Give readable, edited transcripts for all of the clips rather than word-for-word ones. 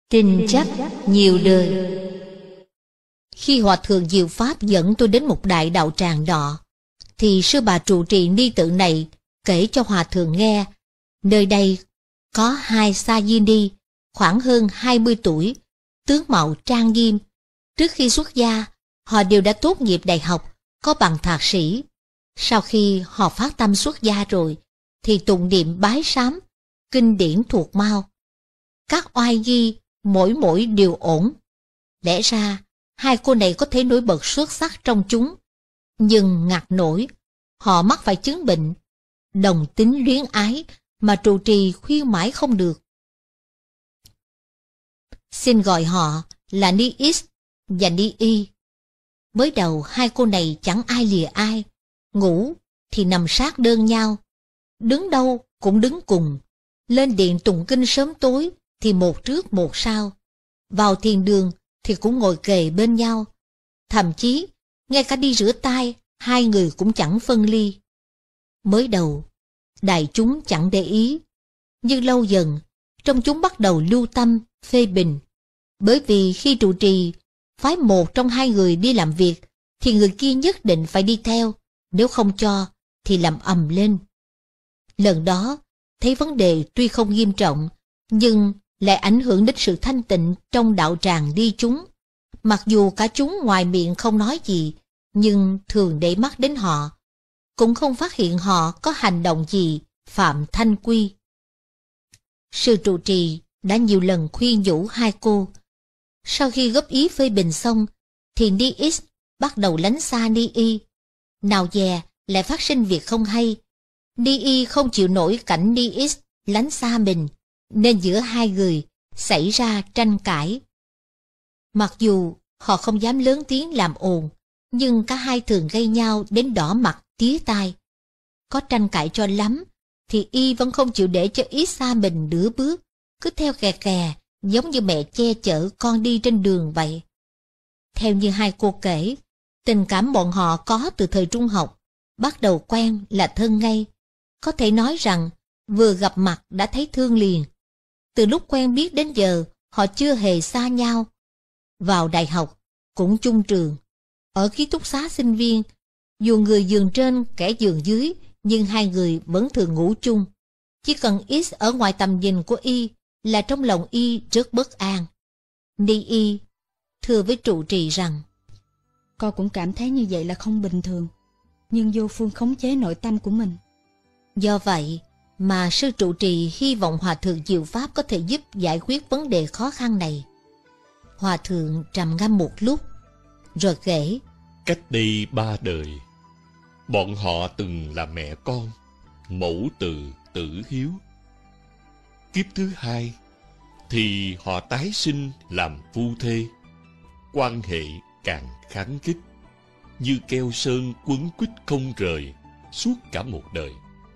Tình chấp nhiều đời. Khi Hòa thượng Diệu Pháp dẫn tôi đến một đại đạo tràng nọ, thì sư bà trụ trì ni tự này kể cho Hòa thượng nghe, nơi đây có hai sa di ni, khoảng hơn 20 tuổi, tướng mạo trang nghiêm. Trước khi xuất gia, họ đều đã tốt nghiệp đại học, có bằng thạc sĩ. Sau khi họ phát tâm xuất gia rồi, thì tụng niệm bái sám, kinh điển thuộc mao. Các oai nghi mỗi đều ổn. Lẽ ra, hai cô này có thể nổi bật xuất sắc trong chúng. Nhưng ngặt nổi, họ mắc phải chứng bệnh đồng tính luyến ái mà trụ trì khuyên mãi không được. Xin gọi họ là Ni X và Ni Y. Mới đầu hai cô này chẳng ai lìa ai, ngủ thì nằm sát đơn nhau, đứng đâu cũng đứng cùng, lên điện tụng kinh sớm tối thì một trước một sau, vào thiền đường thì cũng ngồi kề bên nhau, thậm chí ngay cả đi rửa tay hai người cũng chẳng phân ly. Mới đầu đại chúng chẳng để ý, nhưng lâu dần trong chúng bắt đầu lưu tâm phê bình, bởi vì khi trụ trì phái một trong hai người đi làm việc thì người kia nhất định phải đi theo, nếu không cho thì làm ầm lên. Lần đó thấy vấn đề tuy không nghiêm trọng, nhưng lại ảnh hưởng đến sự thanh tịnh trong đạo tràng đi chúng. Mặc dù cả chúng ngoài miệng không nói gì, nhưng thường để mắt đến họ, cũng không phát hiện họ có hành động gì phạm thanh quy. Sư trụ trì đã nhiều lần khuyên nhủ hai cô. Sau khi góp ý phê bình xong, thì Ni X bắt đầu lánh xa Ni Y. Nào dè lại phát sinh việc không hay. Ni Y không chịu nổi cảnh Ni X lánh xa mình, nên giữa hai người xảy ra tranh cãi. Mặc dù họ không dám lớn tiếng làm ồn, nhưng cả hai thường gây nhau đến đỏ mặt tía tai. Có tranh cãi cho lắm, thì Y vẫn không chịu để cho X xa mình nửa bước, cứ theo kè kè, giống như mẹ che chở con đi trên đường vậy. Theo như hai cô kể, tình cảm bọn họ có từ thời trung học, bắt đầu quen là thân ngay. Có thể nói rằng vừa gặp mặt đã thấy thương liền. Từ lúc quen biết đến giờ, họ chưa hề xa nhau. Vào đại học, cũng chung trường. Ở ký túc xá sinh viên, dù người giường trên kẻ giường dưới, nhưng hai người vẫn thường ngủ chung. Chỉ cần X ở ngoài tầm nhìn của Y là trong lòng Y rất bất an. Ni Y thưa với trụ trì rằng: Con cũng cảm thấy như vậy là không bình thường, nhưng vô phương khống chế nội tâm của mình. Do vậy mà sư trụ trì hy vọng Hòa thượng Diệu Pháp có thể giúp giải quyết vấn đề khó khăn này. Hòa thượng trầm ngâm một lúc, rồi kể: Cách đây 3 đời, bọn họ từng là mẹ con, mẫu từ tử hiếu. Kiếp thứ hai thì họ tái sinh làm phu thê, quan hệ càng khăng khít, như keo sơn quấn quýt không rời suốt cả một đời.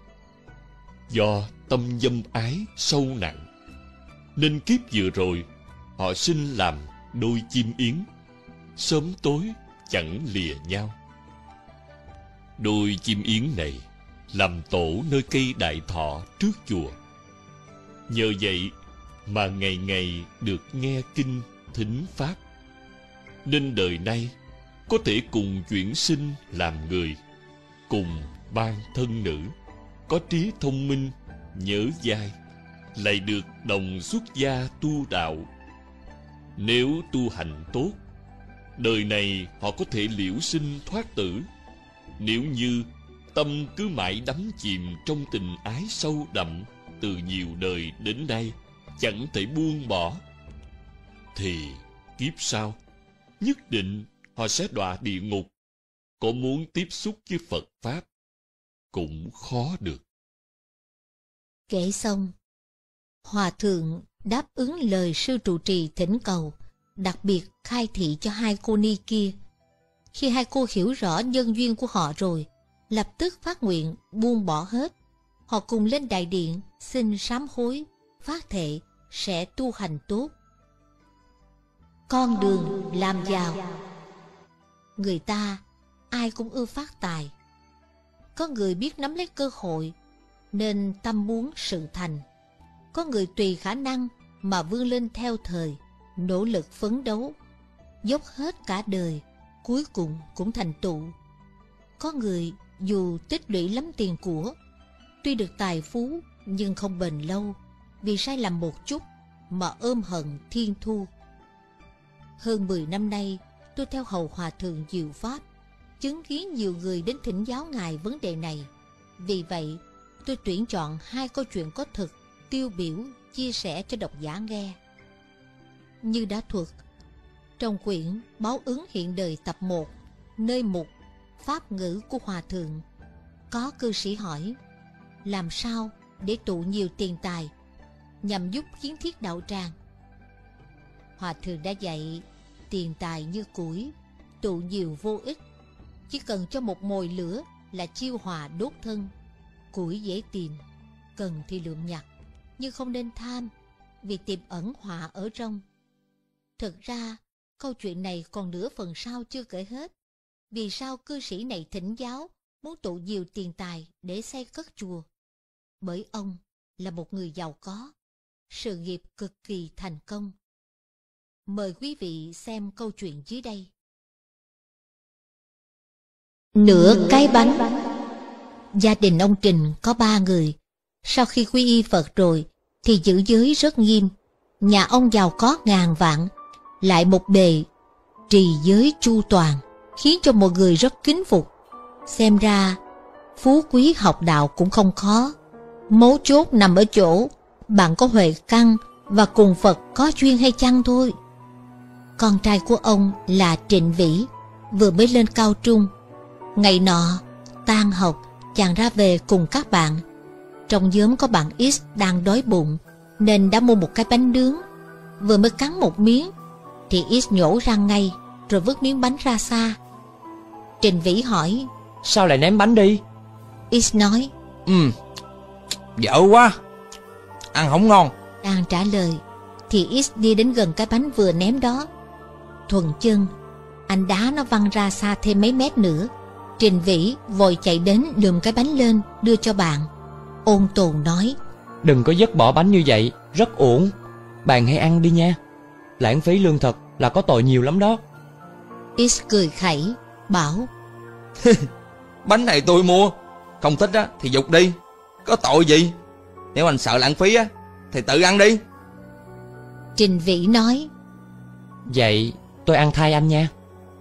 Do tâm dâm ái sâu nặng, nên kiếp vừa rồi họ sinh làm đôi chim yến, sớm tối chẳng lìa nhau. Đôi chim yến này làm tổ nơi cây đại thọ trước chùa. Nhờ vậy mà ngày ngày được nghe kinh thính pháp, nên đời nay có thể cùng chuyển sinh làm người, cùng ban thân nữ, có trí thông minh, nhớ dai, lại được đồng xuất gia tu đạo. Nếu tu hành tốt, đời này họ có thể liễu sinh thoát tử. Nếu như tâm cứ mãi đắm chìm trong tình ái sâu đậm từ nhiều đời đến nay, chẳng thể buông bỏ, thì kiếp sau nhất định họ sẽ đọa địa ngục. Có muốn tiếp xúc với Phật Pháp cũng khó được. Kể xong, Hòa thượng đáp ứng lời sư trụ trì thỉnh cầu, đặc biệt khai thị cho hai cô ni kia. Khi hai cô hiểu rõ nhân duyên của họ rồi, lập tức phát nguyện buông bỏ hết. Họ cùng lên đại điện xin sám hối, phát thệ sẽ tu hành tốt. Con đường làm giàu. Người ta ai cũng ưa phát tài. Có người biết nắm lấy cơ hội nên tâm muốn sự thành. Có người tùy khả năng mà vươn lên theo thời, nỗ lực phấn đấu, dốc hết cả đời, cuối cùng cũng thành tựu. Có người dù tích lũy lắm tiền của, tuy được tài phú nhưng không bền lâu, vì sai lầm một chút mà ôm hận thiên thu. Hơn 10 năm nay, tôi theo hầu Hòa thượng Diệu Pháp, chứng kiến nhiều người đến thỉnh giáo Ngài vấn đề này. Vì vậy, tôi tuyển chọn 2 câu chuyện có thực, tiêu biểu, chia sẻ cho độc giả nghe. Như đã thuật, trong quyển Báo ứng hiện đời tập 1, nơi mục Pháp ngữ của Hòa thượng, có cư sĩ hỏi làm sao để tụ nhiều tiền tài nhằm giúp kiến thiết đạo tràng. Hòa thượng đã dạy tiền tài như củi, tụ nhiều vô ích, chỉ cần cho một mồi lửa là chiêu hòa đốt thân. Củi dễ tìm, cần thì lượm nhặt, nhưng không nên tham, vì tiềm ẩn họa ở trong. Thực ra, câu chuyện này còn nửa phần sau chưa kể hết. Vì sao cư sĩ này thỉnh giáo muốn tụ nhiều tiền tài để xây cất chùa? Bởi ông là một người giàu có, sự nghiệp cực kỳ thành công. Mời quý vị xem câu chuyện dưới đây. Nửa cái bánh. Gia đình ông Trình có 3 người. Sau khi quy y Phật rồi thì giữ giới rất nghiêm. Nhà ông giàu có ngàn vạn, lại một bề trì giới chu toàn, khiến cho mọi người rất kính phục. Xem ra phú quý học đạo cũng không khó. Mấu chốt nằm ở chỗ bạn có huệ căn và cùng Phật có duyên hay chăng thôi. Con trai của ông là Trịnh Vĩ, vừa mới lên cao trung. Ngày nọ tan học, chàng ra về cùng các bạn. Trong nhóm có bạn X đang đói bụng nên đã mua một cái bánh nướng. Vừa mới cắn một miếng thì X nhổ răng ngay, rồi vứt miếng bánh ra xa. Trịnh Vĩ hỏi: sao lại ném bánh đi? X nói: dở quá, ăn không ngon. Đang trả lời thì X đi đến gần cái bánh vừa ném đó. Thuần chân, anh đá nó văng ra xa thêm mấy mét nữa. Trình Vĩ vội chạy đến lườm cái bánh lên đưa cho bạn. Ôn tồn nói: đừng có vứt bỏ bánh như vậy, rất uổng. Bạn hãy ăn đi nha, lãng phí lương thực là có tội nhiều lắm đó. X cười khẩy bảo: Bánh này tôi mua, không thích á thì giục đi, có tội gì. Nếu anh sợ lãng phí á thì tự ăn đi. Trình Vĩ nói: vậy tôi ăn thay anh nha.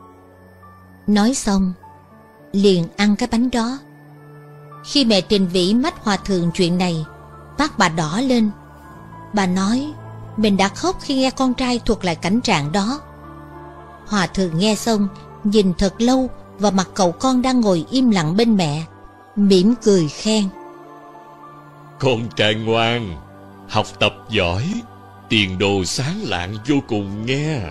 Nói xong liền ăn cái bánh đó. Khi mẹ Trình Vĩ mách Hòa thượng chuyện này, mắt bà đỏ lên. Bà nói mình đã khóc khi nghe con trai thuật lại cảnh trạng đó. Hòa thượng nghe xong nhìn thật lâu vào mặt cậu con đang ngồi im lặng bên mẹ, mỉm cười khen: con trai ngoan, học tập giỏi, tiền đồ sáng lạng vô cùng nghe.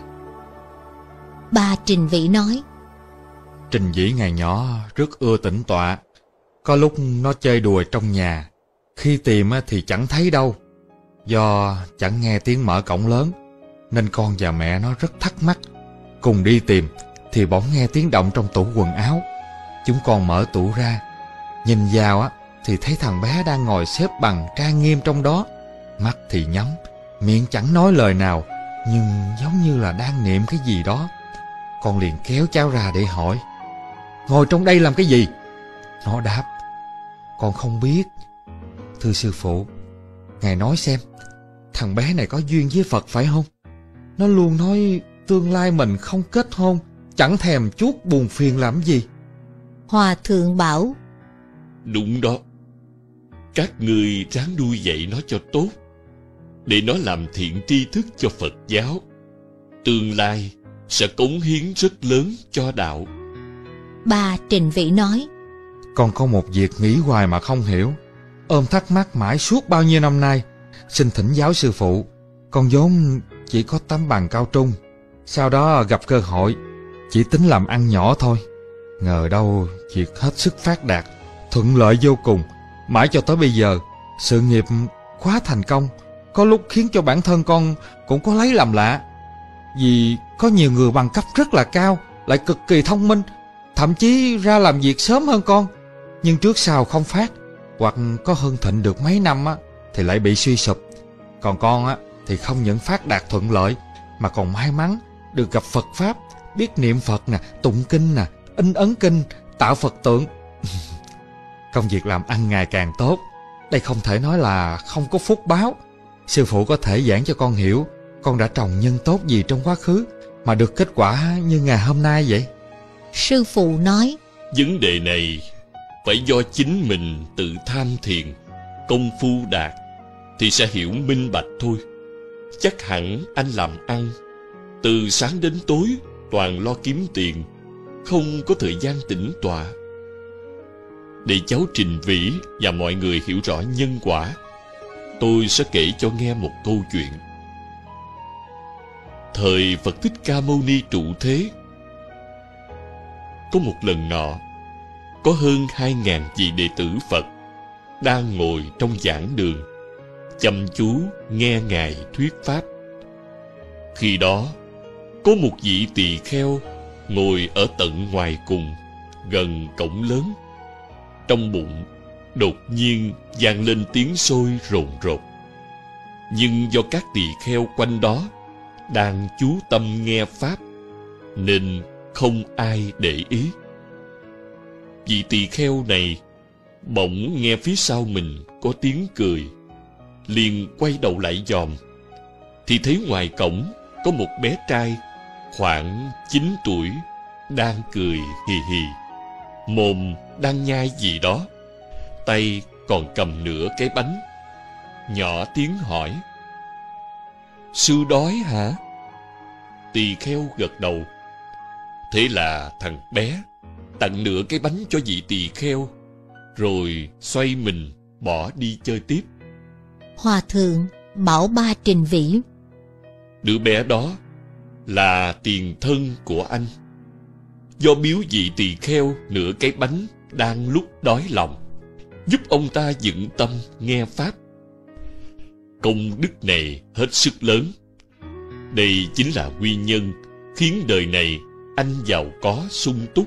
Ba Trình Vĩ nói: Trình Vĩ ngày nhỏ rất ưa tĩnh tọa. Có lúc nó chơi đùa trong nhà, khi tìm thì chẳng thấy đâu. Do chẳng nghe tiếng mở cổng lớn nên con và mẹ nó rất thắc mắc. Cùng đi tìm thì bỗng nghe tiếng động trong tủ quần áo. Chúng con mở tủ ra, nhìn vào thì thấy thằng bé đang ngồi xếp bằng trang nghiêm trong đó. Mắt thì nhắm, miệng chẳng nói lời nào, nhưng giống như là đang niệm cái gì đó. Con liền kéo cháu ra để hỏi: ngồi trong đây làm cái gì? Nó đáp: con không biết. Thưa sư phụ, ngài nói xem, thằng bé này có duyên với Phật phải không? Nó luôn nói tương lai mình không kết hôn, chẳng thèm chút buồn phiền làm gì. Hòa thượng bảo: đúng đó, các ngươi ráng nuôi dạy nó cho tốt, để nó làm thiện tri thức cho Phật giáo. Tương lai sẽ cống hiến rất lớn cho đạo. Ba Trình Vĩ nói: con có một việc nghĩ hoài mà không hiểu, ôm thắc mắc mãi suốt bao nhiêu năm nay. Xin thỉnh giáo sư phụ. Con vốn chỉ có tấm bằng cao trung, sau đó gặp cơ hội chỉ tính làm ăn nhỏ thôi. Ngờ đâu việc hết sức phát đạt, thuận lợi vô cùng. Mãi cho tới bây giờ, sự nghiệp quá thành công. Có lúc khiến cho bản thân con cũng có lấy làm lạ. Vì có nhiều người bằng cấp rất là cao, lại cực kỳ thông minh, thậm chí ra làm việc sớm hơn con, nhưng trước sau không phát, hoặc có hưng thịnh được mấy năm thì lại bị suy sụp. Còn con thì không những phát đạt thuận lợi mà còn may mắn được gặp Phật Pháp, biết niệm Phật nè, tụng kinh nè, in ấn kinh, tạo Phật tượng. Công việc làm ăn ngày càng tốt. Đây không thể nói là không có phúc báo. Sư phụ có thể giảng cho con hiểu con đã trồng nhân tốt gì trong quá khứ mà được kết quả như ngày hôm nay vậy. Sư phụ nói, vấn đề này phải do chính mình tự tham thiền, công phu đạt thì sẽ hiểu minh bạch thôi. Chắc hẳn anh làm ăn từ sáng đến tối toàn lo kiếm tiền, không có thời gian tĩnh tọa. Để cháu Trình Vĩ và mọi người hiểu rõ nhân quả, tôi sẽ kể cho nghe một câu chuyện. Thời Phật Thích Ca Mâu Ni trụ thế, có một lần nọ, có hơn 2.000 vị đệ tử Phật đang ngồi trong giảng đường, chăm chú nghe Ngài thuyết Pháp. Khi đó, có một vị tỳ kheo ngồi ở tận ngoài cùng, gần cổng lớn. Trong bụng đột nhiên vang lên tiếng sôi rồn rột. Nhưng do các tỳ kheo quanh đó đang chú tâm nghe Pháp nên không ai để ý. Vị tỳ kheo này bỗng nghe phía sau mình có tiếng cười, liền quay đầu lại dòm, thì thấy ngoài cổng có một bé trai khoảng 9 tuổi đang cười hì hì, mồm đang nhai gì đó, tay còn cầm nửa cái bánh. Nhỏ tiếng hỏi: "Sư đói hả?" Tỳ kheo gật đầu. Thế là thằng bé tặng nửa cái bánh cho vị tỳ kheo, rồi xoay mình bỏ đi chơi tiếp. Hòa thượng bảo ba Trình Vĩ: Đứa bé đó là tiền thân của anh. Do biếu vị tỳ kheo nửa cái bánh đang lúc đói lòng, giúp ông ta vững tâm nghe Pháp. Công đức này hết sức lớn. Đây chính là nguyên nhân khiến đời này anh giàu có sung túc.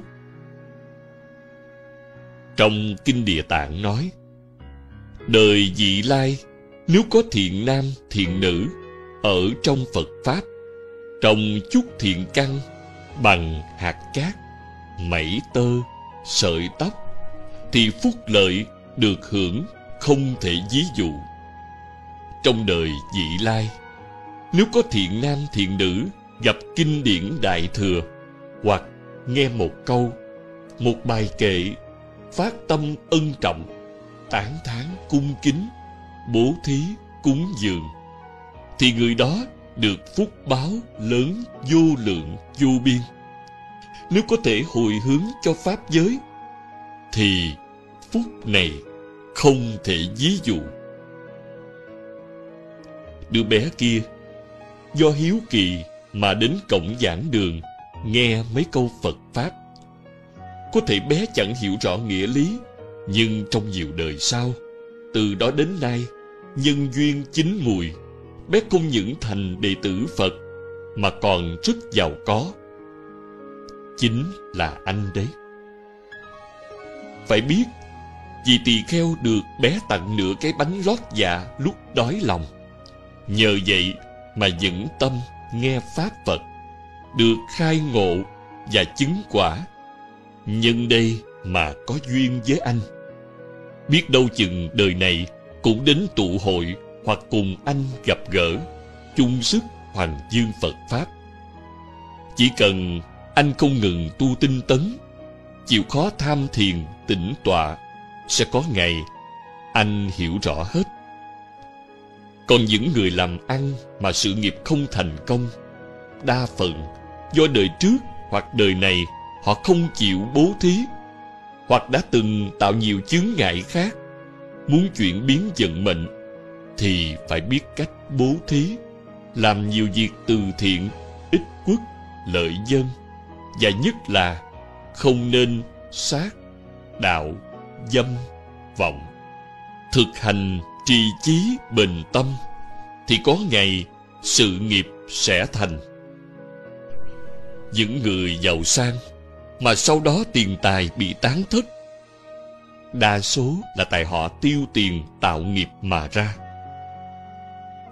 Trong Kinh Địa Tạng nói, đời vị lai nếu có thiện nam thiện nữ ở trong Phật Pháp, trồng chút thiện căn bằng hạt cát, mảy tơ, sợi tóc, thì phúc lợi được hưởng không thể ví dụ. Trong đời vị lai, nếu có thiện nam thiện nữ gặp kinh điển Đại Thừa, hoặc nghe một câu, một bài kệ, phát tâm ân trọng, tán thán cung kính, bố thí cúng dường, thì người đó được phúc báo lớn vô lượng vô biên. Nếu có thể hồi hướng cho pháp giới, thì phúc này không thể ví dụ. Đứa bé kia do hiếu kỳ mà đến cổng giảng đường nghe mấy câu Phật Pháp. Có thể bé chẳng hiểu rõ nghĩa lý, nhưng trong nhiều đời sau, từ đó đến nay, nhân duyên chín mùi, bé không những thành đệ tử Phật mà còn rất giàu có. Chính là anh đấy. Phải biết, vì tỳ kheo được bé tặng nửa cái bánh lót dạ lúc đói lòng. Nhờ vậy mà vững tâm nghe Pháp Phật, được khai ngộ và chứng quả. Nhân đây mà có duyên với anh. Biết đâu chừng đời này cũng đến tụ hội hoặc cùng anh gặp gỡ, chung sức hoằng dương Phật Pháp. Chỉ cần anh không ngừng tu tinh tấn, chịu khó tham thiền tĩnh tọa, sẽ có ngày anh hiểu rõ hết. Còn những người làm ăn mà sự nghiệp không thành công, đa phần do đời trước hoặc đời này họ không chịu bố thí, hoặc đã từng tạo nhiều chướng ngại khác. Muốn chuyển biến vận mệnh thì phải biết cách bố thí, làm nhiều việc từ thiện, ích quốc, lợi dân, và nhất là không nên sát, đạo, dâm, vọng. Thực hành trì chí bền tâm thì có ngày sự nghiệp sẽ thành. Những người giàu sang mà sau đó tiền tài bị tán thất, đa số là tại họ tiêu tiền tạo nghiệp mà ra.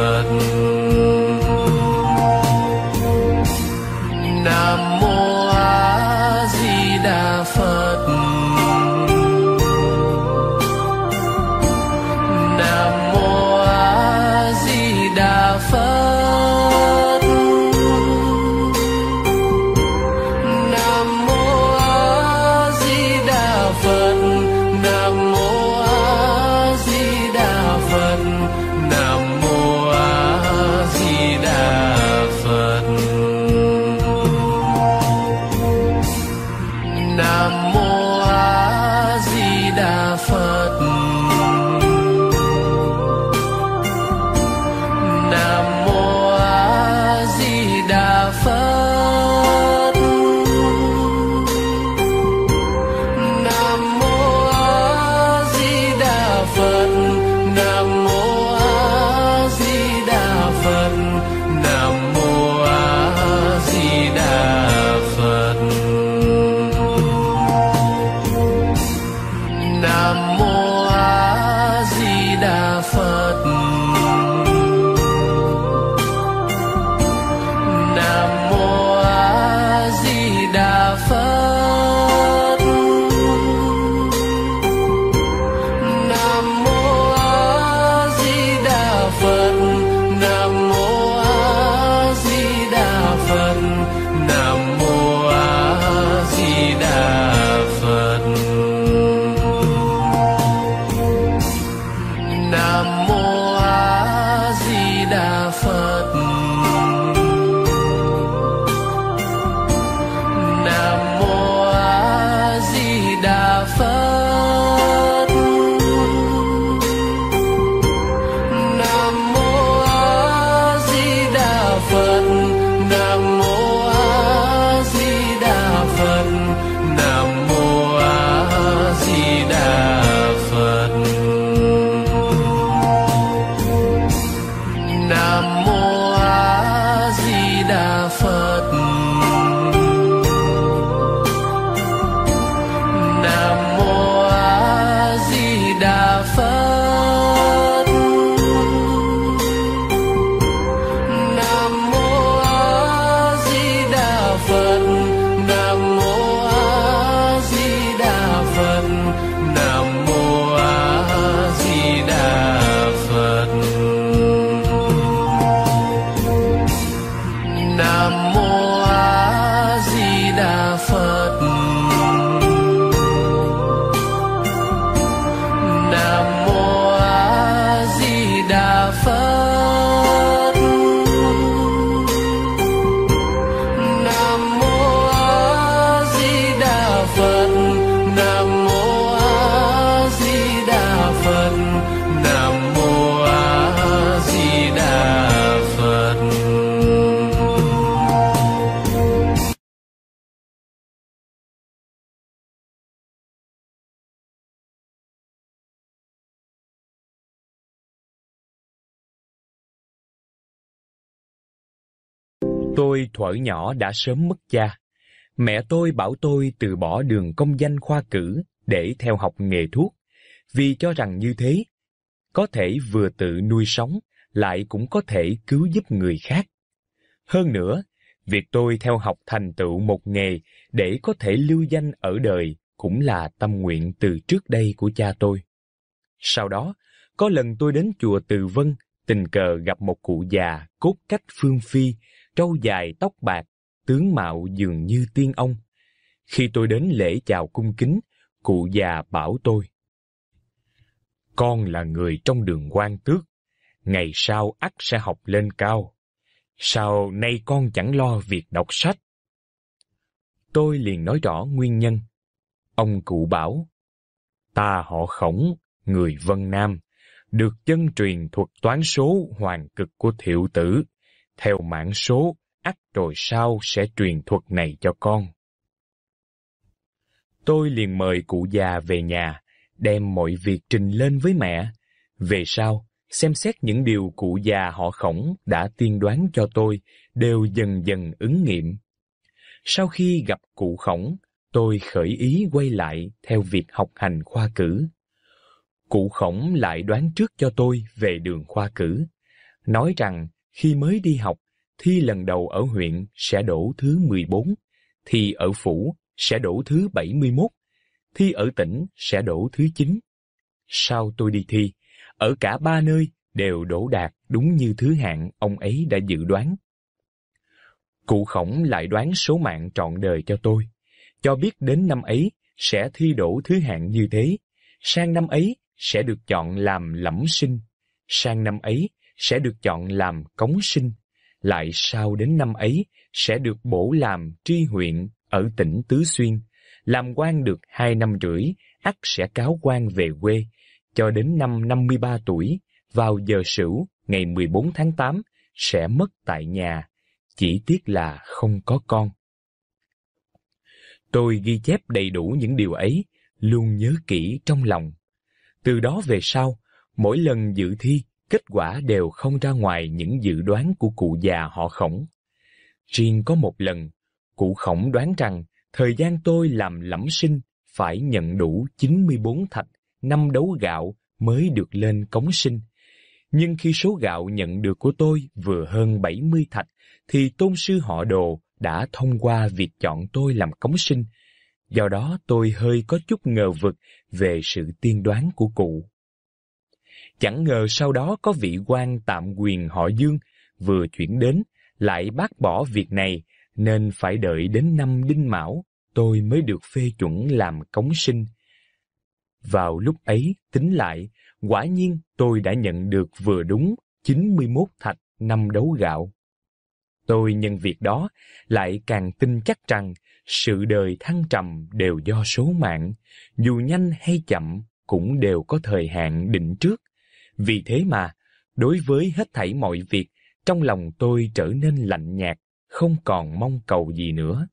Nam Mô A Di Đà Phật. Nam Mô A Di Đà Phật. Nam Mô A Di Đà Phật. Nam Mô A Di Đà Phật. Nam Mô A Di Đà Phật. Tôi thuở nhỏ đã sớm mất cha. Mẹ tôi bảo tôi từ bỏ đường công danh khoa cử để theo học nghề thuốc, vì cho rằng như thế có thể vừa tự nuôi sống, lại cũng có thể cứu giúp người khác. Hơn nữa, việc tôi theo học thành tựu một nghề để có thể lưu danh ở đời cũng là tâm nguyện từ trước đây của cha tôi. Sau đó, có lần tôi đến chùa Từ Vân, tình cờ gặp một cụ già cốt cách phương phi, râu dài tóc bạc, tướng mạo dường như tiên ông. Khi tôi đến lễ chào cung kính, cụ già bảo tôi: "Con là người trong đường Quan Tước, ngày sau ắt sẽ học lên cao. Sao nay con chẳng lo việc đọc sách?" Tôi liền nói rõ nguyên nhân. Ông cụ bảo: "Ta họ Khổng, người Vân Nam, được chân truyền thuật toán số hoàng cực của Thiệu Tử. Theo mãn số, ắt rồi sau sẽ truyền thuật này cho con." Tôi liền mời cụ già về nhà, đem mọi việc trình lên với mẹ. Về sau, xem xét những điều cụ già họ Khổng đã tiên đoán cho tôi đều dần dần ứng nghiệm. Sau khi gặp cụ Khổng, tôi khởi ý quay lại theo việc học hành khoa cử. Cụ Khổng lại đoán trước cho tôi về đường khoa cử, nói rằng khi mới đi học, thi lần đầu ở huyện sẽ đỗ thứ 14, thi ở phủ sẽ đỗ thứ 71, thi ở tỉnh sẽ đỗ thứ 9. Sau tôi đi thi, ở cả 3 nơi đều đỗ đạt đúng như thứ hạng ông ấy đã dự đoán. Cụ Khổng lại đoán số mạng trọn đời cho tôi, cho biết đến năm ấy sẽ thi đỗ thứ hạng như thế, sang năm ấy sẽ được chọn làm lẫm sinh, sang năm ấy sẽ được chọn làm cống sinh, lại sau đến năm ấy sẽ được bổ làm tri huyện ở tỉnh Tứ Xuyên, làm quan được 2 năm rưỡi, ắt sẽ cáo quan về quê, cho đến năm 53 tuổi, vào giờ Sửu ngày 14 tháng 8, sẽ mất tại nhà, chỉ tiếc là không có con. Tôi ghi chép đầy đủ những điều ấy, luôn nhớ kỹ trong lòng. Từ đó về sau, mỗi lần dự thi, kết quả đều không ra ngoài những dự đoán của cụ già họ Khổng. Riêng có một lần, cụ Khổng đoán rằng thời gian tôi làm lẫm sinh phải nhận đủ 94 thạch, 5 đấu gạo mới được lên cống sinh. Nhưng khi số gạo nhận được của tôi vừa hơn 70 thạch, thì tôn sư họ Đồ đã thông qua việc chọn tôi làm cống sinh. Do đó tôi hơi có chút ngờ vực về sự tiên đoán của cụ. Chẳng ngờ sau đó có vị quan tạm quyền họ Dương vừa chuyển đến, lại bác bỏ việc này, nên phải đợi đến năm Đinh Mão, tôi mới được phê chuẩn làm cống sinh. Vào lúc ấy tính lại, quả nhiên tôi đã nhận được vừa đúng 91 thạch 5 đấu gạo. Tôi nhân việc đó lại càng tin chắc rằng sự đời thăng trầm đều do số mạng, dù nhanh hay chậm cũng đều có thời hạn định trước. Vì thế mà, đối với hết thảy mọi việc, trong lòng tôi trở nên lạnh nhạt, không còn mong cầu gì nữa.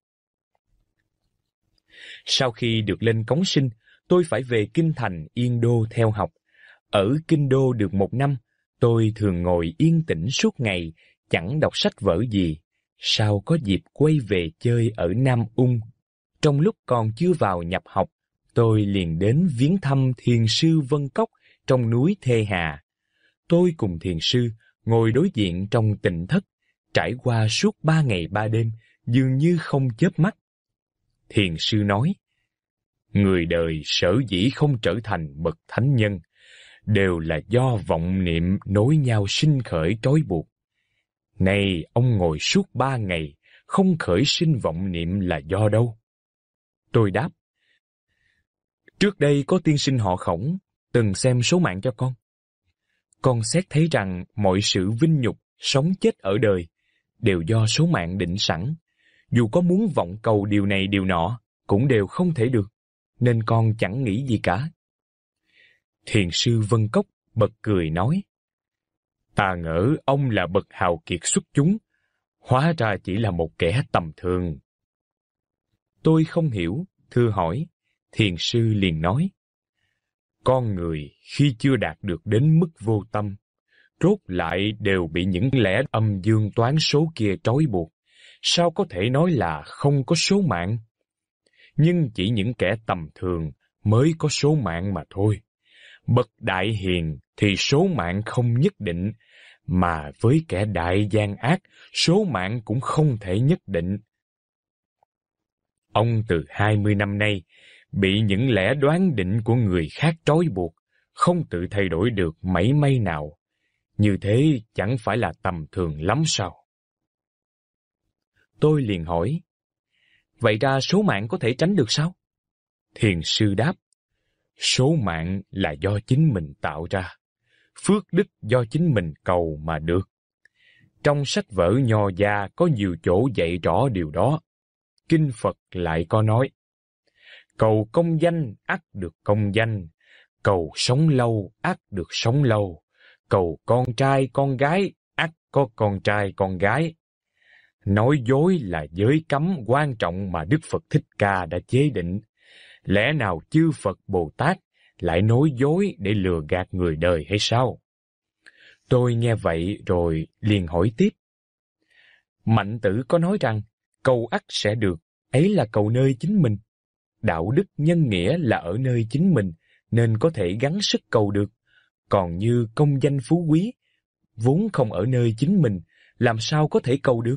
Sau khi được lên cống sinh, tôi phải về Kinh Thành Yên Đô theo học. Ở Kinh Đô được 1 năm, tôi thường ngồi yên tĩnh suốt ngày, chẳng đọc sách vở gì. Sau có dịp quay về chơi ở Nam Ung. Trong lúc còn chưa vào nhập học, tôi liền đến viếng thăm thiền sư Vân Cốc trong núi Thê Hà. Tôi cùng thiền sư ngồi đối diện trong tịnh thất, trải qua suốt 3 ngày 3 đêm, dường như không chớp mắt. Thiền sư nói: "Người đời sở dĩ không trở thành bậc thánh nhân, đều là do vọng niệm nối nhau sinh khởi trói buộc. Nay ông ngồi suốt 3 ngày, không khởi sinh vọng niệm là do đâu? Tôi đáp, trước đây có tiên sinh họ Khổng từng xem số mạng cho con. Con xét thấy rằng mọi sự vinh nhục, sống chết ở đời đều do số mạng định sẵn. Dù có muốn vọng cầu điều này điều nọ, cũng đều không thể được, nên con chẳng nghĩ gì cả. Thiền sư Vân Cốc bật cười nói, ta ngỡ ông là bậc hào kiệt xuất chúng, hóa ra chỉ là một kẻ tầm thường. Tôi không hiểu, thưa hỏi. Thiền sư liền nói, con người khi chưa đạt được đến mức vô tâm, rốt lại đều bị những lẽ âm dương toán số kia trói buộc. Sao có thể nói là không có số mạng? Nhưng chỉ những kẻ tầm thường mới có số mạng mà thôi. Bậc đại hiền thì số mạng không nhất định, mà với kẻ đại gian ác, số mạng cũng không thể nhất định. Ông từ 20 năm nay bị những lẽ đoán định của người khác trói buộc, không tự thay đổi được mảy may nào. Như thế chẳng phải là tầm thường lắm sao? Tôi liền hỏi, vậy ra số mạng có thể tránh được sao? Thiền sư đáp, số mạng là do chính mình tạo ra, phước đức do chính mình cầu mà được. Trong sách vở Nho gia có nhiều chỗ dạy rõ điều đó. Kinh Phật lại có nói, cầu công danh ắt được công danh, cầu sống lâu ắt được sống lâu, cầu con trai con gái ắt có con trai con gái. Nói dối là giới cấm quan trọng mà Đức Phật Thích Ca đã chế định. Lẽ nào chư Phật Bồ Tát lại nói dối để lừa gạt người đời hay sao? Tôi nghe vậy rồi liền hỏi tiếp. Mạnh Tử có nói rằng cầu ắt sẽ được, ấy là cầu nơi chính mình. Đạo đức nhân nghĩa là ở nơi chính mình, nên có thể gắng sức cầu được. Còn như công danh phú quý, vốn không ở nơi chính mình, làm sao có thể cầu được?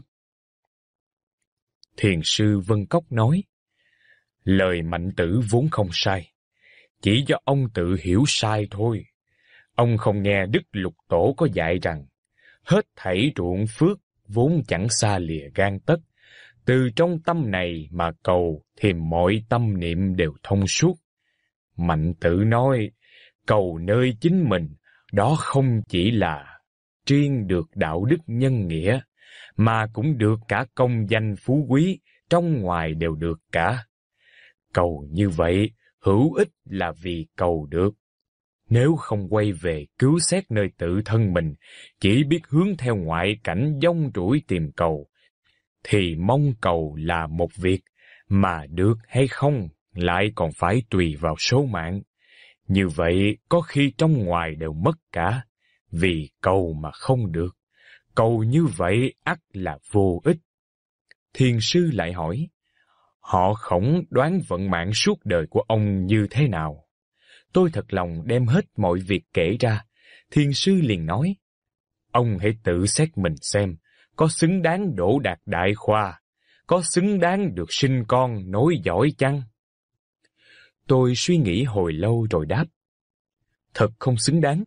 Thiền sư Vân Cốc nói, lời Mạnh Tử vốn không sai, chỉ do ông tự hiểu sai thôi. Ông không nghe Đức Lục Tổ có dạy rằng, hết thảy ruộng phước vốn chẳng xa lìa gang tấc, từ trong tâm này mà cầu thì mọi tâm niệm đều thông suốt. Mạnh Tử nói, cầu nơi chính mình, đó không chỉ là riêng được đạo đức nhân nghĩa, mà cũng được cả công danh phú quý, trong ngoài đều được cả. Cầu như vậy, hữu ích là vì cầu được. Nếu không quay về cứu xét nơi tự thân mình, chỉ biết hướng theo ngoại cảnh dông trũi tìm cầu, thì mong cầu là một việc, mà được hay không lại còn phải tùy vào số mạng. Như vậy có khi trong ngoài đều mất cả, vì cầu mà không được. Cầu như vậy ắt là vô ích. Thiền sư lại hỏi, họ Khổng đoán vận mạng suốt đời của ông như thế nào? Tôi thật lòng đem hết mọi việc kể ra. Thiền sư liền nói, ông hãy tự xét mình xem, có xứng đáng đỗ đạt đại khoa, có xứng đáng được sinh con nối dõi chăng? Tôi suy nghĩ hồi lâu rồi đáp, thật không xứng đáng.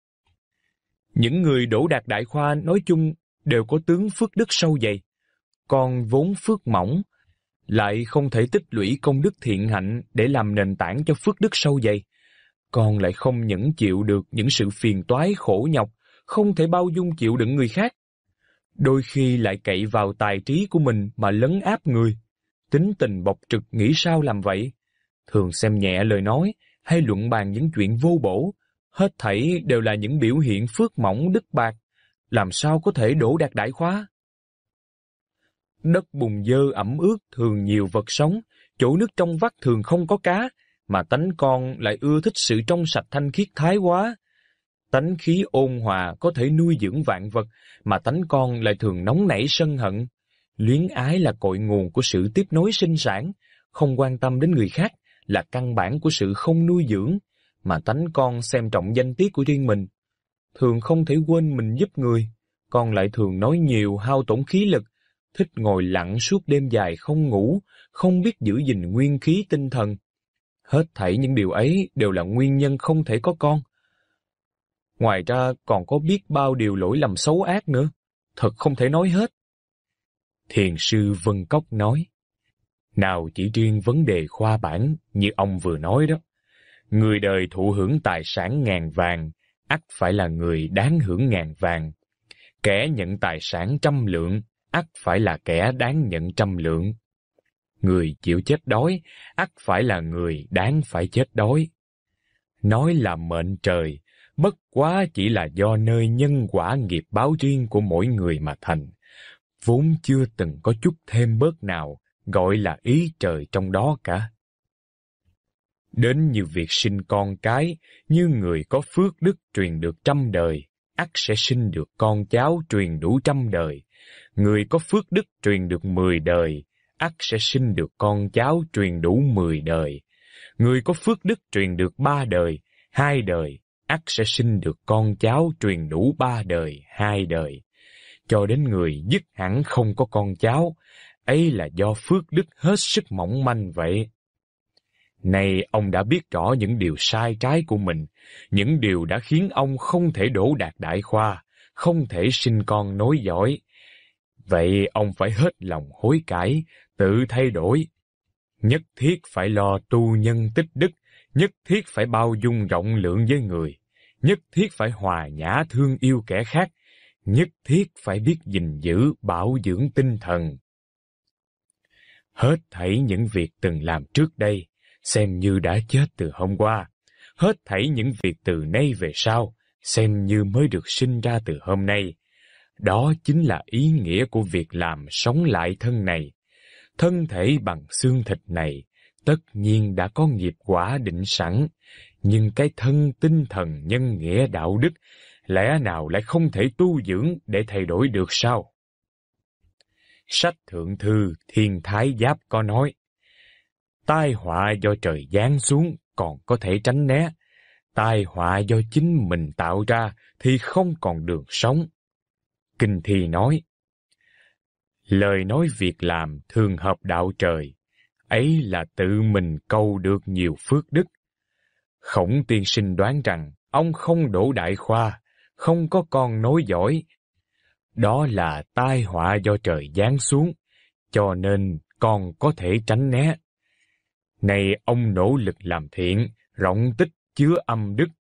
Những người đỗ đạt đại khoa nói chung đều có tướng phước đức sâu dày, còn vốn phước mỏng, lại không thể tích lũy công đức thiện hạnh để làm nền tảng cho phước đức sâu dày. Con lại không nhẫn chịu được những sự phiền toái khổ nhọc, không thể bao dung chịu đựng người khác. Đôi khi lại cậy vào tài trí của mình mà lấn áp người, tính tình bộc trực nghĩ sao làm vậy. Thường xem nhẹ lời nói hay luận bàn những chuyện vô bổ, hết thảy đều là những biểu hiện phước mỏng đức bạc, làm sao có thể đỗ đạt đại khoa. Đất bùn dơ ẩm ướt thường nhiều vật sống, chỗ nước trong vắt thường không có cá, mà tánh con lại ưa thích sự trong sạch thanh khiết thái quá. Tánh khí ôn hòa có thể nuôi dưỡng vạn vật, mà tánh con lại thường nóng nảy sân hận. Luyến ái là cội nguồn của sự tiếp nối sinh sản, không quan tâm đến người khác là căn bản của sự không nuôi dưỡng, mà tánh con xem trọng danh tiết của riêng mình. Thường không thể quên mình giúp người, con lại thường nói nhiều hao tổn khí lực, thích ngồi lặng suốt đêm dài không ngủ, không biết giữ gìn nguyên khí tinh thần. Hết thảy những điều ấy đều là nguyên nhân không thể có con. Ngoài ra còn có biết bao điều lỗi lầm xấu ác nữa, thật không thể nói hết. Thiền sư Vân Cốc nói, nào chỉ riêng vấn đề khoa bản như ông vừa nói đó. Người đời thụ hưởng tài sản ngàn vàng, ắt phải là người đáng hưởng ngàn vàng. Kẻ nhận tài sản 100 lượng, ắt phải là kẻ đáng nhận 100 lượng. Người chịu chết đói, ắt phải là người đáng phải chết đói. Nói là mệnh trời, bất quá chỉ là do nơi nhân quả nghiệp báo riêng của mỗi người mà thành, vốn chưa từng có chút thêm bớt nào gọi là ý trời trong đó cả. Đến như việc sinh con cái, như người có phước đức truyền được 100 đời, ắt sẽ sinh được con cháu truyền đủ 100 đời. Người có phước đức truyền được 10 đời, ắt sẽ sinh được con cháu truyền đủ 10 đời. Người có phước đức truyền được 3 đời, 2 đời, ắt sẽ sinh được con cháu truyền đủ 3 đời, 2 đời. Cho đến người dứt hẳn không có con cháu, ấy là do phước đức hết sức mỏng manh vậy. Nay ông đã biết rõ những điều sai trái của mình, những điều đã khiến ông không thể đỗ đạt đại khoa, không thể sinh con nối dõi. Vậy ông phải hết lòng hối cải, tự thay đổi. Nhất thiết phải lo tu nhân tích đức, nhất thiết phải bao dung rộng lượng với người, nhất thiết phải hòa nhã thương yêu kẻ khác, nhất thiết phải biết gìn giữ bảo dưỡng tinh thần. Hết thảy những việc từng làm trước đây, xem như đã chết từ hôm qua. Hết thảy những việc từ nay về sau, xem như mới được sinh ra từ hôm nay. Đó chính là ý nghĩa của việc làm sống lại thân này. Thân thể bằng xương thịt này, tất nhiên đã có nghiệp quả định sẵn, nhưng cái thân tinh thần nhân nghĩa đạo đức, lẽ nào lại không thể tu dưỡng để thay đổi được sao? Sách Thượng Thư Thiên Thái Giáp có nói, tai họa do trời giáng xuống còn có thể tránh né, tai họa do chính mình tạo ra thì không còn đường sống. Kinh Thi nói, lời nói việc làm thường hợp đạo trời, ấy là tự mình cầu được nhiều phước đức. Khổng tiên sinh đoán rằng ông không đỗ đại khoa, không có con nối dõi. Đó là tai họa do trời giáng xuống, cho nên con có thể tránh né. Này ông nỗ lực làm thiện, rộng tích chứa âm đức.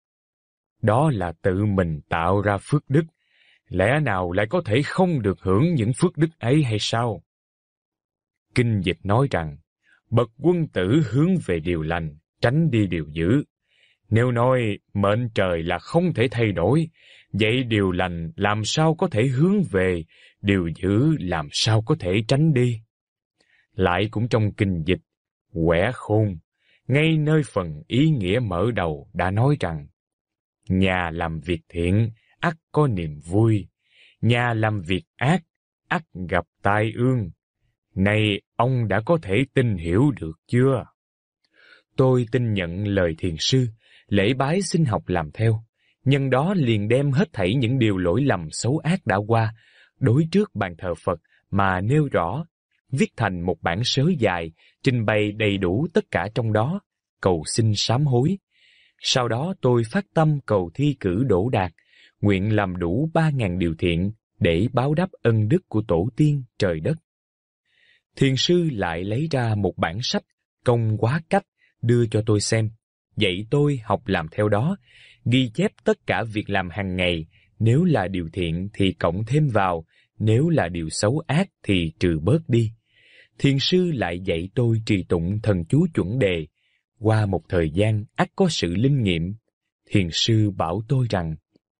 Đó là tự mình tạo ra phước đức, lẽ nào lại có thể không được hưởng những phước đức ấy hay sao? Kinh dịch nói rằng, bậc quân tử hướng về điều lành, tránh đi điều dữ. Nếu nói mệnh trời là không thể thay đổi, vậy điều lành làm sao có thể hướng về, điều dữ làm sao có thể tránh đi? Lại cũng trong kinh dịch, Quẻ Khôn, ngay nơi phần ý nghĩa mở đầu đã nói rằng, nhà làm việc thiện, ắt có niềm vui, nhà làm việc ác, ắt gặp tai ương. Này ông đã có thể tin hiểu được chưa? Tôi tin nhận lời thiền sư, lễ bái xin học làm theo. Nhân đó liền đem hết thảy những điều lỗi lầm xấu ác đã qua, đối trước bàn thờ Phật mà nêu rõ, viết thành một bản sớ dài, trình bày đầy đủ tất cả trong đó, cầu xin sám hối. Sau đó tôi phát tâm cầu thi cử đỗ đạt, nguyện làm đủ 3.000 điều thiện để báo đáp ân đức của tổ tiên trời đất. Thiền sư lại lấy ra một bản sách Công Quá Cách đưa cho tôi xem, dạy tôi học làm theo đó, ghi chép tất cả việc làm hàng ngày, nếu là điều thiện thì cộng thêm vào, nếu là điều xấu ác thì trừ bớt đi. Thiền sư lại dạy tôi trì tụng thần chú chuẩn đề, qua một thời gian ắt có sự linh nghiệm. Thiền sư bảo tôi rằng,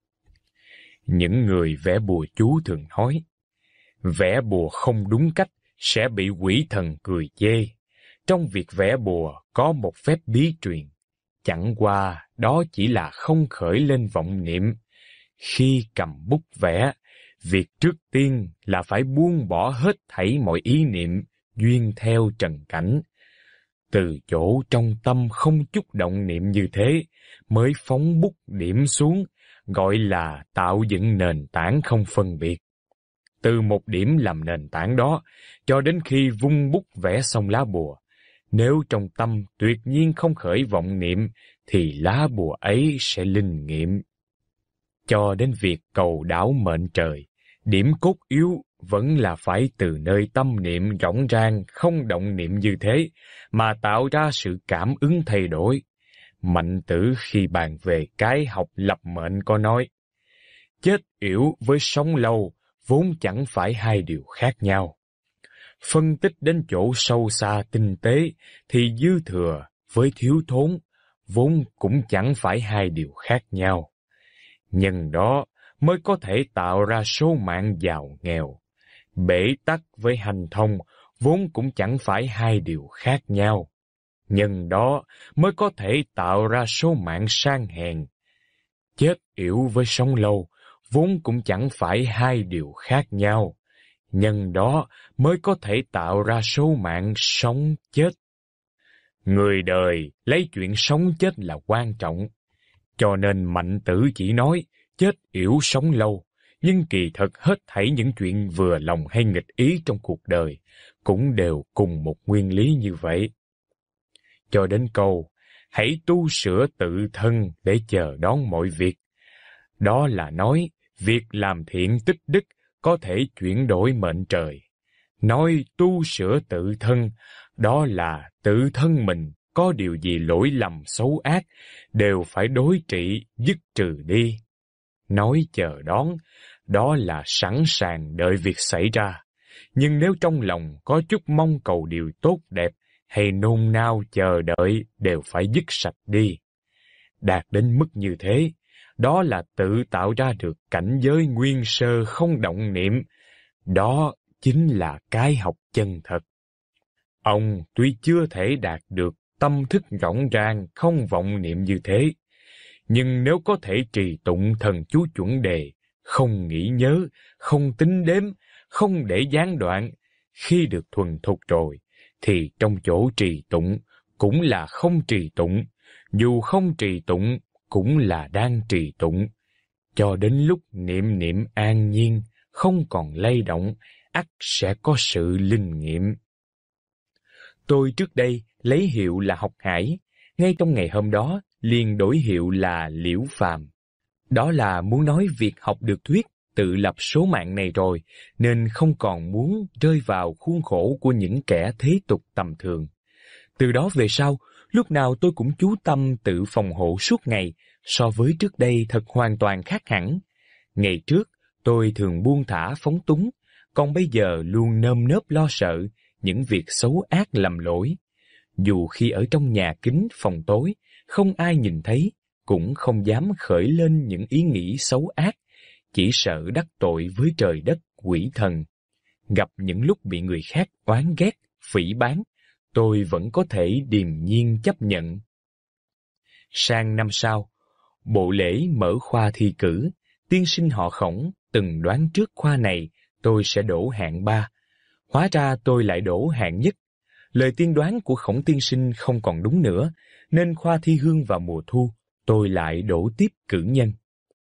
những người vẽ bùa chú thường nói, vẽ bùa không đúng cách sẽ bị quỷ thần cười chê. Trong việc vẽ bùa có một phép bí truyền, chẳng qua đó chỉ là không khởi lên vọng niệm. Khi cầm bút vẽ, việc trước tiên là phải buông bỏ hết thảy mọi ý niệm duyên theo trần cảnh. Từ chỗ trong tâm không chút động niệm như thế, mới phóng bút điểm xuống, gọi là tạo dựng nền tảng không phân biệt. Từ một điểm làm nền tảng đó, cho đến khi vung bút vẽ xong lá bùa, nếu trong tâm tuyệt nhiên không khởi vọng niệm, thì lá bùa ấy sẽ linh nghiệm. Cho đến việc cầu đảo mệnh trời, điểm cốt yếu vẫn là phải từ nơi tâm niệm rỗng rang, không động niệm như thế, mà tạo ra sự cảm ứng thay đổi. Mạnh Tử khi bàn về cái học lập mệnh có nói, chết yểu với sống lâu vốn chẳng phải hai điều khác nhau. Phân tích đến chỗ sâu xa tinh tế thì dư thừa với thiếu thốn vốn cũng chẳng phải hai điều khác nhau. Nhân đó mới có thể tạo ra số mạng giàu nghèo. Bế tắc với hành thông vốn cũng chẳng phải hai điều khác nhau. Nhân đó mới có thể tạo ra số mạng sang hèn. Chết yểu với sống lâu vốn cũng chẳng phải hai điều khác nhau. Nhân đó mới có thể tạo ra số mạng sống chết. Người đời lấy chuyện sống chết là quan trọng, cho nên Mạnh Tử chỉ nói chết yểu sống lâu, nhưng kỳ thực hết thảy những chuyện vừa lòng hay nghịch ý trong cuộc đời cũng đều cùng một nguyên lý như vậy. Cho đến câu, hãy tu sửa tự thân để chờ đón mọi việc. Đó là nói, việc làm thiện tích đức có thể chuyển đổi mệnh trời. Nói tu sửa tự thân, đó là tự thân mình có điều gì lỗi lầm xấu ác, đều phải đối trị, dứt trừ đi. Nói chờ đón, đó là sẵn sàng đợi việc xảy ra. Nhưng nếu trong lòng có chút mong cầu điều tốt đẹp, hay nôn nao chờ đợi đều phải dứt sạch đi. Đạt đến mức như thế, đó là tự tạo ra được cảnh giới nguyên sơ không động niệm. Đó chính là cái học chân thật. Ông tuy chưa thể đạt được tâm thức rỗng rang không vọng niệm như thế, nhưng nếu có thể trì tụng thần chú chuẩn đề, không nghĩ nhớ, không tính đếm, không để gián đoạn, khi được thuần thục rồi, thì trong chỗ trì tụng cũng là không trì tụng, dù không trì tụng cũng là đang trì tụng, cho đến lúc niệm niệm an nhiên, không còn lay động, ắt sẽ có sự linh nghiệm. Tôi trước đây lấy hiệu là Học Hải, ngay trong ngày hôm đó liền đổi hiệu là Liễu Phàm. Đó là muốn nói việc học được thuyết tự lập số mạng này rồi, nên không còn muốn rơi vào khuôn khổ của những kẻ thế tục tầm thường. Từ đó về sau, lúc nào tôi cũng chú tâm tự phòng hộ suốt ngày, so với trước đây thật hoàn toàn khác hẳn. Ngày trước, tôi thường buông thả phóng túng, còn bây giờ luôn nơm nớp lo sợ những việc xấu ác lầm lỗi. Dù khi ở trong nhà kính phòng tối, không ai nhìn thấy, cũng không dám khởi lên những ý nghĩ xấu ác, chỉ sợ đắc tội với trời đất, quỷ thần. Gặp những lúc bị người khác oán ghét, phỉ báng, tôi vẫn có thể điềm nhiên chấp nhận. Sang năm sau, bộ lễ mở khoa thi cử, tiên sinh họ Khổng từng đoán trước khoa này tôi sẽ đỗ hạng 3. Hóa ra tôi lại đỗ hạng nhất. Lời tiên đoán của Khổng tiên sinh không còn đúng nữa, nên khoa thi hương vào mùa thu, tôi lại đỗ tiếp cử nhân.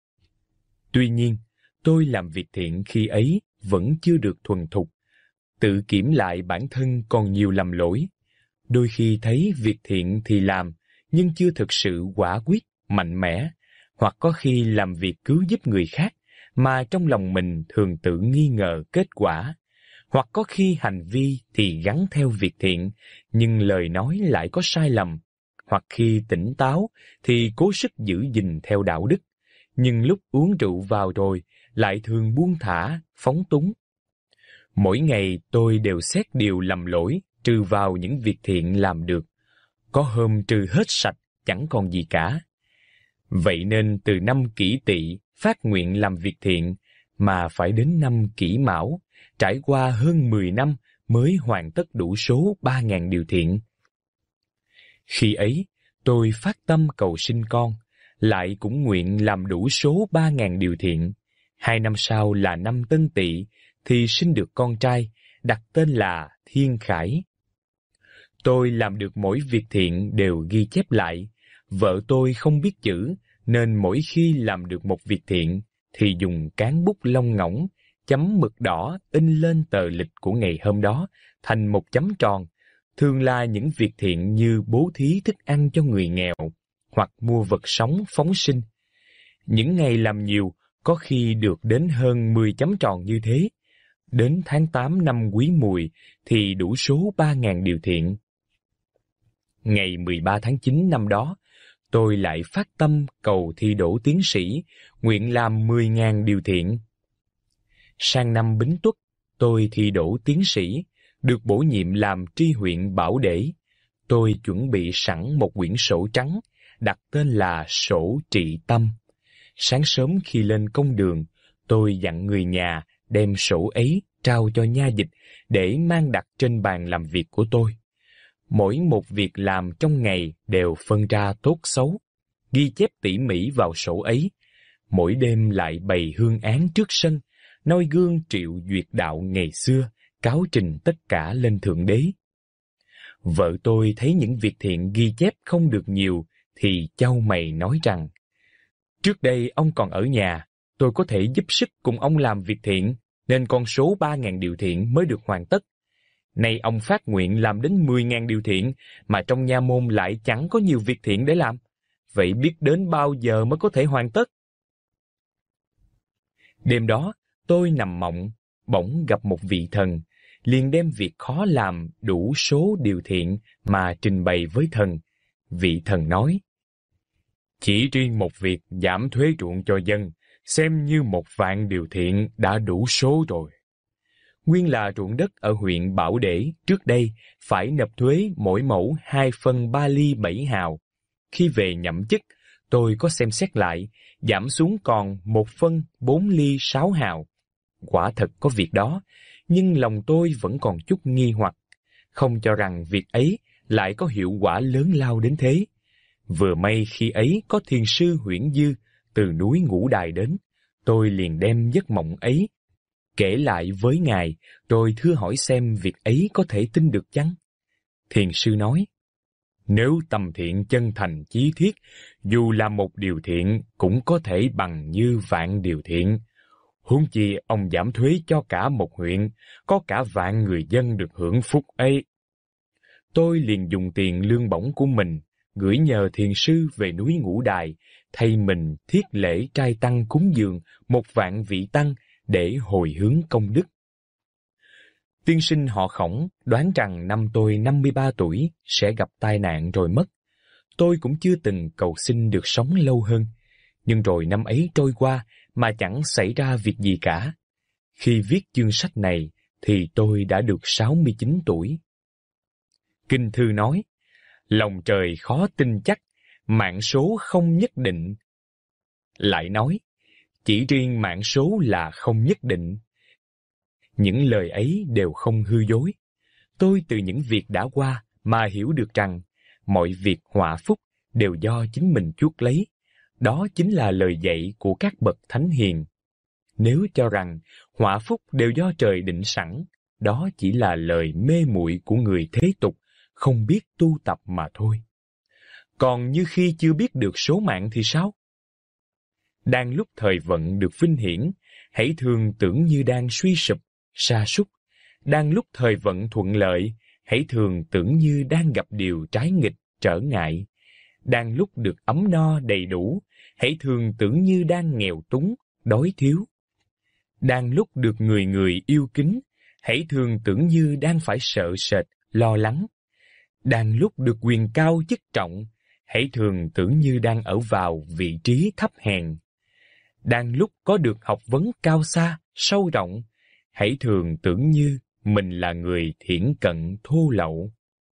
Tuy nhiên, tôi làm việc thiện khi ấy vẫn chưa được thuần thục. Tự kiểm lại bản thân còn nhiều lầm lỗi. Đôi khi thấy việc thiện thì làm, nhưng chưa thực sự quả quyết, mạnh mẽ, hoặc có khi làm việc cứu giúp người khác, mà trong lòng mình thường tự nghi ngờ kết quả, hoặc có khi hành vi thì gắn theo việc thiện, nhưng lời nói lại có sai lầm, hoặc khi tỉnh táo thì cố sức giữ gìn theo đạo đức, nhưng lúc uống rượu vào rồi lại thường buông thả, phóng túng. Mỗi ngày tôi đều xét điều lầm lỗi, trừ vào những việc thiện làm được. Có hôm trừ hết sạch, chẳng còn gì cả. Vậy nên từ năm Kỷ Tỵ phát nguyện làm việc thiện, mà phải đến năm Kỷ Mão, trải qua hơn 10 năm mới hoàn tất đủ số 3.000 điều thiện. Khi ấy, tôi phát tâm cầu sinh con, lại cũng nguyện làm đủ số 3.000 điều thiện. 2 năm sau là năm Tân Tỵ, thì sinh được con trai, đặt tên là Thiên Khải. Tôi làm được mỗi việc thiện đều ghi chép lại. Vợ tôi không biết chữ, nên mỗi khi làm được một việc thiện, thì dùng cán bút lông ngỗng, chấm mực đỏ in lên tờ lịch của ngày hôm đó, thành một chấm tròn. Thường là những việc thiện như bố thí thức ăn cho người nghèo, hoặc mua vật sống phóng sinh. Những ngày làm nhiều, có khi được đến hơn 10 chấm tròn như thế. Đến tháng 8 năm Quý Mùi thì đủ số 3.000 điều thiện. Ngày 13 tháng 9 năm đó, tôi lại phát tâm cầu thi đỗ tiến sĩ, nguyện làm 10.000 điều thiện. Sang năm Bính Tuất, tôi thi đỗ tiến sĩ, được bổ nhiệm làm tri huyện Bảo Để. Tôi chuẩn bị sẵn một quyển sổ trắng, đặt tên là sổ trị tâm. Sáng sớm khi lên công đường, tôi dặn người nhà đem sổ ấy trao cho nha dịch để mang đặt trên bàn làm việc của tôi. Mỗi một việc làm trong ngày đều phân ra tốt xấu, ghi chép tỉ mỉ vào sổ ấy. Mỗi đêm lại bày hương án trước sân, noi gương triệu duyệt đạo ngày xưa, cáo trình tất cả lên Thượng Đế. Vợ tôi thấy những việc thiện ghi chép không được nhiều, thì chau mày nói rằng, trước đây ông còn ở nhà, tôi có thể giúp sức cùng ông làm việc thiện, nên con số 3.000 điều thiện mới được hoàn tất. Nay ông phát nguyện làm đến 10.000 điều thiện, mà trong nha môn lại chẳng có nhiều việc thiện để làm. Vậy biết đến bao giờ mới có thể hoàn tất? Đêm đó, tôi nằm mộng, bỗng gặp một vị thần, liền đem việc khó làm đủ số điều thiện mà trình bày với thần. Vị thần nói, chỉ riêng một việc giảm thuế ruộng cho dân, xem như 1.000 điều thiện đã đủ số rồi. Nguyên là ruộng đất ở huyện Bảo Để trước đây phải nộp thuế mỗi mẫu 2/3 ly 7 hào. Khi về nhậm chức, tôi có xem xét lại, giảm xuống còn 1/4 ly 6 hào. Quả thật có việc đó, nhưng lòng tôi vẫn còn chút nghi hoặc, không cho rằng việc ấy lại có hiệu quả lớn lao đến thế. Vừa may khi ấy có thiền sư Huyễn Dư từ núi Ngũ Đài đến, tôi liền đem giấc mộng ấy kể lại với ngài, rồi thưa hỏi xem việc ấy có thể tin được chăng? Thiền sư nói, nếu tâm thiện chân thành chí thiết, dù là một điều thiện cũng có thể bằng như vạn điều thiện. Huống chi ông giảm thuế cho cả một huyện, có cả vạn người dân được hưởng phúc ấy. Tôi liền dùng tiền lương bổng của mình, gửi nhờ thiền sư về núi Ngũ Đài, thay mình thiết lễ trai tăng cúng dường 1.000 vị tăng để hồi hướng công đức. Tiên sinh họ Khổng đoán rằng năm tôi 53 tuổi sẽ gặp tai nạn rồi mất. Tôi cũng chưa từng cầu xin được sống lâu hơn, nhưng rồi năm ấy trôi qua mà chẳng xảy ra việc gì cả. Khi viết chương sách này thì tôi đã được 69 tuổi. Kinh thư nói, lòng trời khó tin chắc, mạng số không nhất định. Lại nói, chỉ riêng mạng số là không nhất định. Những lời ấy đều không hư dối. Tôi từ những việc đã qua mà hiểu được rằng mọi việc họa phúc đều do chính mình chuốc lấy. Đó chính là lời dạy của các bậc thánh hiền. Nếu cho rằng họa phúc đều do trời định sẵn, đó chỉ là lời mê muội của người thế tục, không biết tu tập mà thôi. Còn như khi chưa biết được số mạng thì sao? Đang lúc thời vận được vinh hiển, hãy thường tưởng như đang suy sụp, sa sút. Đang lúc thời vận thuận lợi, hãy thường tưởng như đang gặp điều trái nghịch, trở ngại. Đang lúc được ấm no đầy đủ, hãy thường tưởng như đang nghèo túng, đói thiếu. Đang lúc được người người yêu kính, hãy thường tưởng như đang phải sợ sệt, lo lắng. Đang lúc được quyền cao chức trọng, hãy thường tưởng như đang ở vào vị trí thấp hèn. Đang lúc có được học vấn cao xa, sâu rộng, hãy thường tưởng như mình là người thiển cận thô lậu.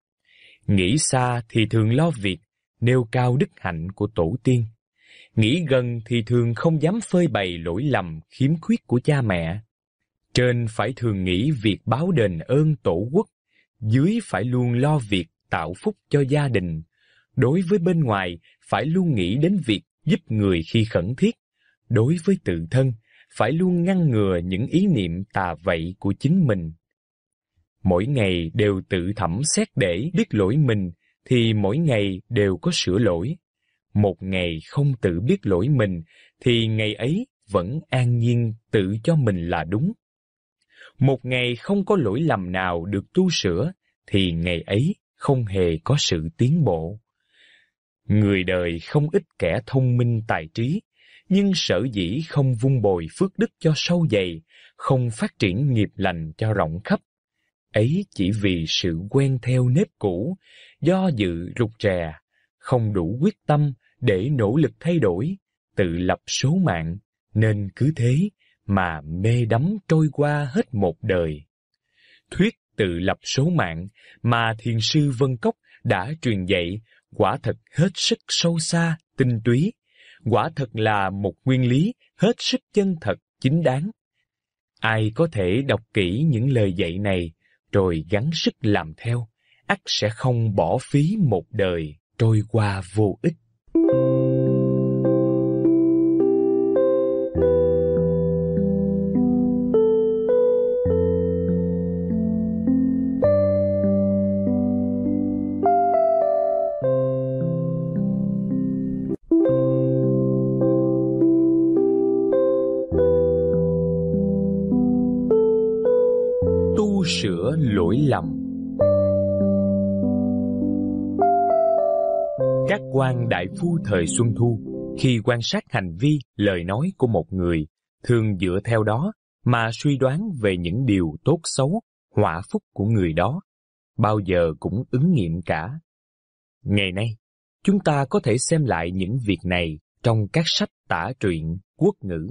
Nghĩ xa thì thường lo việc, nêu cao đức hạnh của tổ tiên. Nghĩ gần thì thường không dám phơi bày lỗi lầm, khiếm khuyết của cha mẹ. Trên phải thường nghĩ việc báo đền ơn tổ quốc, dưới phải luôn lo việc tạo phúc cho gia đình. Đối với bên ngoài, phải luôn nghĩ đến việc giúp người khi khẩn thiết. Đối với tự thân, phải luôn ngăn ngừa những ý niệm tà vậy của chính mình. Mỗi ngày đều tự thẩm xét để biết lỗi mình, thì mỗi ngày đều có sửa lỗi. Một ngày không tự biết lỗi mình, thì ngày ấy vẫn an nhiên tự cho mình là đúng. Một ngày không có lỗi lầm nào được tu sửa, thì ngày ấy không hề có sự tiến bộ. Người đời không ít kẻ thông minh tài trí, nhưng sở dĩ không vun bồi phước đức cho sâu dày, không phát triển nghiệp lành cho rộng khắp. Ấy chỉ vì sự quen theo nếp cũ, do dự rụt rè, không đủ quyết tâm để nỗ lực thay đổi, tự lập số mạng, nên cứ thế mà mê đắm trôi qua hết một đời. Thuyết tự lập số mạng mà Thiền sư Vân Cốc đã truyền dạy quả thật hết sức sâu xa, tinh túy, quả thật là một nguyên lý hết sức chân thật, chính đáng. Ai có thể đọc kỹ những lời dạy này rồi gắng sức làm theo, ắt sẽ không bỏ phí một đời trôi qua vô ích. Tu sửa lỗi lầm. Các quan đại phu thời Xuân Thu khi quan sát hành vi, lời nói của một người, thường dựa theo đó mà suy đoán về những điều tốt xấu, họa phúc của người đó, bao giờ cũng ứng nghiệm cả. Ngày nay, chúng ta có thể xem lại những việc này trong các sách tả truyện, quốc ngữ.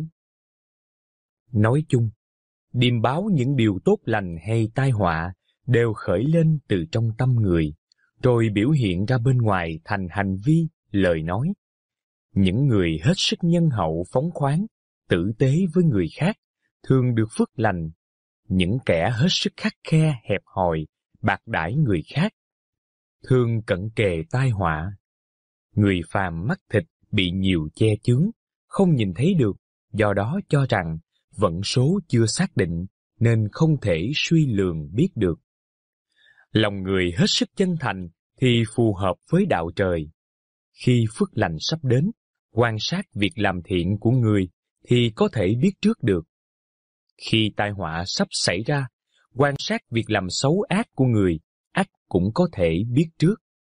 Nói chung, điềm báo những điều tốt lành hay tai họa đều khởi lên từ trong tâm người, rồi biểu hiện ra bên ngoài thành hành vi, lời nói. Những người hết sức nhân hậu phóng khoáng, tử tế với người khác, thường được phước lành. Những kẻ hết sức khắt khe, hẹp hòi, bạc đãi người khác, thường cận kề tai họa. Người phàm mắt thịt bị nhiều che chướng, không nhìn thấy được, do đó cho rằng vận số chưa xác định nên không thể suy lường biết được. Lòng người hết sức chân thành thì phù hợp với đạo trời. Khi phước lành sắp đến, quan sát việc làm thiện của người thì có thể biết trước được. Khi tai họa sắp xảy ra, quan sát việc làm xấu ác của người, ắt cũng có thể biết trước.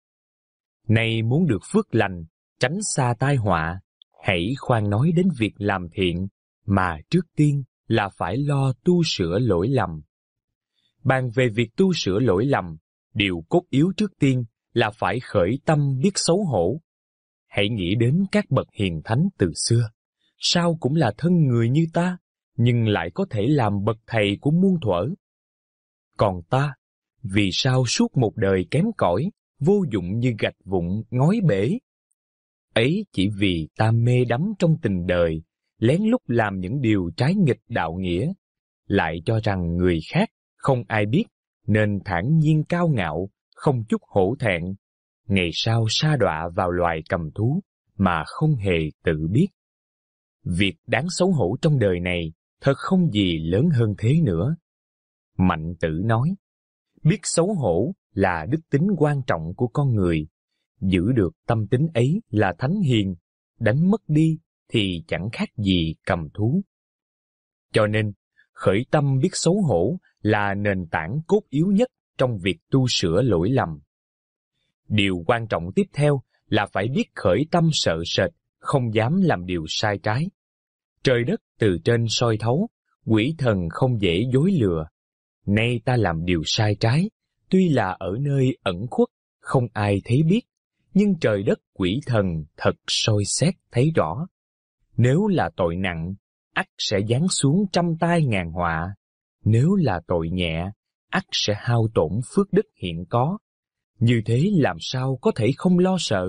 Nay muốn được phước lành, tránh xa tai họa, hãy khoan nói đến việc làm thiện, mà trước tiên là phải lo tu sửa lỗi lầm. Bàn về việc tu sửa lỗi lầm, điều cốt yếu trước tiên là phải khởi tâm biết xấu hổ. Hãy nghĩ đến các bậc hiền thánh từ xưa, sao cũng là thân người như ta, nhưng lại có thể làm bậc thầy của muôn thuở. Còn ta, vì sao suốt một đời kém cỏi, vô dụng như gạch vụn ngói bể? Ấy chỉ vì ta mê đắm trong tình đời, lén lút làm những điều trái nghịch đạo nghĩa, lại cho rằng người khác không ai biết, nên thản nhiên cao ngạo, không chút hổ thẹn, ngày sau sa đọa vào loài cầm thú mà không hề tự biết. Việc đáng xấu hổ trong đời này thật không gì lớn hơn thế nữa. Mạnh Tử nói, biết xấu hổ là đức tính quan trọng của con người, giữ được tâm tính ấy là thánh hiền, đánh mất đi thì chẳng khác gì cầm thú. Cho nên, khởi tâm biết xấu hổ là nền tảng cốt yếu nhất trong việc tu sửa lỗi lầm. Điều quan trọng tiếp theo là phải biết khởi tâm sợ sệt, không dám làm điều sai trái. Trời đất từ trên soi thấu, quỷ thần không dễ dối lừa. Nay ta làm điều sai trái, tuy là ở nơi ẩn khuất, không ai thấy biết, nhưng trời đất quỷ thần thật soi xét thấy rõ. Nếu là tội nặng, ắt sẽ giáng xuống trăm tai ngàn họa. Nếu là tội nhẹ, ắt sẽ hao tổn phước đức hiện có. Như thế làm sao có thể không lo sợ?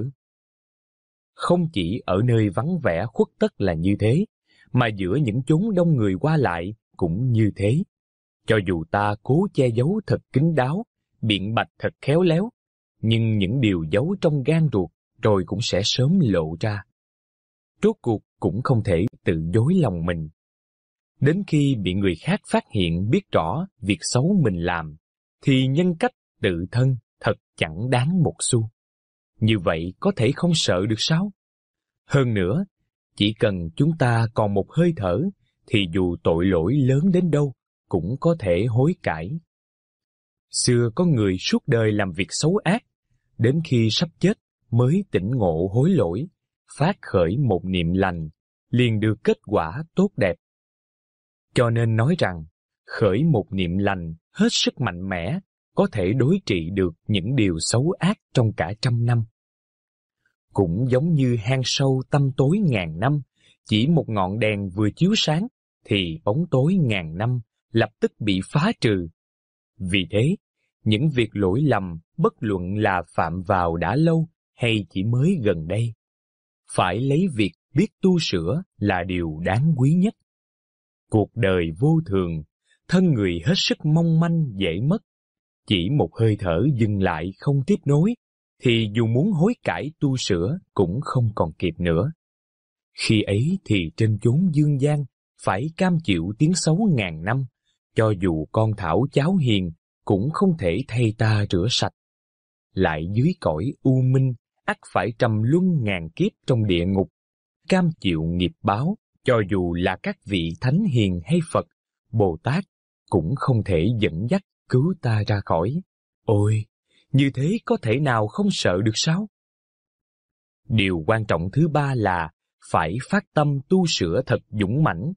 Không chỉ ở nơi vắng vẻ khuất tất là như thế, mà giữa những chốn đông người qua lại cũng như thế. Cho dù ta cố che giấu thật kín đáo, biện bạch thật khéo léo, nhưng những điều giấu trong gan ruột rồi cũng sẽ sớm lộ ra. Rốt cuộc cũng không thể tự dối lòng mình. Đến khi bị người khác phát hiện biết rõ việc xấu mình làm, thì nhân cách tự thân thật chẳng đáng một xu. Như vậy có thể không sợ được sao? Hơn nữa, chỉ cần chúng ta còn một hơi thở, thì dù tội lỗi lớn đến đâu, cũng có thể hối cải. Xưa có người suốt đời làm việc xấu ác, đến khi sắp chết mới tỉnh ngộ hối lỗi, phát khởi một niệm lành, liền được kết quả tốt đẹp. Cho nên nói rằng, khởi một niệm lành hết sức mạnh mẽ, có thể đối trị được những điều xấu ác trong cả 100 năm. Cũng giống như hang sâu tăm tối ngàn năm, chỉ một ngọn đèn vừa chiếu sáng, thì bóng tối ngàn năm lập tức bị phá trừ. Vì thế, những việc lỗi lầm bất luận là phạm vào đã lâu hay chỉ mới gần đây, phải lấy việc biết tu sửa là điều đáng quý nhất. Cuộc đời vô thường, thân người hết sức mong manh dễ mất. Chỉ một hơi thở dừng lại không tiếp nối, thì dù muốn hối cải tu sửa cũng không còn kịp nữa. Khi ấy thì trên chốn dương gian phải cam chịu tiếng xấu ngàn năm, cho dù con thảo cháu hiền cũng không thể thay ta rửa sạch. Lại dưới cõi u minh, ắt phải trầm luân ngàn kiếp trong địa ngục, cam chịu nghiệp báo, cho dù là các vị thánh hiền hay Phật, Bồ Tát cũng không thể dẫn dắt cứu ta ra khỏi. Ôi, như thế có thể nào không sợ được sao? Điều quan trọng thứ ba là phải phát tâm tu sửa thật dũng mãnh.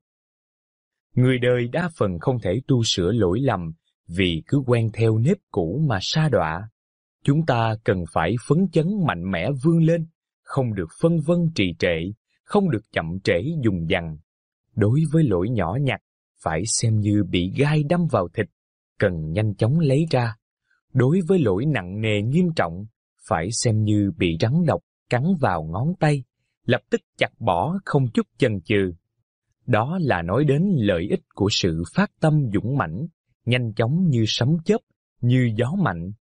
Người đời đa phần không thể tu sửa lỗi lầm vì cứ quen theo nếp cũ mà sa đọa. Chúng ta cần phải phấn chấn mạnh mẽ vươn lên, không được phân vân trì trệ, không được chậm trễ dùng dằng. Đối với lỗi nhỏ nhặt, phải xem như bị gai đâm vào thịt, cần nhanh chóng lấy ra. Đối với lỗi nặng nề nghiêm trọng, phải xem như bị rắn độc cắn vào ngón tay, lập tức chặt bỏ không chút chần chừ. Đó là nói đến lợi ích của sự phát tâm dũng mãnh, nhanh chóng như sấm chớp, như gió mạnh.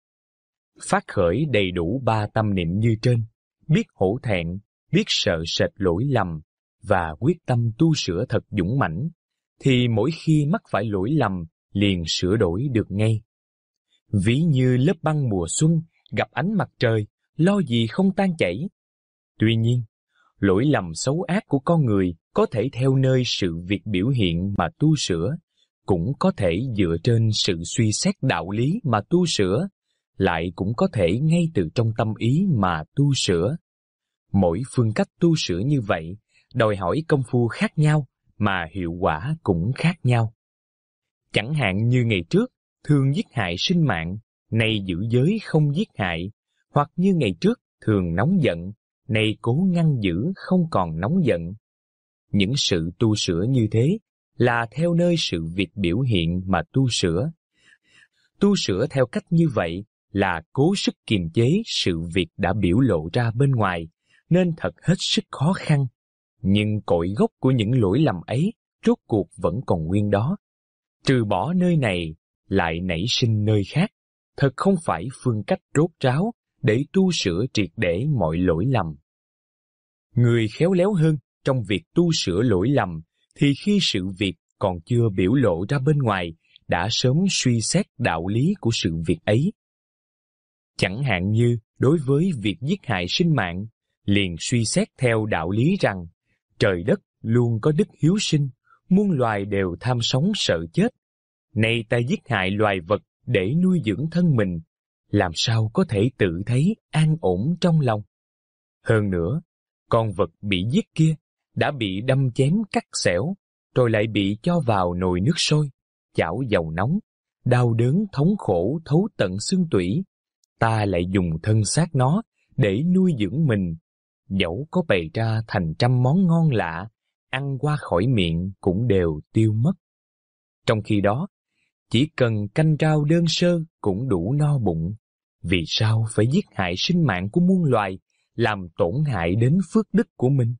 Phát khởi đầy đủ 3 tâm niệm như trên, biết hổ thẹn, biết sợ sệt lỗi lầm và quyết tâm tu sửa thật dũng mãnh, thì mỗi khi mắc phải lỗi lầm liền sửa đổi được ngay. Ví như lớp băng mùa xuân gặp ánh mặt trời, lo gì không tan chảy. Tuy nhiên, lỗi lầm xấu ác của con người có thể theo nơi sự việc biểu hiện mà tu sửa, cũng có thể dựa trên sự suy xét đạo lý mà tu sửa, lại cũng có thể ngay từ trong tâm ý mà tu sửa. Mỗi phương cách tu sửa như vậy đòi hỏi công phu khác nhau mà hiệu quả cũng khác nhau. Chẳng hạn như ngày trước thường giết hại sinh mạng, nay giữ giới không giết hại, hoặc như ngày trước thường nóng giận, nay cố ngăn giữ không còn nóng giận. Những sự tu sửa như thế là theo nơi sự việc biểu hiện mà tu sửa. Tu sửa theo cách như vậy là cố sức kiềm chế sự việc đã biểu lộ ra bên ngoài, nên thật hết sức khó khăn. Nhưng cội gốc của những lỗi lầm ấy rốt cuộc vẫn còn nguyên đó. Trừ bỏ nơi này, lại nảy sinh nơi khác, thật không phải phương cách rốt ráo để tu sửa triệt để mọi lỗi lầm. Người khéo léo hơn trong việc tu sửa lỗi lầm thì khi sự việc còn chưa biểu lộ ra bên ngoài, đã sớm suy xét đạo lý của sự việc ấy. Chẳng hạn như đối với việc giết hại sinh mạng, liền suy xét theo đạo lý rằng trời đất luôn có đức hiếu sinh, muôn loài đều tham sống sợ chết. Nay ta giết hại loài vật để nuôi dưỡng thân mình, làm sao có thể tự thấy an ổn trong lòng. Hơn nữa, con vật bị giết kia đã bị đâm chém cắt xẻo, rồi lại bị cho vào nồi nước sôi, chảo dầu nóng, đau đớn thống khổ thấu tận xương tủy. Ta lại dùng thân xác nó để nuôi dưỡng mình, dẫu có bày ra thành trăm món ngon lạ, ăn qua khỏi miệng cũng đều tiêu mất. Trong khi đó, chỉ cần canh rau đơn sơ cũng đủ no bụng. Vì sao phải giết hại sinh mạng của muôn loài, làm tổn hại đến phước đức của mình?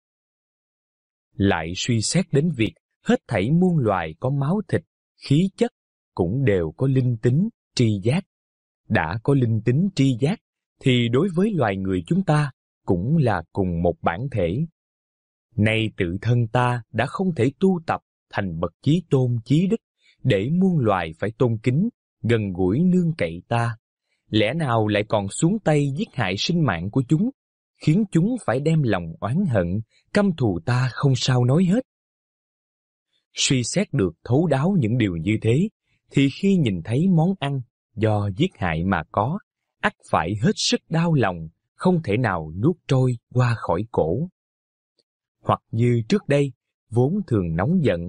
Lại suy xét đến việc hết thảy muôn loài có máu thịt, khí chất, cũng đều có linh tính, tri giác. Đã có linh tính tri giác, thì đối với loài người chúng ta cũng là cùng một bản thể. Nay tự thân ta đã không thể tu tập thành bậc chí tôn chí đức, để muôn loài phải tôn kính, gần gũi nương cậy ta. Lẽ nào lại còn xuống tay giết hại sinh mạng của chúng, khiến chúng phải đem lòng oán hận, căm thù ta không sao nói hết. Suy xét được thấu đáo những điều như thế, thì khi nhìn thấy món ăn do giết hại mà có, ắt phải hết sức đau lòng, không thể nào nuốt trôi qua khỏi cổ. Hoặc như trước đây, vốn thường nóng giận,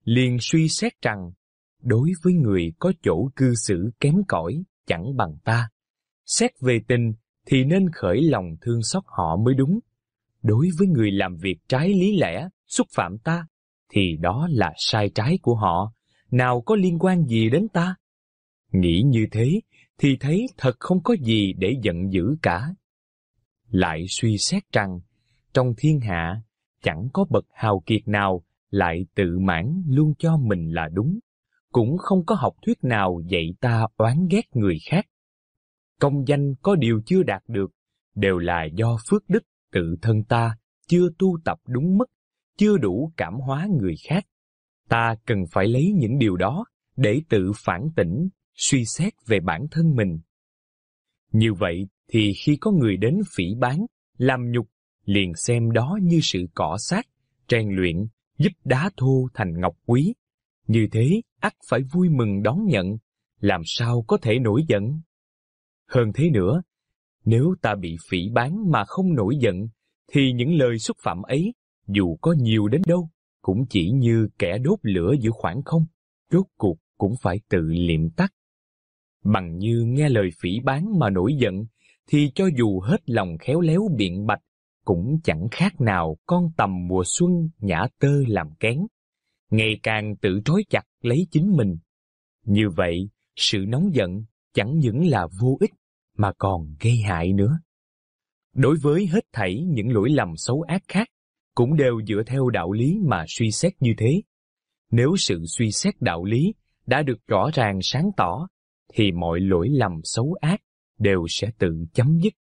liền suy xét rằng đối với người có chỗ cư xử kém cỏi chẳng bằng ta, xét về tình thì nên khởi lòng thương xót họ mới đúng. Đối với người làm việc trái lý lẽ, xúc phạm ta, thì đó là sai trái của họ, nào có liên quan gì đến ta. Nghĩ như thế thì thấy thật không có gì để giận dữ cả. Lại suy xét rằng trong thiên hạ chẳng có bậc hào kiệt nào lại tự mãn luôn cho mình là đúng, cũng không có học thuyết nào dạy ta oán ghét người khác. Công danh có điều chưa đạt được đều là do phước đức tự thân ta chưa tu tập đúng mức, chưa đủ cảm hóa người khác. Ta cần phải lấy những điều đó để tự phản tỉnh, suy xét về bản thân mình. Như vậy thì khi có người đến phỉ báng, làm nhục, liền xem đó như sự cọ xát, rèn luyện, giúp đá thô thành ngọc quý. Như thế ắt phải vui mừng đón nhận, làm sao có thể nổi giận. Hơn thế nữa, nếu ta bị phỉ báng mà không nổi giận, thì những lời xúc phạm ấy, dù có nhiều đến đâu, cũng chỉ như kẻ đốt lửa giữa khoảng không, rốt cuộc cũng phải tự liệm tắt. Bằng như nghe lời phỉ báng mà nổi giận, thì cho dù hết lòng khéo léo biện bạch, cũng chẳng khác nào con tầm mùa xuân nhả tơ làm kén, ngày càng tự trói chặt lấy chính mình. Như vậy, sự nóng giận chẳng những là vô ích, mà còn gây hại nữa. Đối với hết thảy những lỗi lầm xấu ác khác, cũng đều dựa theo đạo lý mà suy xét như thế. Nếu sự suy xét đạo lý đã được rõ ràng sáng tỏ, thì mọi lỗi lầm xấu ác đều sẽ tự chấm dứt.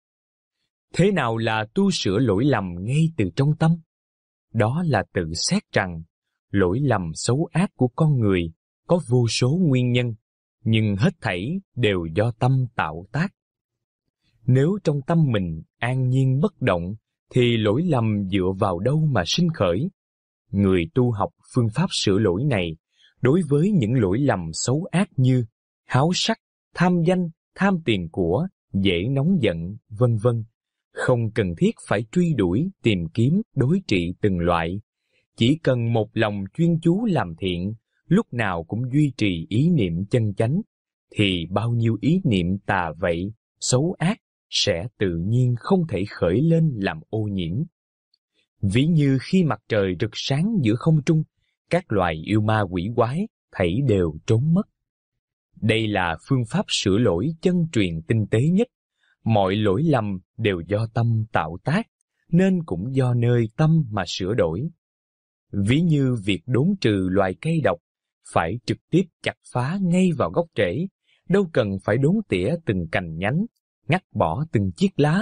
Thế nào là tu sửa lỗi lầm ngay từ trong tâm? Đó là tự xét rằng lỗi lầm xấu ác của con người có vô số nguyên nhân, nhưng hết thảy đều do tâm tạo tác. Nếu trong tâm mình an nhiên bất động, thì lỗi lầm dựa vào đâu mà sinh khởi? Người tu học phương pháp sửa lỗi này, đối với những lỗi lầm xấu ác như háo sắc, tham danh, tham tiền của, dễ nóng giận, vân vân, không cần thiết phải truy đuổi, tìm kiếm, đối trị từng loại. Chỉ cần một lòng chuyên chú làm thiện, lúc nào cũng duy trì ý niệm chân chánh, thì bao nhiêu ý niệm tà vậy, xấu ác sẽ tự nhiên không thể khởi lên làm ô nhiễm. Ví như khi mặt trời rực sáng giữa không trung, các loài yêu ma quỷ quái thảy đều trốn mất. Đây là phương pháp sửa lỗi chân truyền tinh tế nhất. Mọi lỗi lầm đều do tâm tạo tác, nên cũng do nơi tâm mà sửa đổi. Ví như việc đốn trừ loài cây độc, phải trực tiếp chặt phá ngay vào gốc rễ, đâu cần phải đốn tỉa từng cành nhánh, ngắt bỏ từng chiếc lá.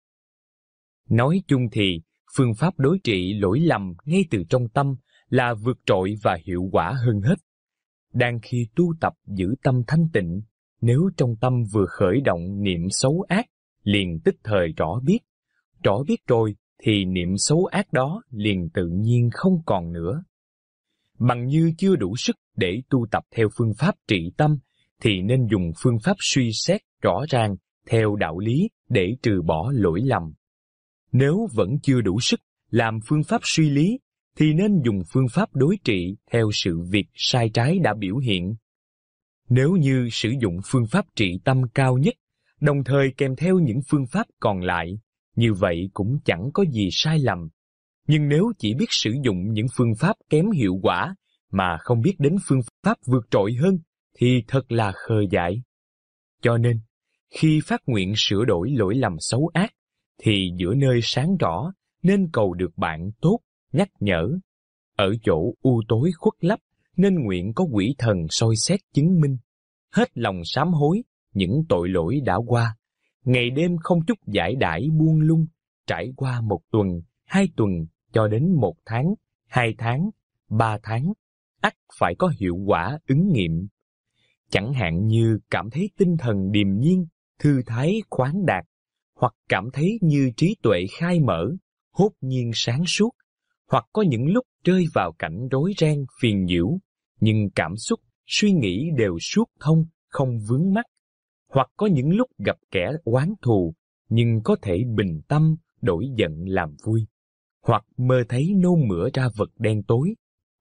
Nói chung thì, phương pháp đối trị lỗi lầm ngay từ trong tâm là vượt trội và hiệu quả hơn hết. Đang khi tu tập giữ tâm thanh tịnh, nếu trong tâm vừa khởi động niệm xấu ác, liền tức thời rõ biết rồi thì niệm xấu ác đó liền tự nhiên không còn nữa. Bằng như chưa đủ sức để tu tập theo phương pháp trị tâm, thì nên dùng phương pháp suy xét rõ ràng theo đạo lý để trừ bỏ lỗi lầm. Nếu vẫn chưa đủ sức làm phương pháp suy lý, thì nên dùng phương pháp đối trị theo sự việc sai trái đã biểu hiện. Nếu như sử dụng phương pháp trị tâm cao nhất, đồng thời kèm theo những phương pháp còn lại, như vậy cũng chẳng có gì sai lầm. Nhưng nếu chỉ biết sử dụng những phương pháp kém hiệu quả, mà không biết đến phương pháp vượt trội hơn, thì thật là khờ dại. Cho nên, khi phát nguyện sửa đổi lỗi lầm xấu ác, thì giữa nơi sáng rõ nên cầu được bạn tốt, nhắc nhở. Ở chỗ u tối khuất lấp nên nguyện có quỷ thần soi xét chứng minh. Hết lòng sám hối những tội lỗi đã qua, ngày đêm không chút giải đãi buông lung, trải qua 1 tuần, 2 tuần cho đến 1 tháng, 2 tháng, 3 tháng, ắt phải có hiệu quả ứng nghiệm. Chẳng hạn như cảm thấy tinh thần điềm nhiên, thư thái khoáng đạt, hoặc cảm thấy như trí tuệ khai mở, hốt nhiên sáng suốt, hoặc có những lúc rơi vào cảnh rối ren phiền nhiễu, nhưng cảm xúc, suy nghĩ đều suốt thông, không vướng mắc, hoặc có những lúc gặp kẻ oán thù, nhưng có thể bình tâm, đổi giận làm vui, hoặc mơ thấy nôn mửa ra vật đen tối,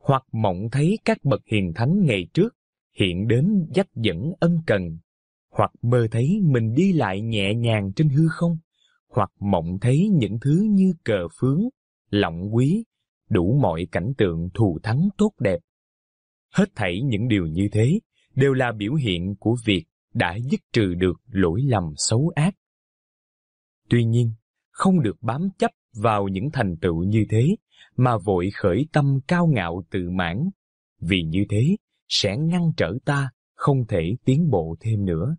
hoặc mộng thấy các bậc hiền thánh ngày trước hiện đến dắt dẫn ân cần, hoặc mơ thấy mình đi lại nhẹ nhàng trên hư không, hoặc mộng thấy những thứ như cờ phướng, lọng quý, đủ mọi cảnh tượng thù thắng tốt đẹp. Hết thảy những điều như thế đều là biểu hiện của việc đã dứt trừ được lỗi lầm xấu ác. Tuy nhiên, không được bám chấp vào những thành tựu như thế mà vội khởi tâm cao ngạo tự mãn, vì như thế sẽ ngăn trở ta không thể tiến bộ thêm nữa.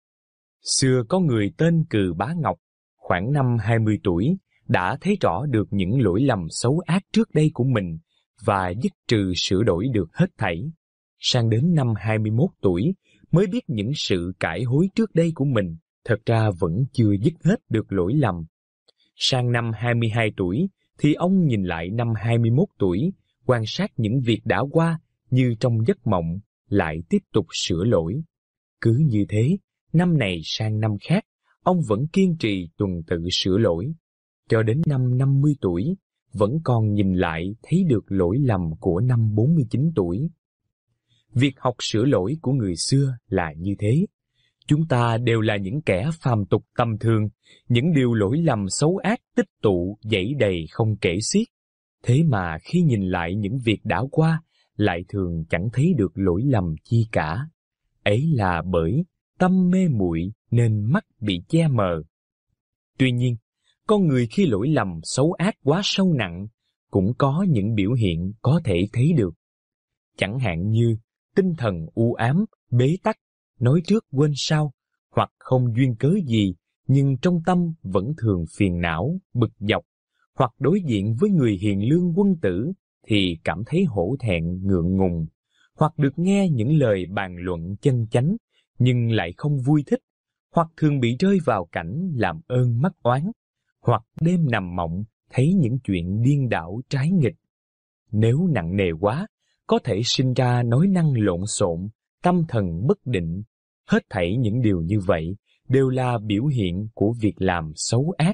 Xưa có người tên Cừ Bá Ngọc, khoảng năm 20 tuổi, đã thấy rõ được những lỗi lầm xấu ác trước đây của mình và dứt trừ sửa đổi được hết thảy. Sang đến năm 21 tuổi mới biết những sự cải hối trước đây của mình thật ra vẫn chưa dứt hết được lỗi lầm. Sang năm 22 tuổi thì ông nhìn lại năm 21 tuổi, quan sát những việc đã qua như trong giấc mộng, lại tiếp tục sửa lỗi. Cứ như thế, năm này sang năm khác, ông vẫn kiên trì tuần tự sửa lỗi. Cho đến năm 50 tuổi, vẫn còn nhìn lại thấy được lỗi lầm của năm 49 tuổi. Việc học sửa lỗi của người xưa là như thế. Chúng ta đều là những kẻ phàm tục tầm thường, những điều lỗi lầm xấu ác tích tụ dãy đầy không kể xiết. Thế mà khi nhìn lại những việc đã qua, lại thường chẳng thấy được lỗi lầm chi cả. Ấy là bởi tâm mê muội nên mắt bị che mờ. Tuy nhiên, con người khi lỗi lầm xấu ác quá sâu nặng, cũng có những biểu hiện có thể thấy được. Chẳng hạn như tinh thần u ám, bế tắc, nói trước quên sau, hoặc không duyên cớ gì, nhưng trong tâm vẫn thường phiền não, bực dọc, hoặc đối diện với người hiền lương quân tử thì cảm thấy hổ thẹn ngượng ngùng, hoặc được nghe những lời bàn luận chân chánh nhưng lại không vui thích, hoặc thường bị rơi vào cảnh làm ơn mắc oán, hoặc đêm nằm mộng thấy những chuyện điên đảo trái nghịch. Nếu nặng nề quá, có thể sinh ra nói năng lộn xộn, tâm thần bất định. Hết thảy những điều như vậy đều là biểu hiện của việc làm xấu ác.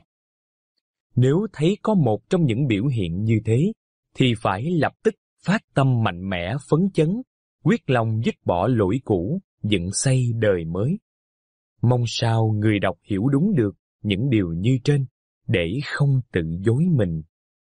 Nếu thấy có một trong những biểu hiện như thế, thì phải lập tức phát tâm mạnh mẽ phấn chấn, quyết lòng dứt bỏ lỗi cũ, dựng xây đời mới. Mong sao người đọc hiểu đúng được những điều như trên, để không tự dối mình.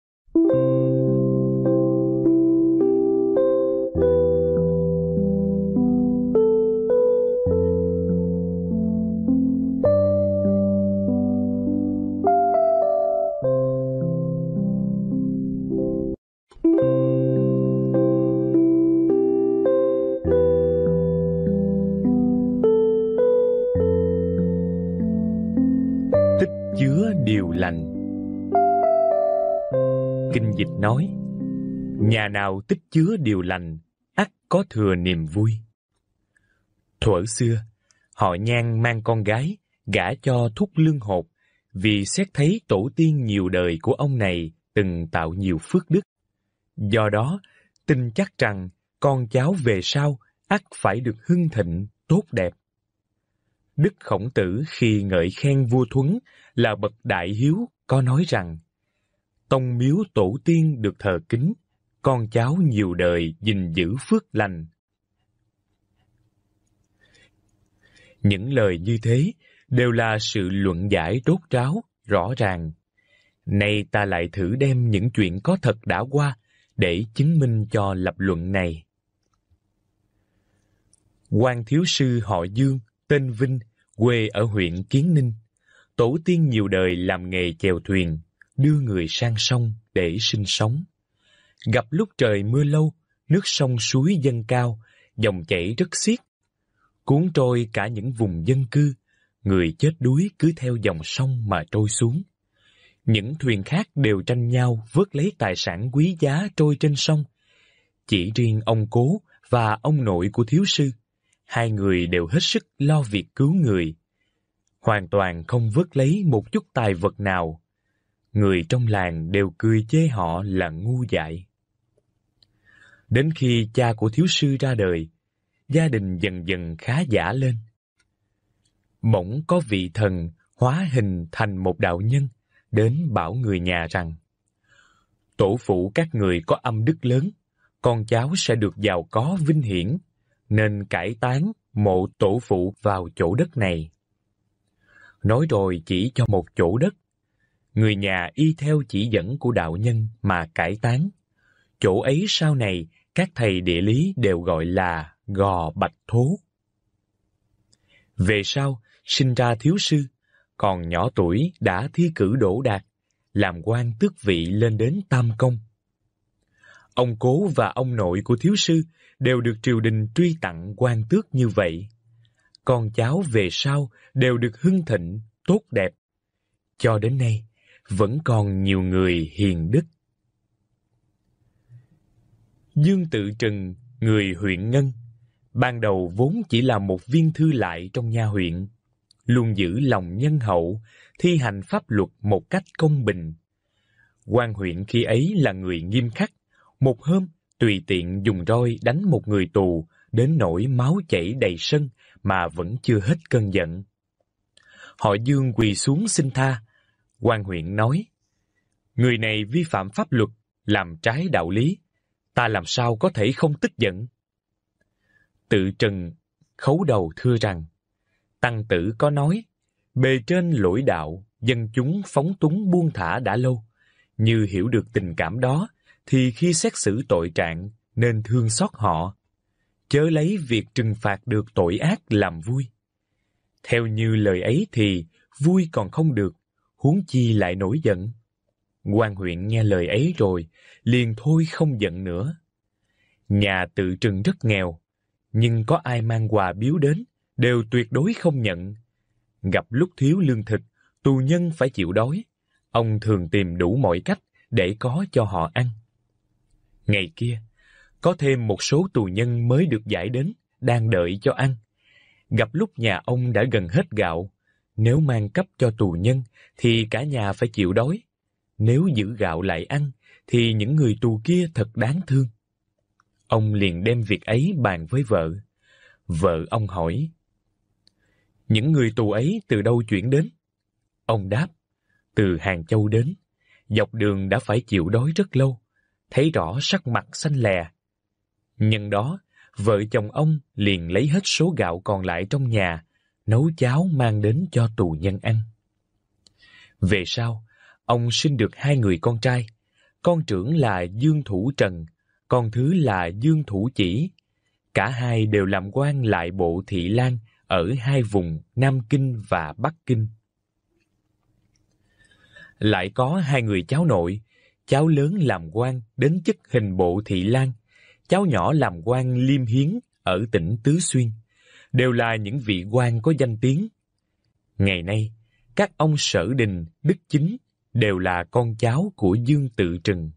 Chứa điều lành. Kinh dịch nói, nhà nào tích chứa điều lành, ắt có thừa niềm vui. Thuở xưa, họ Nhan mang con gái gả cho Thúc Lương Hột, vì xét thấy tổ tiên nhiều đời của ông này từng tạo nhiều phước đức. Do đó, tin chắc rằng con cháu về sau ắt phải được hưng thịnh, tốt đẹp. Đức Khổng Tử khi ngợi khen vua Thuấn là bậc đại hiếu có nói rằng: tông miếu tổ tiên được thờ kính, con cháu nhiều đời gìn giữ phước lành. Những lời như thế đều là sự luận giải rốt ráo, rõ ràng. Nay ta lại thử đem những chuyện có thật đã qua để chứng minh cho lập luận này. Quan thiếu sư họ Dương, tên Vinh, quê ở huyện Kiến Ninh. Tổ tiên nhiều đời làm nghề chèo thuyền, đưa người sang sông để sinh sống. Gặp lúc trời mưa lâu, nước sông suối dâng cao, dòng chảy rất xiết, cuốn trôi cả những vùng dân cư, người chết đuối cứ theo dòng sông mà trôi xuống. Những thuyền khác đều tranh nhau vớt lấy tài sản quý giá trôi trên sông. Chỉ riêng ông Cố và ông nội của thiếu sư, hai người đều hết sức lo việc cứu người, hoàn toàn không vớt lấy một chút tài vật nào. Người trong làng đều cười chê họ là ngu dại. Đến khi cha của thiếu sư ra đời, gia đình dần dần khá giả lên. Bỗng có vị thần hóa hình thành một đạo nhân đến bảo người nhà rằng: tổ phụ các người có âm đức lớn, con cháu sẽ được giàu có vinh hiển, nên cải táng mộ tổ phụ vào chỗ đất này. Nói rồi chỉ cho một chỗ đất. Người nhà y theo chỉ dẫn của đạo nhân mà cải táng. Chỗ ấy sau này các thầy địa lý đều gọi là Gò Bạch Thố. Về sau, sinh ra thiếu sư, còn nhỏ tuổi đã thi cử đỗ đạt, làm quan tước vị lên đến tam công. Ông cố và ông nội của thiếu sư đều được triều đình truy tặng quan tước như vậy. Con cháu về sau đều được hưng thịnh, tốt đẹp. Cho đến nay, vẫn còn nhiều người hiền đức. Dương Tự Trừng, người huyện Ngân, ban đầu vốn chỉ là một viên thư lại trong nha huyện, luôn giữ lòng nhân hậu, thi hành pháp luật một cách công bình. Quan huyện khi ấy là người nghiêm khắc, một hôm tùy tiện dùng roi đánh một người tù đến nỗi máu chảy đầy sân mà vẫn chưa hết cơn giận. Họ Dương quỳ xuống xin tha. Quan huyện nói: người này vi phạm pháp luật, làm trái đạo lý, ta làm sao có thể không tức giận? Tự Trừng khấu đầu thưa rằng: Tăng tử có nói, bề trên lỗi đạo, dân chúng phóng túng buông thả đã lâu. Như hiểu được tình cảm đó, thì khi xét xử tội trạng nên thương xót họ, chớ lấy việc trừng phạt được tội ác làm vui. Theo như lời ấy thì vui còn không được, huống chi lại nổi giận. Quan huyện nghe lời ấy rồi, liền thôi không giận nữa. Nhà Tự Trừng rất nghèo, nhưng có ai mang quà biếu đến, đều tuyệt đối không nhận. Gặp lúc thiếu lương thực, tù nhân phải chịu đói, ông thường tìm đủ mọi cách để có cho họ ăn. Ngày kia, có thêm một số tù nhân mới được giải đến, đang đợi cho ăn. Gặp lúc nhà ông đã gần hết gạo, nếu mang cấp cho tù nhân thì cả nhà phải chịu đói. Nếu giữ gạo lại ăn thì những người tù kia thật đáng thương. Ông liền đem việc ấy bàn với vợ. Vợ ông hỏi: những người tù ấy từ đâu chuyển đến? Ông đáp: từ Hàng Châu đến. Dọc đường đã phải chịu đói rất lâu, thấy rõ sắc mặt xanh lè. Nhân đó, vợ chồng ông liền lấy hết số gạo còn lại trong nhà, nấu cháo mang đến cho tù nhân ăn. Về sau, ông sinh được 2 người con trai. Con trưởng là Dương Thủ Trần, con thứ là Dương Thủ Chỉ. Cả hai đều làm quan lại bộ Thị Lang ở 2 vùng Nam Kinh và Bắc Kinh. Lại có 2 người cháu nội, cháu lớn làm quan đến chức hình bộ Thị Lang, cháu nhỏ làm quan Liêm Hiến ở tỉnh Tứ Xuyên, đều là những vị quan có danh tiếng. Ngày nay, các ông Sở Đình, Đức Chính đều là con cháu của Dương Tự Trừng.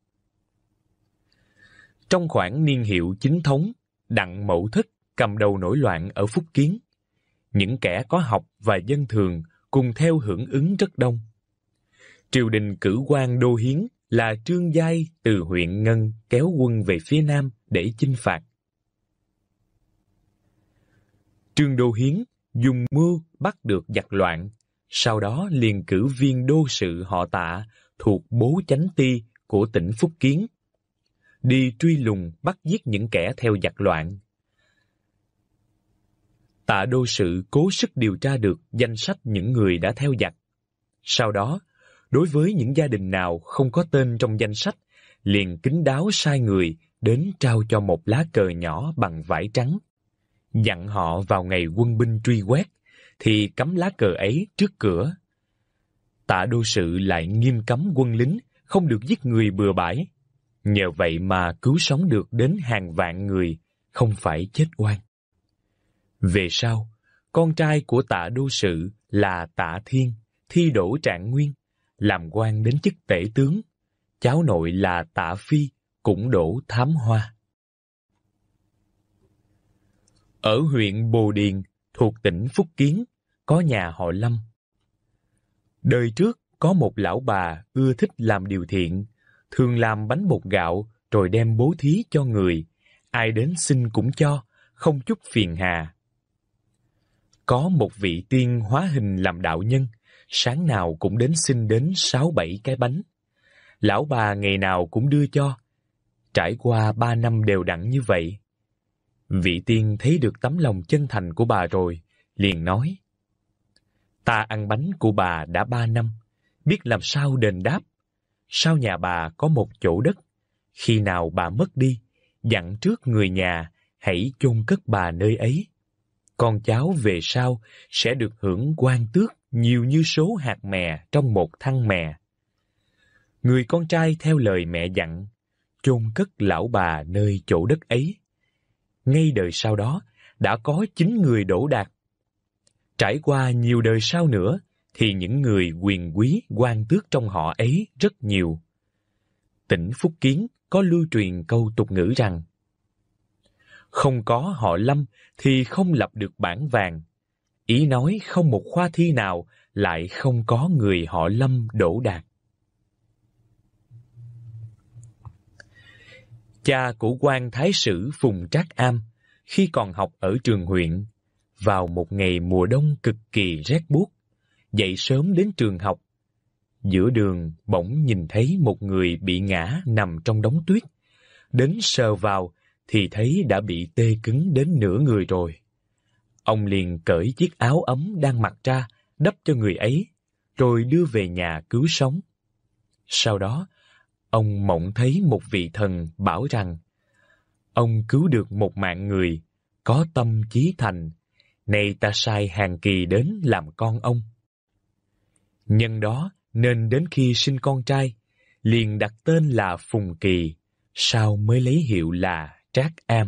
Trong khoảng niên hiệu Chính Thống, Đặng Mậu Thất cầm đầu nổi loạn ở Phúc Kiến. Những kẻ có học và dân thường cùng theo hưởng ứng rất đông. Triều đình cử quan Đô Hiến là Trương Giai từ huyện Ngân kéo quân về phía Nam để chinh phạt. Trương Đô Hiến dùng mưu bắt được giặc loạn, sau đó liền cử viên đô sự họ Tạ thuộc Bố Chánh Ti của tỉnh Phúc Kiến đi truy lùng bắt giết những kẻ theo giặc loạn. Tạ đô sự cố sức điều tra được danh sách những người đã theo giặc. Sau đó, đối với những gia đình nào không có tên trong danh sách, liền kín đáo sai người đến trao cho một lá cờ nhỏ bằng vải trắng. Dặn họ vào ngày quân binh truy quét, thì cắm lá cờ ấy trước cửa. Tạ đô sự lại nghiêm cấm quân lính không được giết người bừa bãi. Nhờ vậy mà cứu sống được đến hàng vạn người, không phải chết oan. Về sau, con trai của Tạ đô sự là Tạ Thiên, thi đỗ trạng nguyên, làm quan đến chức tể tướng. Cháu nội là Tạ Phi, cũng đỗ thám hoa. Ở huyện Bồ Điền, thuộc tỉnh Phúc Kiến, có nhà họ Lâm. Đời trước, có một lão bà ưa thích làm điều thiện, thường làm bánh bột gạo rồi đem bố thí cho người, ai đến xin cũng cho, không chút phiền hà. Có một vị tiên hóa hình làm đạo nhân, sáng nào cũng đến xin đến 6-7 cái bánh. Lão bà ngày nào cũng đưa cho. Trải qua 3 năm đều đặn như vậy, vị tiên thấy được tấm lòng chân thành của bà rồi, liền nói: Ta ăn bánh của bà đã 3 năm, biết làm sao đền đáp. Sau nhà bà có một chỗ đất, khi nào bà mất đi, dặn trước người nhà hãy chôn cất bà nơi ấy. Con cháu về sau sẽ được hưởng quan tước nhiều như số hạt mè trong một thăng mè. Người con trai theo lời mẹ dặn, chôn cất lão bà nơi chỗ đất ấy. Ngay đời sau đó, đã có 9 người đỗ đạt. Trải qua nhiều đời sau nữa, thì những người quyền quý quan tước trong họ ấy rất nhiều. Tỉnh Phúc Kiến có lưu truyền câu tục ngữ rằng: Không có họ Lâm thì không lập được bảng vàng. Ý nói không một khoa thi nào lại không có người họ Lâm đỗ đạt. Cha của quan thái sử Phùng Trác Am, khi còn học ở trường huyện, vào một ngày mùa đông cực kỳ rét buốt, dậy sớm đến trường học. Giữa đường bỗng nhìn thấy một người bị ngã nằm trong đống tuyết. Đến sờ vào thì thấy đã bị tê cứng đến nửa người rồi. Ông liền cởi chiếc áo ấm đang mặc ra, đắp cho người ấy, rồi đưa về nhà cứu sống. Sau đó, ông mộng thấy một vị thần bảo rằng ông cứu được một mạng người, có tâm chí thành, nay ta sai Hàn Kỳ đến làm con ông. Nhân đó nên đến khi sinh con trai, liền đặt tên là Phùng Kỳ, sau mới lấy hiệu là Trác Am.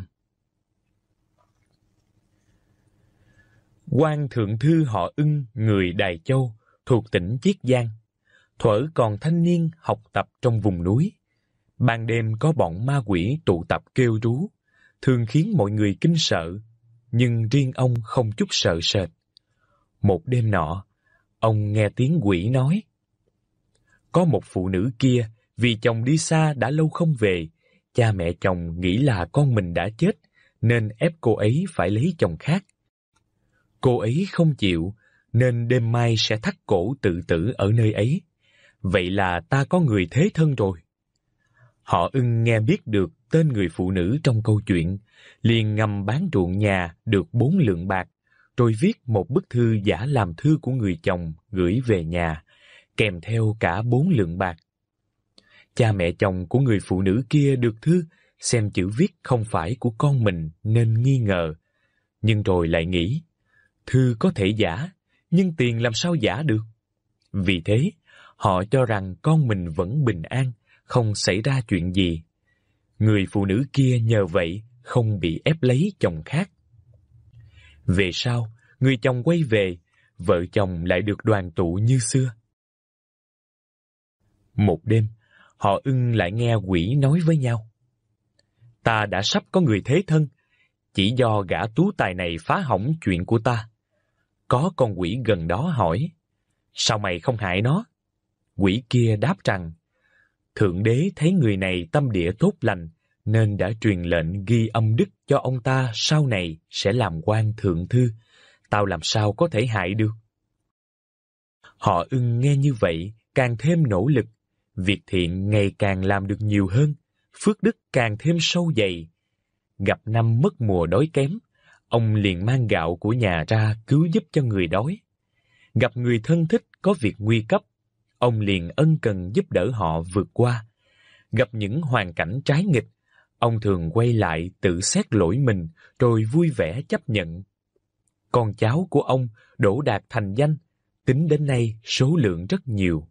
Quan thượng thư họ Ưng người Đài Châu, thuộc tỉnh Chiết Giang, thuở còn thanh niên học tập trong vùng núi. Ban đêm có bọn ma quỷ tụ tập kêu rú, thường khiến mọi người kinh sợ, nhưng riêng ông không chút sợ sệt. Một đêm nọ, ông nghe tiếng quỷ nói: Có một phụ nữ kia, vì chồng đi xa đã lâu không về, cha mẹ chồng nghĩ là con mình đã chết, nên ép cô ấy phải lấy chồng khác. Cô ấy không chịu, nên đêm mai sẽ thắt cổ tự tử ở nơi ấy. Vậy là ta có người thế thân rồi. Họ Ưng nghe biết được tên người phụ nữ trong câu chuyện, liền ngầm bán ruộng nhà được 4 lượng bạc, rồi viết một bức thư giả làm thư của người chồng gửi về nhà, kèm theo cả 4 lượng bạc. Cha mẹ chồng của người phụ nữ kia được thư, xem chữ viết không phải của con mình nên nghi ngờ, nhưng rồi lại nghĩ, thư có thể giả, nhưng tiền làm sao giả được? Vì thế, họ cho rằng con mình vẫn bình an, không xảy ra chuyện gì. Người phụ nữ kia nhờ vậy không bị ép lấy chồng khác. Về sau, người chồng quay về, vợ chồng lại được đoàn tụ như xưa. Một đêm, họ Ưng lại nghe quỷ nói với nhau: Ta đã sắp có người thế thân, chỉ do gã tú tài này phá hỏng chuyện của ta. Có con quỷ gần đó hỏi: Sao mày không hại nó? Quỷ kia đáp rằng: Thượng đế thấy người này tâm địa tốt lành, nên đã truyền lệnh ghi âm đức cho ông ta sau này sẽ làm quan thượng thư. Tao làm sao có thể hại được? Họ Ưng nghe như vậy, càng thêm nỗ lực. Việc thiện ngày càng làm được nhiều hơn, phước đức càng thêm sâu dày. Gặp năm mất mùa đói kém, ông liền mang gạo của nhà ra cứu giúp cho người đói. Gặp người thân thích có việc nguy cấp, ông liền ân cần giúp đỡ họ vượt qua. Gặp những hoàn cảnh trái nghịch, ông thường quay lại tự xét lỗi mình rồi vui vẻ chấp nhận. Con cháu của ông đỗ đạt thành danh, tính đến nay số lượng rất nhiều.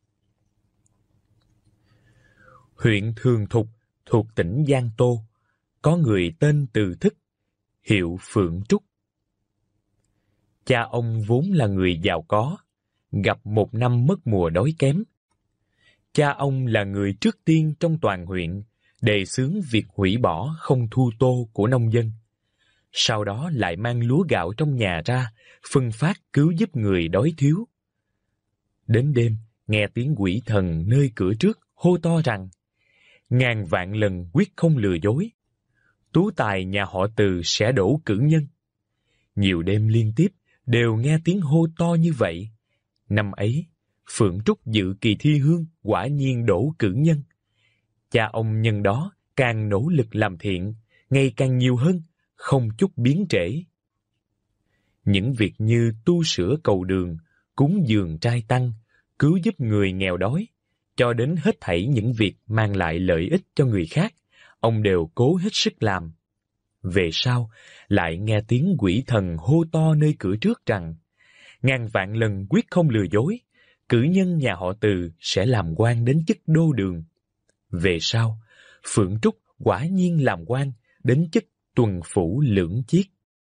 Huyện Thường Thục thuộc tỉnh Giang Tô, có người tên Từ Thức, hiệu Phượng Trúc. Cha ông vốn là người giàu có, gặp một năm mất mùa đói kém. Cha ông là người trước tiên trong toàn huyện đề xướng việc hủy bỏ không thu tô của nông dân. Sau đó lại mang lúa gạo trong nhà ra, phân phát cứu giúp người đói thiếu. Đến đêm, nghe tiếng quỷ thần nơi cửa trước hô to rằng: Ngàn vạn lần quyết không lừa dối, tú tài nhà họ Từ sẽ đỗ cử nhân. Nhiều đêm liên tiếp đều nghe tiếng hô to như vậy. Năm ấy, Phượng Trúc dự kỳ thi hương quả nhiên đỗ cử nhân. Cha ông nhân đó càng nỗ lực làm thiện, ngày càng nhiều hơn, không chút biến trễ. Những việc như tu sửa cầu đường, cúng dường trai tăng, cứu giúp người nghèo đói, cho đến hết thảy những việc mang lại lợi ích cho người khác, ông đều cố hết sức làm. Về sau, lại nghe tiếng quỷ thần hô to nơi cửa trước rằng, ngàn vạn lần quyết không lừa dối, cử nhân nhà họ Từ sẽ làm quan đến chức đô đường. Về sau, Phượng Trúc quả nhiên làm quan đến chức tuần phủ lưỡng chiết.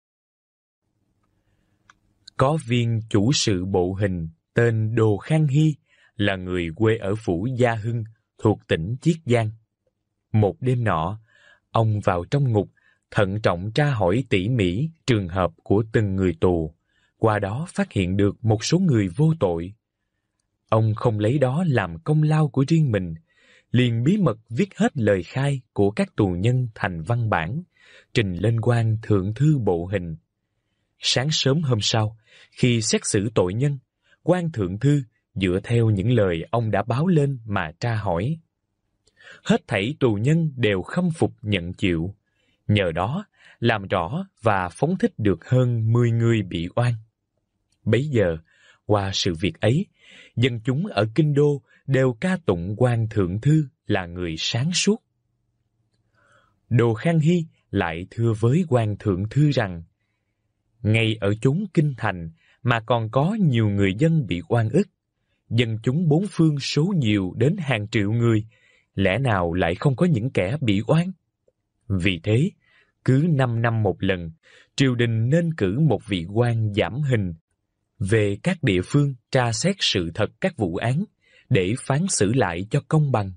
Có viên chủ sự bộ hình tên Đồ Khang Hy, là người quê ở phủ Gia Hưng thuộc tỉnh Chiết Giang. Một đêm nọ, ông vào trong ngục, thận trọng tra hỏi tỉ mỉ trường hợp của từng người tù, qua đó phát hiện được một số người vô tội. Ông không lấy đó làm công lao của riêng mình, liền bí mật viết hết lời khai của các tù nhân thành văn bản, trình lên quan thượng thư bộ hình. Sáng sớm hôm sau, khi xét xử tội nhân, quan thượng thư dựa theo những lời ông đã báo lên mà tra hỏi. Hết thảy tù nhân đều khâm phục nhận chịu, nhờ đó làm rõ và phóng thích được hơn 10 người bị oan. Bấy giờ, qua sự việc ấy, dân chúng ở Kinh Đô đều ca tụng quan thượng thư là người sáng suốt. Đồ Khang Hy lại thưa với quan thượng thư rằng, ngay ở chốn kinh thành mà còn có nhiều người dân bị oan ức, dân chúng bốn phương số nhiều đến hàng triệu người, lẽ nào lại không có những kẻ bị oan? Vì thế, cứ 5 năm một lần, triều đình nên cử một vị quan giảm hình về các địa phương tra xét sự thật các vụ án, để phán xử lại cho công bằng.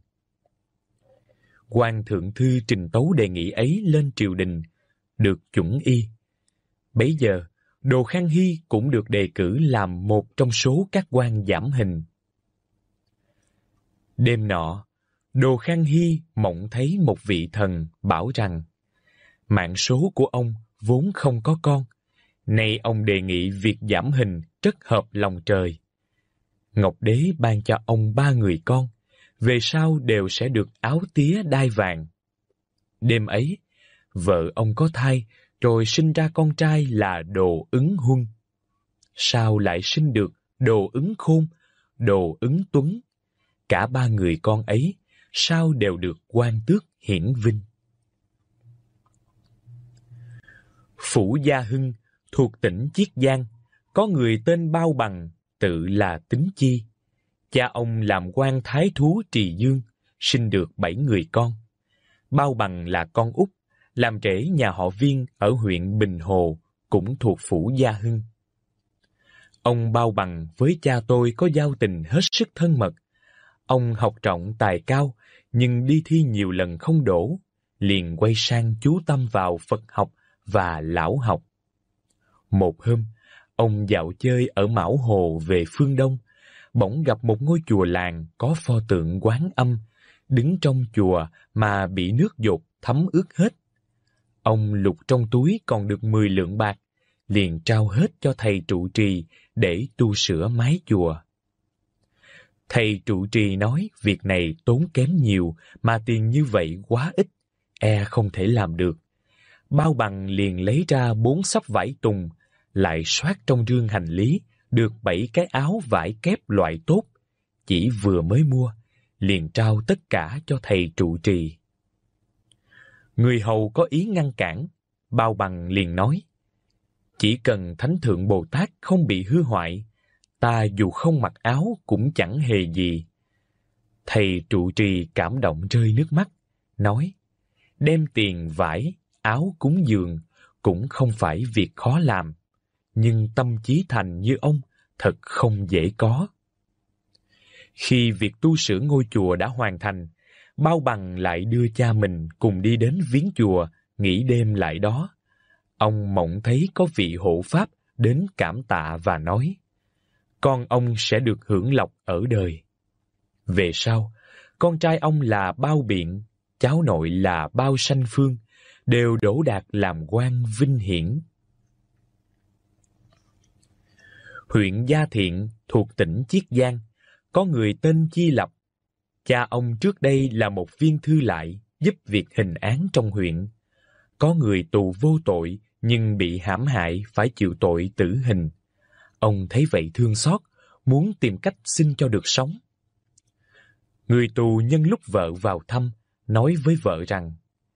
Quan thượng thư trình tấu đề nghị ấy lên triều đình, được chuẩn y. Bấy giờ, Đồ Khang Hy cũng được đề cử làm một trong số các quan giảm hình. Đêm nọ, Đồ Khang Hy mộng thấy một vị thần bảo rằng, mạng số của ông vốn không có con, nay ông đề nghị việc giảm hình rất hợp lòng trời. Ngọc Đế ban cho ông 3 người con, về sau đều sẽ được áo tía đai vàng. Đêm ấy, vợ ông có thai, rồi sinh ra con trai là Đồ Ứng Huân. Sau lại sinh được Đồ Ứng Khôn, Đồ Ứng Tuấn. Cả 3 người con ấy, sau đều được quan tước hiển vinh. Phủ Gia Hưng thuộc tỉnh Chiết Giang, có người tên Bao Bằng, tự là Tính Chi. Cha ông làm quan thái thú Trì Dương, sinh được 7 người con. Bao Bằng là con út, làm rể nhà họ Viên ở huyện Bình Hồ, cũng thuộc phủ Gia Hưng. Ông Bao Bằng với cha tôi có giao tình hết sức thân mật. Ông học trọng tài cao, nhưng đi thi nhiều lần không đỗ, liền quay sang chú tâm vào Phật học và lão học. Một hôm, ông dạo chơi ở Mão Hồ về phương Đông, bỗng gặp một ngôi chùa làng có pho tượng Quán Âm, đứng trong chùa mà bị nước dột thấm ướt hết. Ông lục trong túi còn được 10 lượng bạc, liền trao hết cho thầy trụ trì để tu sửa mái chùa. Thầy trụ trì nói việc này tốn kém nhiều, mà tiền như vậy quá ít, không thể làm được. Bao Bằng liền lấy ra 4 xấp vải tùng, lại soát trong rương hành lý được 7 cái áo vải kép loại tốt, chỉ vừa mới mua, liền trao tất cả cho thầy trụ trì. Người hầu có ý ngăn cản, Bao Bằng liền nói, chỉ cần Thánh Thượng Bồ Tát không bị hư hoại, ta dù không mặc áo cũng chẳng hề gì. Thầy trụ trì cảm động rơi nước mắt, nói, đem tiền vải, áo cúng dường cũng không phải việc khó làm, nhưng tâm chí thành như ông thật không dễ có. Khi việc tu sửa ngôi chùa đã hoàn thành, Bao Bằng lại đưa cha mình cùng đi đến viếng chùa, nghỉ đêm lại đó. Ông mộng thấy có vị hộ pháp đến cảm tạ và nói, con ông sẽ được hưởng lộc ở đời. Về sau, con trai ông là Bao Biện, cháu nội là Bao Sanh Phương, đều đỗ đạt làm quan vinh hiển. Huyện Gia Thiện thuộc tỉnh Chiết Giang, có người tên Chi Lập. Cha ông trước đây là một viên thư lại, giúp việc hình án trong huyện. Có người tù vô tội nhưng bị hãm hại phải chịu tội tử hình. Ông thấy vậy thương xót, muốn tìm cách xin cho được sống. Người tù nhân lúc vợ vào thăm, nói với vợ rằng: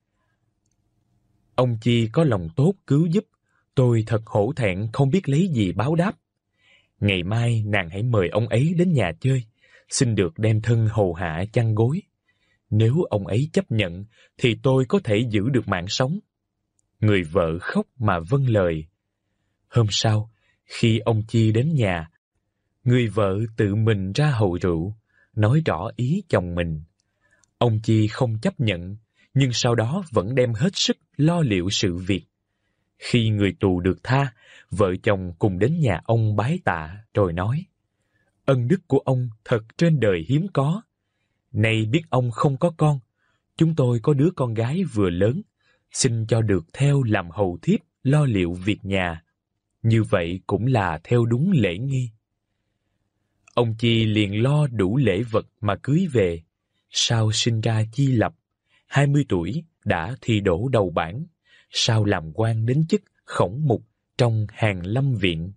"Ông Chi có lòng tốt cứu giúp, tôi thật hổ thẹn không biết lấy gì báo đáp. Ngày mai nàng hãy mời ông ấy đến nhà chơi, xin được đem thân hầu hạ chăn gối. Nếu ông ấy chấp nhận, thì tôi có thể giữ được mạng sống." Người vợ khóc mà vâng lời. Hôm sau, khi ông Chi đến nhà, người vợ tự mình ra hầu rượu, nói rõ ý chồng mình. Ông Chi không chấp nhận, nhưng sau đó vẫn đem hết sức lo liệu sự việc. Khi người tù được tha, vợ chồng cùng đến nhà ông bái tạ rồi nói: "Ân đức của ông thật trên đời hiếm có. Nay biết ông không có con, chúng tôi có đứa con gái vừa lớn, xin cho được theo làm hầu thiếp lo liệu việc nhà. Như vậy cũng là theo đúng lễ nghi." Ông Chi liền lo đủ lễ vật mà cưới về. Sau sinh ra Chi Lập, 20 tuổi đã thi đỗ đầu bảng, sau làm quan đến chức khổng mục trong Hàn Lâm Viện.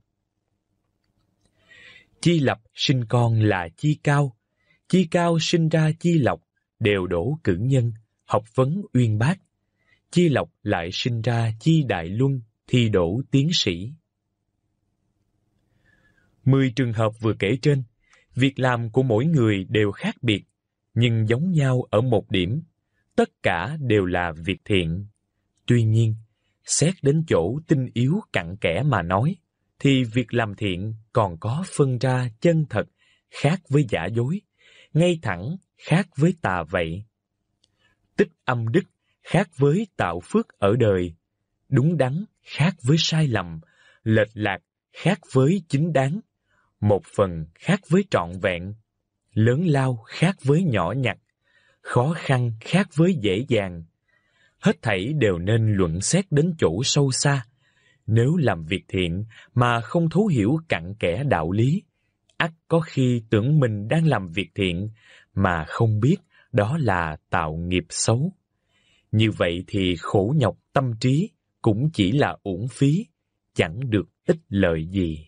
Chi Lập sinh con là Chi Cao, Chi Cao sinh ra Chi Lộc, đều đỗ cử nhân, học vấn uyên bác. Chi Lộc lại sinh ra Chi Đại Luân, thi đỗ tiến sĩ. 10 trường hợp vừa kể trên, việc làm của mỗi người đều khác biệt, nhưng giống nhau ở một điểm, tất cả đều là việc thiện. Tuy nhiên, xét đến chỗ tinh yếu cặn kẽ mà nói, thì việc làm thiện còn có phân ra chân thật khác với giả dối, ngay thẳng khác với tà vậy. Tích âm đức khác với tạo phước ở đời, đúng đắn khác với sai lầm, lệch lạc khác với chính đáng, một phần khác với trọn vẹn, lớn lao khác với nhỏ nhặt, khó khăn khác với dễ dàng. Hết thảy đều nên luận xét đến chỗ sâu xa. Nếu làm việc thiện mà không thấu hiểu cặn kẽ đạo lý, ắt có khi tưởng mình đang làm việc thiện mà không biết đó là tạo nghiệp xấu. Như vậy thì khổ nhọc tâm trí cũng chỉ là uổng phí, chẳng được ích lợi gì.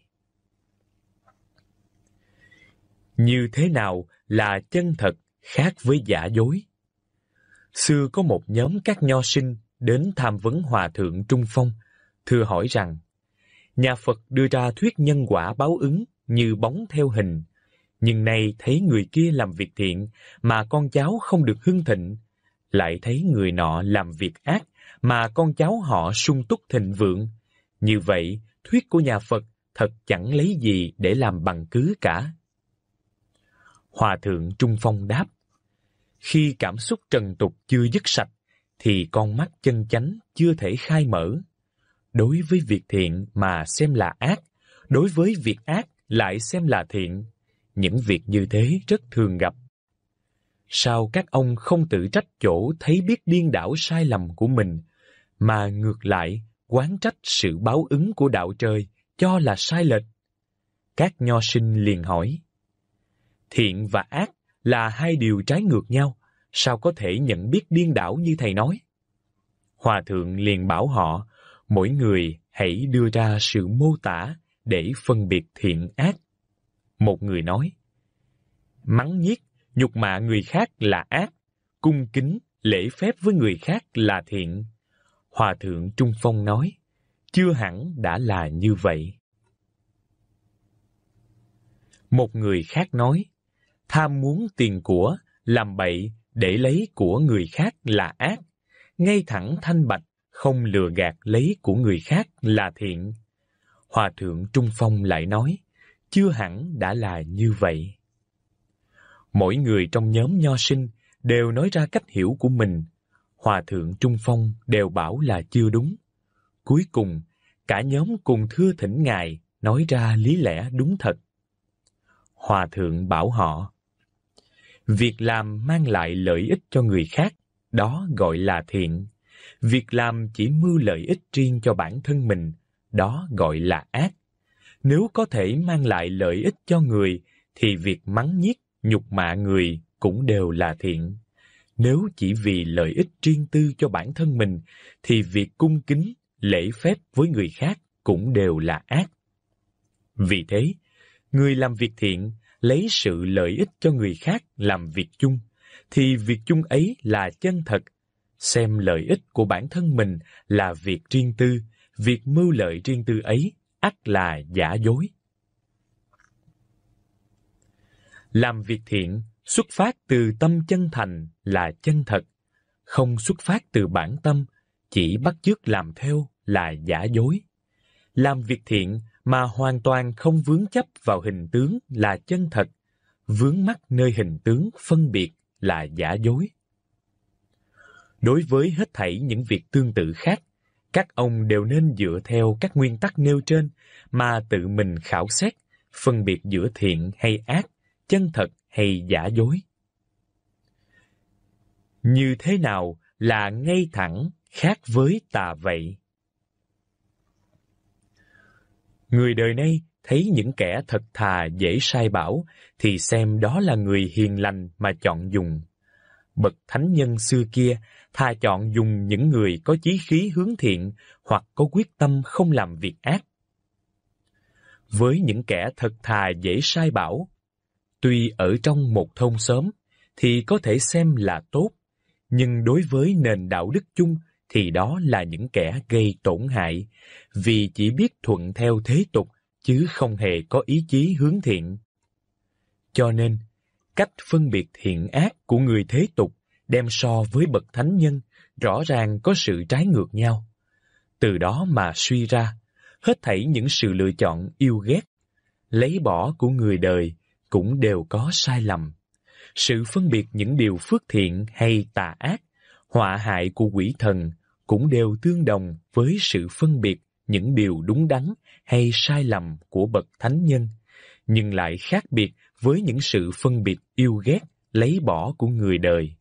Như thế nào là chân thật khác với giả dối? Xưa có một nhóm các nho sinh đến tham vấn Hòa thượng Trung Phong, thưa hỏi rằng: nhà Phật đưa ra thuyết nhân quả báo ứng như bóng theo hình, nhưng nay thấy người kia làm việc thiện mà con cháu không được hưng thịnh, lại thấy người nọ làm việc ác mà con cháu họ sung túc thịnh vượng. Như vậy, thuyết của nhà Phật thật chẳng lấy gì để làm bằng cứ cả. Hòa thượng Trung Phong đáp: khi cảm xúc trần tục chưa dứt sạch, thì con mắt chân chánh chưa thể khai mở. Đối với việc thiện mà xem là ác, đối với việc ác lại xem là thiện. Những việc như thế rất thường gặp. Sao các ông không tự trách chỗ thấy biết điên đảo sai lầm của mình, mà ngược lại oán trách sự báo ứng của đạo trời cho là sai lệch? Các nho sinh liền hỏi: thiện và ác là hai điều trái ngược nhau, sao có thể nhận biết điên đảo như thầy nói? Hòa thượng liền bảo họ, mỗi người hãy đưa ra sự mô tả để phân biệt thiện ác. Một người nói: mắng nhiếc, nhục mạ người khác là ác, cung kính, lễ phép với người khác là thiện. Hòa thượng Trung Phong nói: chưa hẳn đã là như vậy. Một người khác nói: tham muốn tiền của, làm bậy để lấy của người khác là ác, ngay thẳng thanh bạch, không lừa gạt lấy của người khác là thiện. Hòa thượng Trung Phong lại nói: chưa hẳn đã là như vậy. Mỗi người trong nhóm nho sinh đều nói ra cách hiểu của mình. Hòa thượng Trung Phong đều bảo là chưa đúng. Cuối cùng, cả nhóm cùng thưa thỉnh Ngài nói ra lý lẽ đúng thật. Hòa thượng bảo họ: việc làm mang lại lợi ích cho người khác, đó gọi là thiện. Việc làm chỉ mưu lợi ích riêng cho bản thân mình, đó gọi là ác. Nếu có thể mang lại lợi ích cho người, thì việc mắng nhiếc, nhục mạ người cũng đều là thiện. Nếu chỉ vì lợi ích riêng tư cho bản thân mình, thì việc cung kính, lễ phép với người khác cũng đều là ác. Vì thế, người làm việc thiện lấy sự lợi ích cho người khác làm việc chung, thì việc chung ấy là chân thật. Xem lợi ích của bản thân mình là việc riêng tư, việc mưu lợi riêng tư ấy ắt là giả dối. Làm việc thiện xuất phát từ tâm chân thành là chân thật, không xuất phát từ bản tâm, chỉ bắt chước làm theo là giả dối. Làm việc thiện mà hoàn toàn không vướng chấp vào hình tướng là chân thật, vướng mắc nơi hình tướng phân biệt là giả dối. Đối với hết thảy những việc tương tự khác, các ông đều nên dựa theo các nguyên tắc nêu trên mà tự mình khảo xét, phân biệt giữa thiện hay ác, chân thật hay giả dối. Như thế nào là ngay thẳng khác với tà vậy? Người đời nay thấy những kẻ thật thà dễ sai bảo thì xem đó là người hiền lành mà chọn dùng. Bậc thánh nhân xưa kia thà chọn dùng những người có chí khí hướng thiện hoặc có quyết tâm không làm việc ác. Với những kẻ thật thà dễ sai bảo, tuy ở trong một thôn xóm thì có thể xem là tốt, nhưng đối với nền đạo đức chung thì đó là những kẻ gây tổn hại, vì chỉ biết thuận theo thế tục chứ không hề có ý chí hướng thiện. Cho nên, cách phân biệt thiện ác của người thế tục đem so với bậc thánh nhân rõ ràng có sự trái ngược nhau. Từ đó mà suy ra, hết thảy những sự lựa chọn yêu ghét, lấy bỏ của người đời cũng đều có sai lầm. Sự phân biệt những điều phước thiện hay tà ác, họa hại của quỷ thần cũng đều tương đồng với sự phân biệt những điều đúng đắn hay sai lầm của bậc thánh nhân, nhưng lại khác biệt với những sự phân biệt yêu ghét, lấy bỏ của người đời.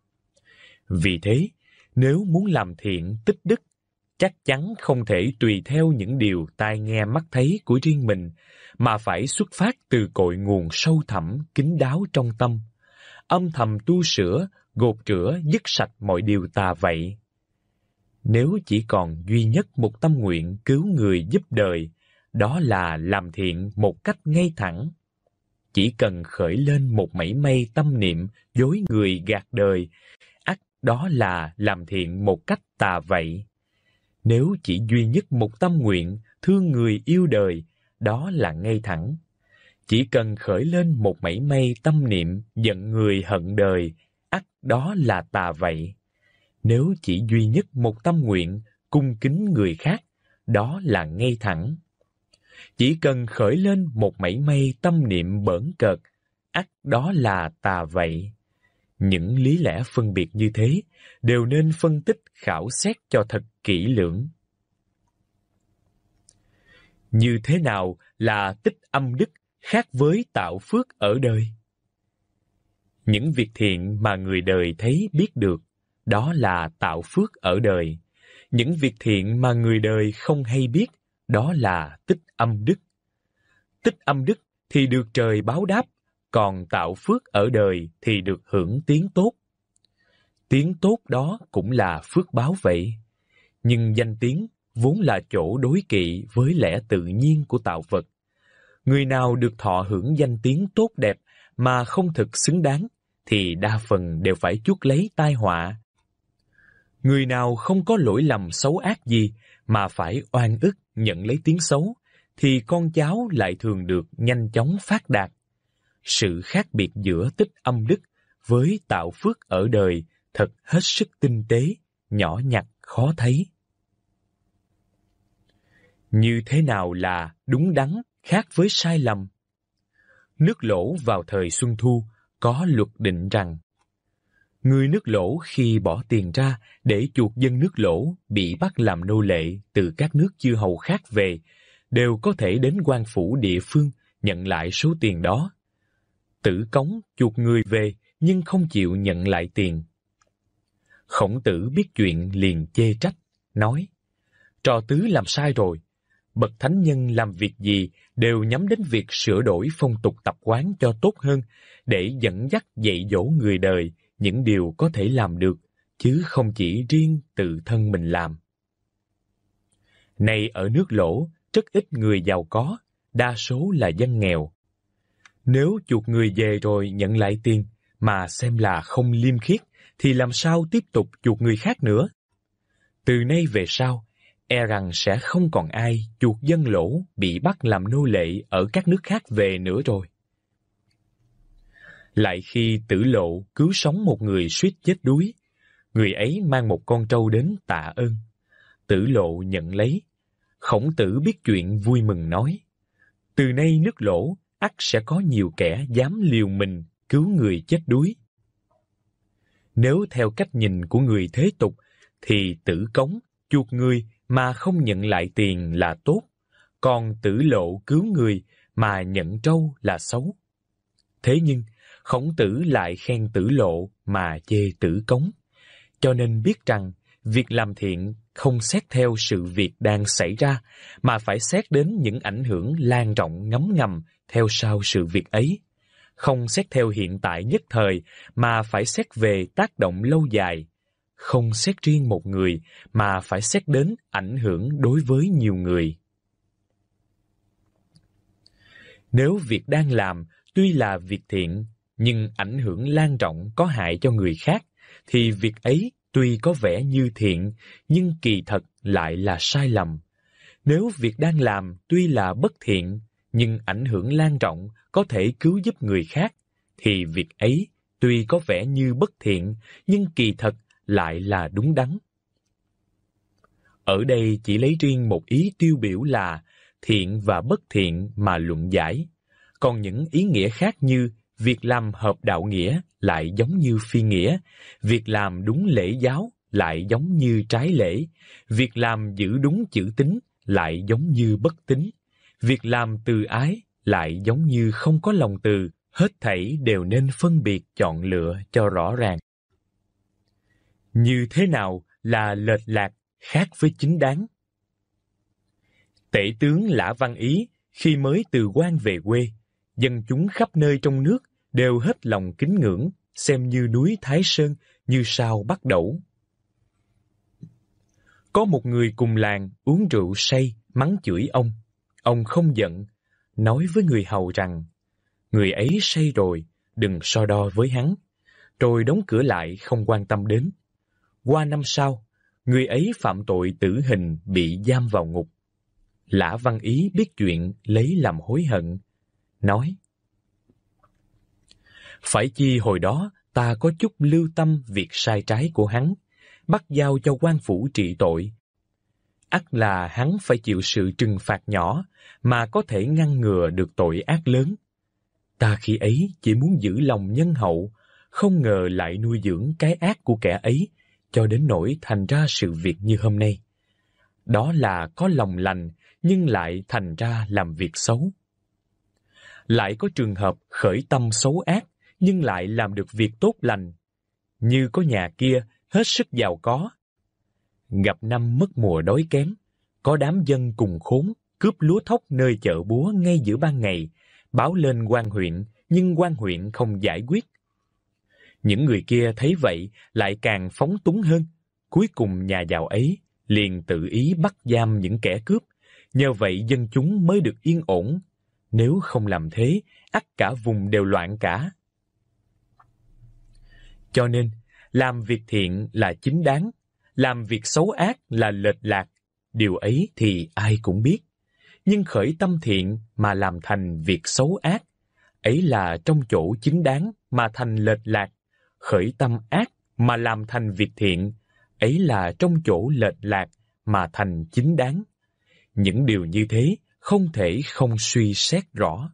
Vì thế, nếu muốn làm thiện tích đức, chắc chắn không thể tùy theo những điều tai nghe mắt thấy của riêng mình, mà phải xuất phát từ cội nguồn sâu thẳm, kín đáo trong tâm, âm thầm tu sửa, gột rửa, dứt sạch mọi điều tà vậy. Nếu chỉ còn duy nhất một tâm nguyện cứu người giúp đời, đó là làm thiện một cách ngay thẳng. Chỉ cần khởi lên một mảy may tâm niệm dối người gạt đời, ắt đó là làm thiện một cách tà vậy. Nếu chỉ duy nhất một tâm nguyện thương người yêu đời, đó là ngay thẳng. Chỉ cần khởi lên một mảy may tâm niệm giận người hận đời, ắt đó là tà vậy. Nếu chỉ duy nhất một tâm nguyện cung kính người khác, đó là ngay thẳng. Chỉ cần khởi lên một mảy may tâm niệm bỡn cợt, ắt đó là tà vậy. Những lý lẽ phân biệt như thế đều nên phân tích khảo xét cho thật kỹ lưỡng. Như thế nào là tích âm đức khác với tạo phước ở đời? Những việc thiện mà người đời thấy biết được, đó là tạo phước ở đời. Những việc thiện mà người đời không hay biết, đó là tích âm đức. Tích âm đức thì được trời báo đáp, còn tạo phước ở đời thì được hưởng tiếng tốt. Tiếng tốt đó cũng là phước báo vậy. Nhưng danh tiếng vốn là chỗ đối kỵ với lẽ tự nhiên của tạo vật. Người nào được thọ hưởng danh tiếng tốt đẹp mà không thực xứng đáng, thì đa phần đều phải chuốc lấy tai họa. Người nào không có lỗi lầm xấu ác gì mà phải oan ức nhận lấy tiếng xấu, thì con cháu lại thường được nhanh chóng phát đạt. Sự khác biệt giữa tích âm đức với tạo phước ở đời thật hết sức tinh tế, nhỏ nhặt khó thấy. Như thế nào là đúng đắn khác với sai lầm? Nước lỗ vào thời Xuân Thu có luật định rằng, người nước lỗ khi bỏ tiền ra để chuộc dân nước lỗ bị bắt làm nô lệ từ các nước chư hầu khác về, đều có thể đến quan phủ địa phương nhận lại số tiền đó. Tử Cống chuộc người về nhưng không chịu nhận lại tiền. Khổng Tử biết chuyện liền chê trách, nói: trò tứ làm sai rồi. Bậc thánh nhân làm việc gì đều nhắm đến việc sửa đổi phong tục tập quán cho tốt hơn, để dẫn dắt dạy dỗ người đời, những điều có thể làm được, chứ không chỉ riêng tự thân mình làm. Nay ở nước Lỗ, rất ít người giàu có, đa số là dân nghèo. Nếu chuộc người về rồi nhận lại tiền mà xem là không liêm khiết, thì làm sao tiếp tục chuộc người khác nữa? Từ nay về sau, e rằng sẽ không còn ai chuộc dân Lỗ bị bắt làm nô lệ ở các nước khác về nữa rồi. Lại khi Tử Lộ cứu sống một người suýt chết đuối, người ấy mang một con trâu đến tạ ơn. Tử Lộ nhận lấy. Khổng Tử biết chuyện vui mừng nói: từ nay nước Lỗ ắt sẽ có nhiều kẻ dám liều mình cứu người chết đuối. Nếu theo cách nhìn của người thế tục, thì Tử Cống chuộc người mà không nhận lại tiền là tốt, còn Tử Lộ cứu người mà nhận trâu là xấu. Thế nhưng Khổng Tử lại khen Tử Lộ mà chê Tử Cống, cho nên biết rằng việc làm thiện không xét theo sự việc đang xảy ra, mà phải xét đến những ảnh hưởng lan rộng ngấm ngầm theo sau sự việc ấy. Không xét theo hiện tại nhất thời, mà phải xét về tác động lâu dài. Không xét riêng một người, mà phải xét đến ảnh hưởng đối với nhiều người. Nếu việc đang làm tuy là việc thiện, nhưng ảnh hưởng lan rộng có hại cho người khác, thì việc ấy tuy có vẻ như thiện, nhưng kỳ thật lại là sai lầm. Nếu việc đang làm tuy là bất thiện, nhưng ảnh hưởng lan rộng có thể cứu giúp người khác, thì việc ấy tuy có vẻ như bất thiện, nhưng kỳ thật lại là đúng đắn. Ở đây chỉ lấy riêng một ý tiêu biểu là thiện và bất thiện mà luận giải, còn những ý nghĩa khác như việc làm hợp đạo nghĩa lại giống như phi nghĩa, việc làm đúng lễ giáo lại giống như trái lễ, việc làm giữ đúng chữ tín lại giống như bất tín, việc làm từ ái lại giống như không có lòng từ, hết thảy đều nên phân biệt chọn lựa cho rõ ràng. Như thế nào là lệch lạc khác với chính đáng? Tể tướng Lã Văn Ý khi mới từ quan về quê, dân chúng khắp nơi trong nước đều hết lòng kính ngưỡng, xem như núi Thái Sơn, như sao Bắc Đẩu. Có một người cùng làng uống rượu say, mắng chửi ông không giận, nói với người hầu rằng, người ấy say rồi, đừng so đo với hắn, rồi đóng cửa lại không quan tâm đến. Qua năm sau, người ấy phạm tội tử hình bị giam vào ngục. Lã Văn Ý biết chuyện lấy làm hối hận, nói: phải chi hồi đó ta có chút lưu tâm việc sai trái của hắn, bắt giao cho quan phủ trị tội. Ắt là hắn phải chịu sự trừng phạt nhỏ mà có thể ngăn ngừa được tội ác lớn. Ta khi ấy chỉ muốn giữ lòng nhân hậu, không ngờ lại nuôi dưỡng cái ác của kẻ ấy, cho đến nỗi thành ra sự việc như hôm nay. Đó là có lòng lành nhưng lại thành ra làm việc xấu. Lại có trường hợp khởi tâm xấu ác nhưng lại làm được việc tốt lành. Như có nhà kia hết sức giàu có, gặp năm mất mùa đói kém, có đám dân cùng khốn cướp lúa thóc nơi chợ búa ngay giữa ban ngày, báo lên quan huyện, nhưng quan huyện không giải quyết. Những người kia thấy vậy lại càng phóng túng hơn, cuối cùng nhà giàu ấy liền tự ý bắt giam những kẻ cướp, nhờ vậy dân chúng mới được yên ổn. Nếu không làm thế, ắt cả vùng đều loạn cả. Cho nên, làm việc thiện là chính đáng, làm việc xấu ác là lệch lạc, điều ấy thì ai cũng biết. Nhưng khởi tâm thiện mà làm thành việc xấu ác, ấy là trong chỗ chính đáng mà thành lệch lạc. Khởi tâm ác mà làm thành việc thiện, ấy là trong chỗ lệch lạc mà thành chính đáng. Những điều như thế không thể không suy xét rõ.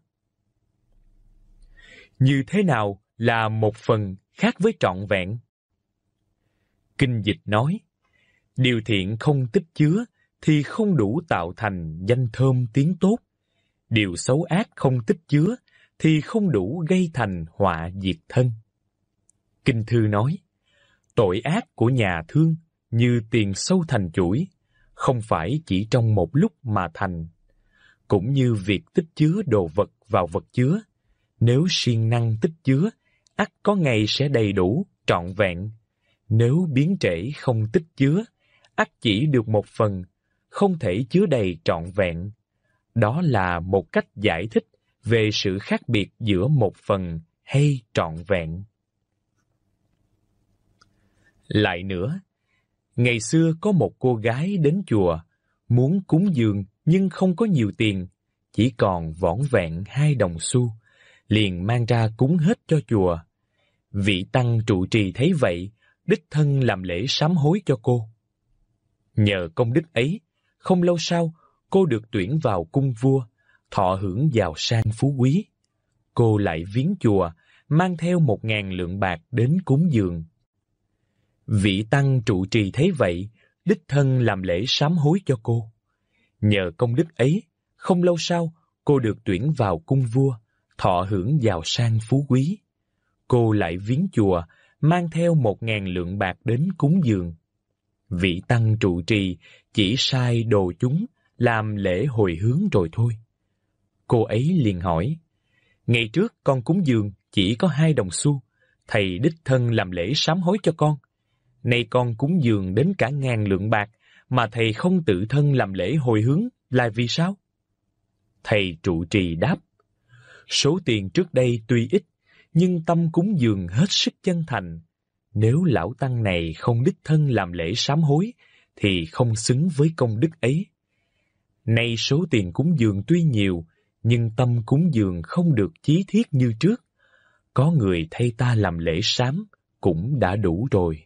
Như thế nào là một phần khác với trọn vẹn? Kinh dịch nói, điều thiện không tích chứa thì không đủ tạo thành danh thơm tiếng tốt. Điều xấu ác không tích chứa thì không đủ gây thành họa diệt thân. Kinh thư nói, tội ác của nhà thương như tiền sâu thành chuỗi, không phải chỉ trong một lúc mà thành. Cũng như việc tích chứa đồ vật vào vật chứa, nếu siêng năng tích chứa, ắt có ngày sẽ đầy đủ, trọn vẹn. Nếu biến trễ không tích chứa, ắt chỉ được một phần, không thể chứa đầy trọn vẹn. Đó là một cách giải thích về sự khác biệt giữa một phần hay trọn vẹn. Lại nữa, ngày xưa có một cô gái đến chùa, muốn cúng dường nhưng không có nhiều tiền, chỉ còn vỏn vẹn 2 đồng xu, liền mang ra cúng hết cho chùa. Vị tăng trụ trì thấy vậy, đích thân làm lễ sám hối cho cô. Nhờ công đức ấy, không lâu sau, cô được tuyển vào cung vua, thọ hưởng giàu sang phú quý. Cô lại viếng chùa, mang theo 1.000 lượng bạc đến cúng dường. Vị tăng trụ trì thấy vậy, đích thân làm lễ sám hối cho cô. Nhờ công đức ấy, không lâu sau, cô được tuyển vào cung vua, thọ hưởng giàu sang phú quý. Cô lại viếng chùa, mang theo 1.000 lượng bạc đến cúng dường. Vị tăng trụ trì chỉ sai đồ chúng làm lễ hồi hướng rồi thôi. Cô ấy liền hỏi, ngày trước con cúng dường chỉ có 2 đồng xu, thầy đích thân làm lễ sám hối cho con. Nay con cúng dường đến cả 1.000 lượng bạc, mà thầy không tự thân làm lễ hồi hướng là vì sao? Thầy trụ trì đáp, số tiền trước đây tuy ít, nhưng tâm cúng dường hết sức chân thành. Nếu lão tăng này không đích thân làm lễ sám hối, thì không xứng với công đức ấy. Nay số tiền cúng dường tuy nhiều, nhưng tâm cúng dường không được chí thiết như trước. Có người thay ta làm lễ sám cũng đã đủ rồi.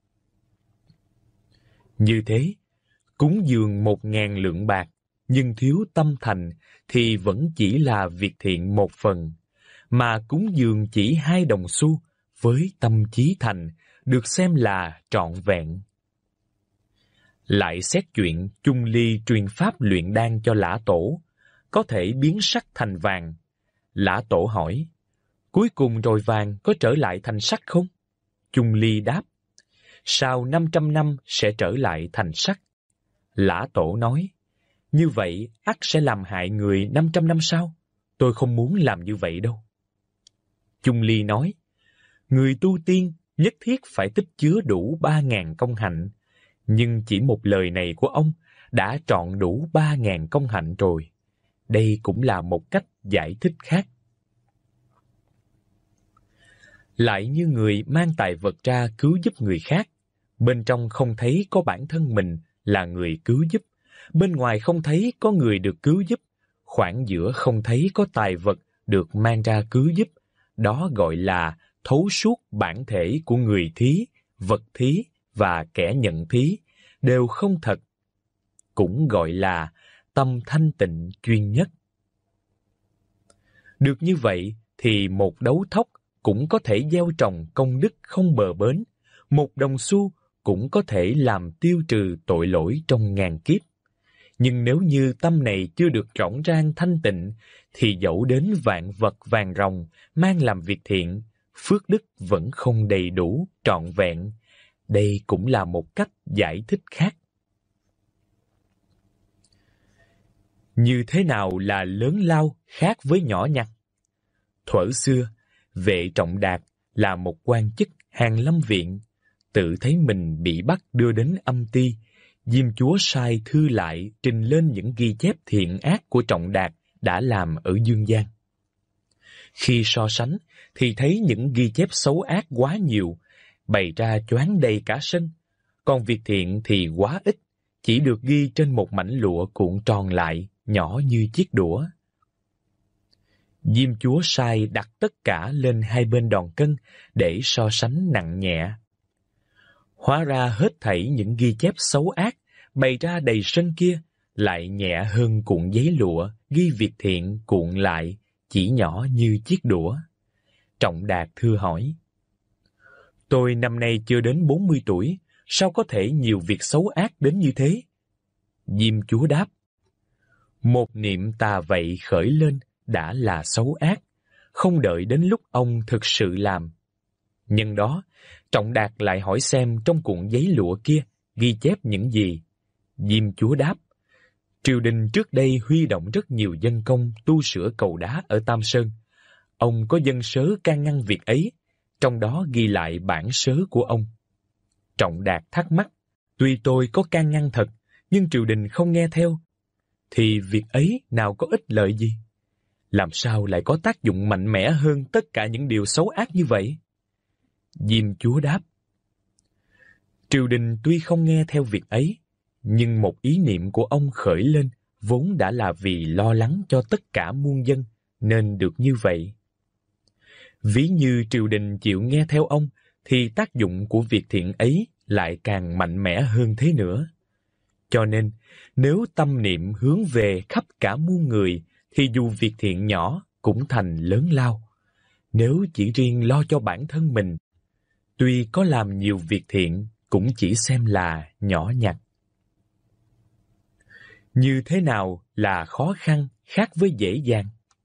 Như thế, cúng dường 1.000 lượng bạc, nhưng thiếu tâm thành thì vẫn chỉ là việc thiện một phần, mà cúng dường chỉ 2 đồng xu với tâm chí thành được xem là trọn vẹn. Lại xét chuyện Chung Ly truyền pháp luyện đan cho Lã Tổ, có thể biến sắt thành vàng. Lã Tổ hỏi, cuối cùng rồi vàng có trở lại thành sắt không? Chung Ly đáp, sau 500 năm sẽ trở lại thành sắt. Lã Tổ nói, như vậy ắt sẽ làm hại người 500 năm sau. Tôi không muốn làm như vậy đâu. Chung Ly nói, người tu tiên nhất thiết phải tích chứa đủ 3.000 công hạnh, nhưng chỉ một lời này của ông đã trọn đủ 3.000 công hạnh rồi. Đây cũng là một cách giải thích khác. Lại như người mang tài vật ra cứu giúp người khác, bên trong không thấy có bản thân mình là người cứu giúp, bên ngoài không thấy có người được cứu giúp, khoảng giữa không thấy có tài vật được mang ra cứu giúp, đó gọi là thấu suốt bản thể của người thí, vật thí và kẻ nhận thí, đều không thật. Cũng gọi là tâm thanh tịnh chuyên nhất. Được như vậy thì một đấu thóc cũng có thể gieo trồng công đức không bờ bến, một đồng xu cũng có thể làm tiêu trừ tội lỗi trong ngàn kiếp. Nhưng nếu như tâm này chưa được rỗng rang thanh tịnh, thì dẫu đến vạn vật vàng ròng mang làm việc thiện, phước đức vẫn không đầy đủ, trọn vẹn. Đây cũng là một cách giải thích khác. Như thế nào là lớn lao khác với nhỏ nhặt? Thuở xưa, Vệ Trọng Đạt là một quan chức Hàn Lâm Viện, tự thấy mình bị bắt đưa đến âm ty. Diêm Chúa sai thư lại trình lên những ghi chép thiện ác của Trọng Đạt đã làm ở Dương gian. Khi so sánh thì thấy những ghi chép xấu ác quá nhiều, bày ra choáng đầy cả sân, còn việc thiện thì quá ít, chỉ được ghi trên một mảnh lụa cuộn tròn lại, nhỏ như chiếc đũa. Diêm Chúa sai đặt tất cả lên hai bên đòn cân để so sánh nặng nhẹ. Hóa ra hết thảy những ghi chép xấu ác bày ra đầy sân kia lại nhẹ hơn cuộn giấy lụa ghi việc thiện cuộn lại, chỉ nhỏ như chiếc đũa. Trọng Đạt thưa hỏi: Tôi năm nay chưa đến 40 tuổi, sao có thể nhiều việc xấu ác đến như thế? Diêm Chúa đáp: Một niệm tà vậy khởi lên đã là xấu ác, không đợi đến lúc ông thực sự làm. Nhân đó, Trọng Đạt lại hỏi xem trong cuộn giấy lụa kia ghi chép những gì. Diêm Chúa đáp: Triều đình trước đây huy động rất nhiều dân công tu sửa cầu đá ở Tam Sơn. Ông có dân sớ can ngăn việc ấy, trong đó ghi lại bản sớ của ông. Trọng Đạt thắc mắc, tuy tôi có can ngăn thật, nhưng triều đình không nghe theo, thì việc ấy nào có ích lợi gì? Làm sao lại có tác dụng mạnh mẽ hơn tất cả những điều xấu ác như vậy? Diêm chúa đáp, triều đình tuy không nghe theo việc ấy, nhưng một ý niệm của ông khởi lên vốn đã là vì lo lắng cho tất cả muôn dân, nên được như vậy. Ví như triều đình chịu nghe theo ông, thì tác dụng của việc thiện ấy lại càng mạnh mẽ hơn thế nữa. Cho nên, nếu tâm niệm hướng về khắp cả muôn người, thì dù việc thiện nhỏ cũng thành lớn lao. Nếu chỉ riêng lo cho bản thân mình, tuy có làm nhiều việc thiện, cũng chỉ xem là nhỏ nhặt. Như thế nào là khó khăn khác với dễ dàng?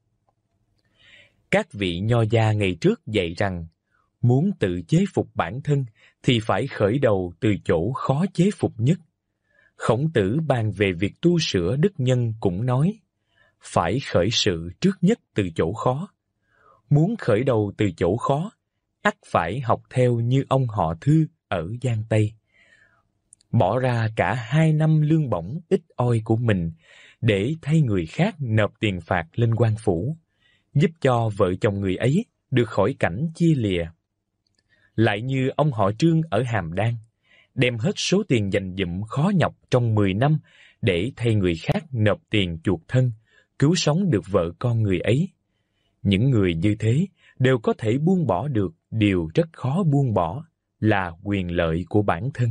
Các vị nho gia ngày trước dạy rằng, muốn tự chế phục bản thân thì phải khởi đầu từ chỗ khó chế phục nhất. Khổng Tử bàn về việc tu sửa đức nhân cũng nói, phải khởi sự trước nhất từ chỗ khó. Muốn khởi đầu từ chỗ khó, ắt phải học theo như ông họ Thư ở Giang Tây. Bỏ ra cả 2 năm lương bổng ít oi của mình để thay người khác nộp tiền phạt lên quan phủ, giúp cho vợ chồng người ấy được khỏi cảnh chia lìa. Lại như ông họ Trương ở Hàm Đan, đem hết số tiền dành dụm khó nhọc trong 10 năm để thay người khác nộp tiền chuộc thân, cứu sống được vợ con người ấy. Những người như thế đều có thể buông bỏ được điều rất khó buông bỏ, là quyền lợi của bản thân.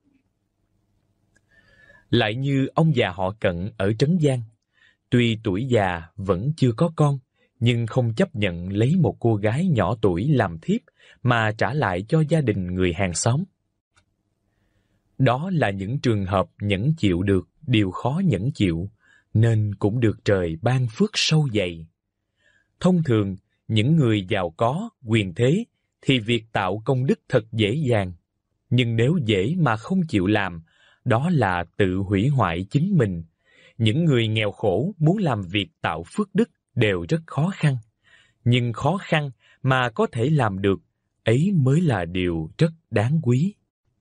Lại như ông già họ Cận ở Trấn Giang, tuy tuổi già vẫn chưa có con, nhưng không chấp nhận lấy một cô gái nhỏ tuổi làm thiếp mà trả lại cho gia đình người hàng xóm. Đó là những trường hợp nhẫn chịu được điều khó nhẫn chịu, nên cũng được trời ban phước sâu dày. Thông thường, những người giàu có, quyền thế, thì việc tạo công đức thật dễ dàng. Nhưng nếu dễ mà không chịu làm, đó là tự hủy hoại chính mình. Những người nghèo khổ muốn làm việc tạo phước đức đều rất khó khăn. Nhưng khó khăn mà có thể làm được, ấy mới là điều rất đáng quý.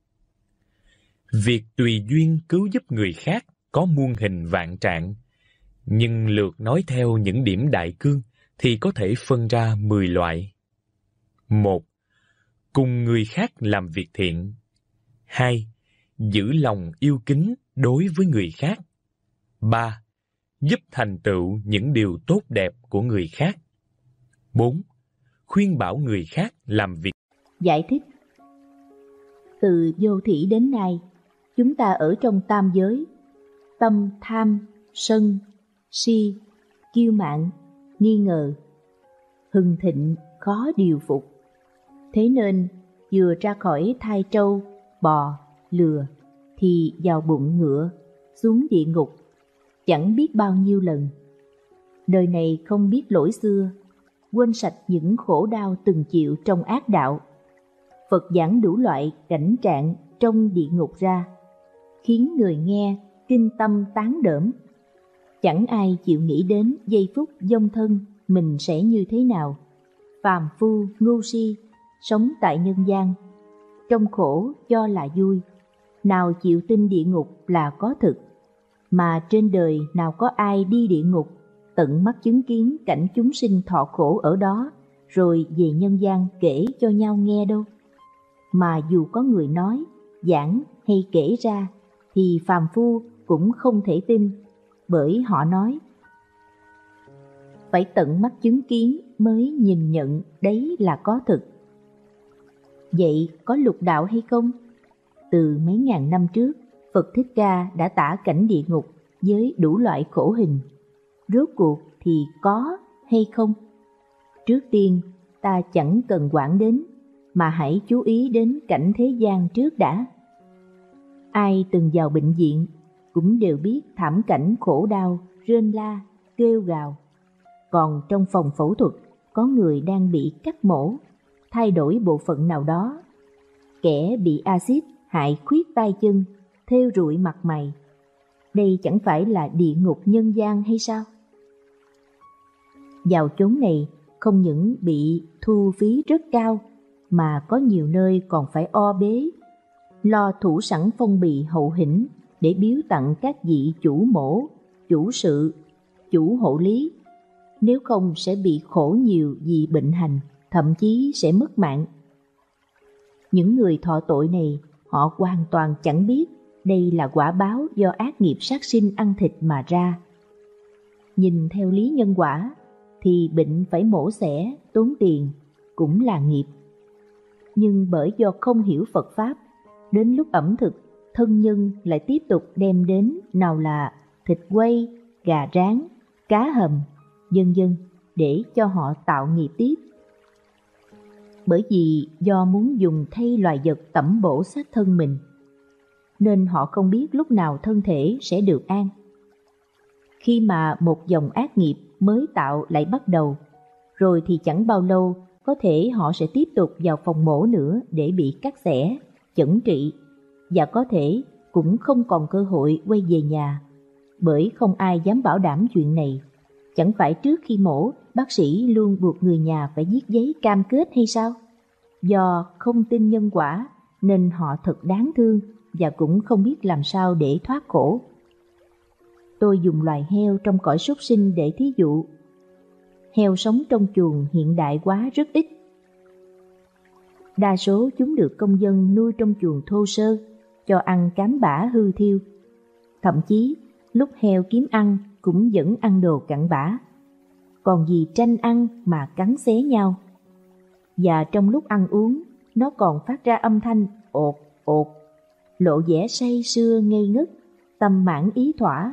Việc tùy duyên cứu giúp người khác có muôn hình vạn trạng, nhưng lượt nói theo những điểm đại cương thì có thể phân ra 10 loại. 1. Cùng người khác làm việc thiện. 2. Giữ lòng yêu kính đối với người khác. 3. Giúp thành tựu những điều tốt đẹp của người khác. 4. Khuyên bảo người khác làm việc. Giải thích. Từ vô thủy đến nay, chúng ta ở trong tam giới. Tâm tham, sân, si, kiêu mạn, nghi ngờ, hưng thịnh khó điều phục. Thế nên, vừa ra khỏi thai trâu, bò, lừa, thì vào bụng ngựa, xuống địa ngục, chẳng biết bao nhiêu lần. Đời này không biết lỗi xưa, quên sạch những khổ đau từng chịu trong ác đạo. Phật giảng đủ loại cảnh trạng trong địa ngục ra, khiến người nghe kinh tâm tán đỡm. Chẳng ai chịu nghĩ đến giây phút vong thân mình sẽ như thế nào. Phàm phu, ngu si, sống tại nhân gian, trong khổ cho là vui, nào chịu tin địa ngục là có thực. Mà trên đời nào có ai đi địa ngục, tận mắt chứng kiến cảnh chúng sinh thọ khổ ở đó, rồi về nhân gian kể cho nhau nghe đâu. Mà dù có người nói, giảng hay kể ra, thì phàm phu cũng không thể tin, bởi họ nói phải tận mắt chứng kiến mới nhìn nhận đấy là có thực. Vậy có lục đạo hay không? Từ mấy ngàn năm trước, Phật Thích Ca đã tả cảnh địa ngục với đủ loại khổ hình. Rốt cuộc thì có hay không? Trước tiên, ta chẳng cần quản đến, mà hãy chú ý đến cảnh thế gian trước đã. Ai từng vào bệnh viện cũng đều biết thảm cảnh khổ đau, rên la, kêu gào. Còn trong phòng phẫu thuật, có người đang bị cắt mổ, thay đổi bộ phận nào đó. Kẻ bị axit hại khuyết tay chân, thêu rụi mặt mày. Đây chẳng phải là địa ngục nhân gian hay sao? Vào chốn này không những bị thu phí rất cao, mà có nhiều nơi còn phải o bế, lo thủ sẵn phong bì hậu hĩnh để biếu tặng các vị chủ mổ, chủ sự, chủ hộ lý. Nếu không sẽ bị khổ nhiều vì bệnh hành, thậm chí sẽ mất mạng. Những người thọ tội này, họ hoàn toàn chẳng biết đây là quả báo do ác nghiệp sát sinh ăn thịt mà ra. Nhìn theo lý nhân quả, thì bệnh phải mổ xẻ, tốn tiền, cũng là nghiệp. Nhưng bởi do không hiểu Phật Pháp, đến lúc ẩm thực, thân nhân lại tiếp tục đem đến nào là thịt quay, gà rán, cá hầm, vân vân để cho họ tạo nghiệp tiếp. Bởi vì do muốn dùng thay loài vật tẩm bổ xác thân mình, nên họ không biết lúc nào thân thể sẽ được an. Khi mà một dòng ác nghiệp mới tạo lại bắt đầu, rồi thì chẳng bao lâu có thể họ sẽ tiếp tục vào phòng mổ nữa để bị cắt xẻ, chẩn trị, và có thể cũng không còn cơ hội quay về nhà, bởi không ai dám bảo đảm chuyện này. Chẳng phải trước khi mổ, bác sĩ luôn buộc người nhà phải viết giấy cam kết hay sao? Do không tin nhân quả nên họ thật đáng thương và cũng không biết làm sao để thoát khổ. Tôi dùng loài heo trong cõi súc sinh để thí dụ. Heo sống trong chuồng hiện đại quá rất ít. Đa số chúng được công dân nuôi trong chuồng thô sơ, cho ăn cám bã hư thiêu. Thậm chí, lúc heo kiếm ăn cũng vẫn ăn đồ cặn bã. Còn vì tranh ăn mà cắn xé nhau. Và trong lúc ăn uống, nó còn phát ra âm thanh ột ột, lộ vẻ say sưa ngây ngất, tâm mãn ý thỏa.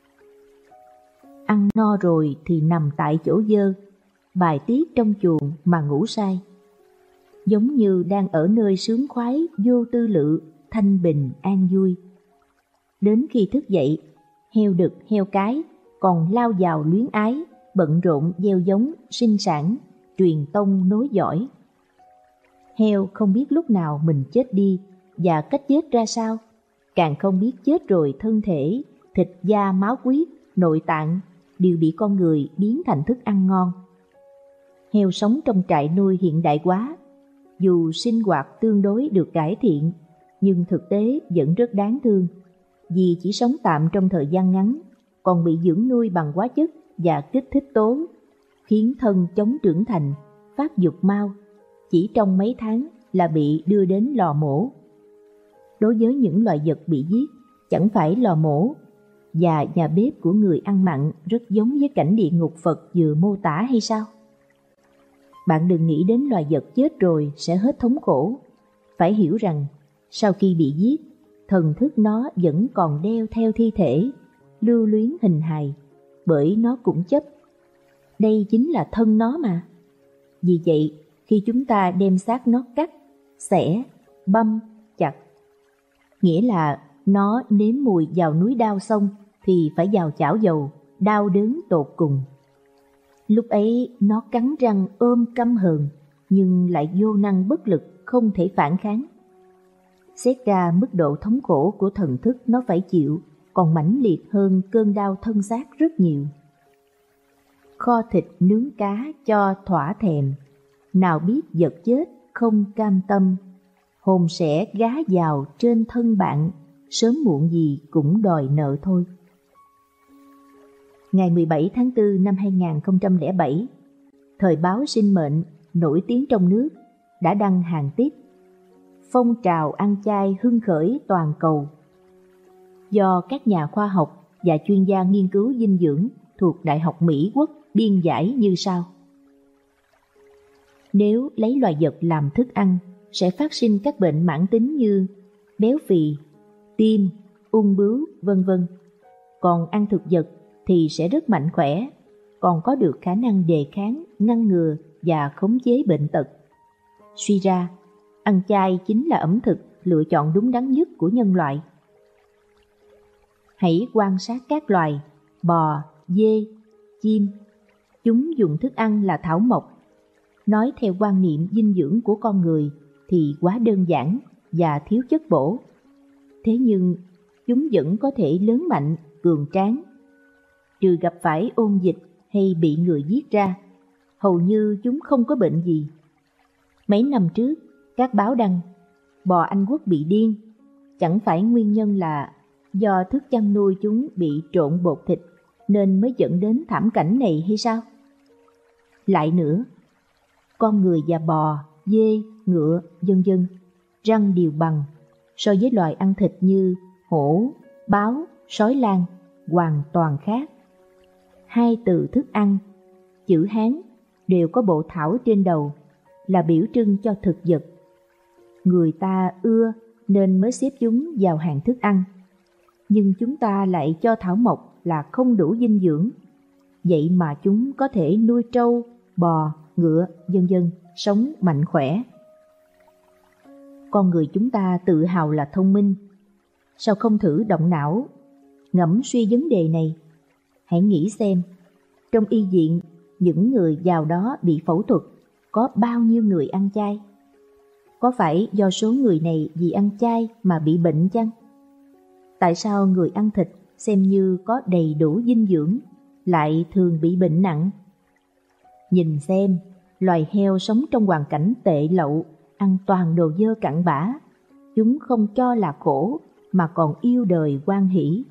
Ăn no rồi thì nằm tại chỗ dơ, bài tiết trong chuồng mà ngủ say. Giống như đang ở nơi sướng khoái, vô tư lự, thanh bình, an vui. Đến khi thức dậy, heo đực, heo cái còn lao vào luyến ái, bận rộn gieo giống, sinh sản, truyền tông nối dõi. Heo không biết lúc nào mình chết đi và cách chết ra sao, càng không biết chết rồi thân thể, thịt da, máu huyết, nội tạng đều bị con người biến thành thức ăn ngon. Heo sống trong trại nuôi hiện đại quá, dù sinh hoạt tương đối được cải thiện, nhưng thực tế vẫn rất đáng thương, vì chỉ sống tạm trong thời gian ngắn, còn bị dưỡng nuôi bằng hóa chất và kích thích tố, khiến thân chống trưởng thành, phát dục mau, chỉ trong mấy tháng là bị đưa đến lò mổ. Đối với những loài vật bị giết, chẳng phải lò mổ và nhà bếp của người ăn mặn rất giống với cảnh địa ngục Phật vừa mô tả hay sao? Bạn đừng nghĩ đến loài vật chết rồi sẽ hết thống khổ. Phải hiểu rằng, sau khi bị giết, thần thức nó vẫn còn đeo theo thi thể, lưu luyến hình hài, bởi nó cũng chấp. Đây chính là thân nó mà. Vì vậy, khi chúng ta đem xác nó cắt, xẻ, băm, chặt, nghĩa là nó nếm mùi vào núi đao xong thì phải vào chảo dầu, đau đớn tột cùng. Lúc ấy nó cắn răng ôm căm hờn, nhưng lại vô năng bất lực, không thể phản kháng. Xét ra mức độ thống khổ của thần thức nó phải chịu còn mãnh liệt hơn cơn đau thân xác rất nhiều. Kho thịt nướng cá cho thỏa thèm, nào biết vật chết không cam tâm, hồn sẽ gá vào trên thân bạn, sớm muộn gì cũng đòi nợ thôi. Ngày 17 tháng 4 năm 2007, thời báo Sinh Mệnh nổi tiếng trong nước đã đăng hàng tiếp phong trào ăn chay hưng khởi toàn cầu, do các nhà khoa học và chuyên gia nghiên cứu dinh dưỡng thuộc Đại học Mỹ Quốc biên giải như sau. Nếu lấy loài vật làm thức ăn, sẽ phát sinh các bệnh mãn tính như béo phì, tim, ung bướu, vân vân. Còn ăn thực vật thì sẽ rất mạnh khỏe, còn có được khả năng đề kháng, ngăn ngừa và khống chế bệnh tật. Suy ra, ăn chay chính là ẩm thực lựa chọn đúng đắn nhất của nhân loại. Hãy quan sát các loài bò, dê, chim. Chúng dùng thức ăn là thảo mộc. Nói theo quan niệm dinh dưỡng của con người thì quá đơn giản và thiếu chất bổ. Thế nhưng chúng vẫn có thể lớn mạnh, cường tráng. Trừ gặp phải ôn dịch hay bị người giết ra, hầu như chúng không có bệnh gì. Mấy năm trước, các báo đăng bò Anh Quốc bị điên. Chẳng phải nguyên nhân là do thức chăn nuôi chúng bị trộn bột thịt nên mới dẫn đến thảm cảnh này hay sao? Lại nữa, con người và bò, dê, ngựa, vân vân, răng đều bằng, so với loài ăn thịt như hổ, báo, sói lang hoàn toàn khác. Hai từ thức ăn, chữ Hán đều có bộ thảo trên đầu, là biểu trưng cho thực vật. Người ta ưa nên mới xếp chúng vào hàng thức ăn, nhưng chúng ta lại cho thảo mộc là không đủ dinh dưỡng. Vậy mà chúng có thể nuôi trâu, bò, ngựa, vân vân, sống mạnh khỏe. Con người chúng ta tự hào là thông minh, sao không thử động não, ngẫm suy vấn đề này? Hãy nghĩ xem, trong y viện, những người giàu đó bị phẫu thuật, có bao nhiêu người ăn chay? Có phải do số người này vì ăn chay mà bị bệnh chăng? Tại sao người ăn thịt xem như có đầy đủ dinh dưỡng lại thường bị bệnh nặng? Nhìn xem, loài heo sống trong hoàn cảnh tệ lậu, ăn toàn đồ dơ cặn bã. Chúng không cho là khổ mà còn yêu đời hoan hỷ.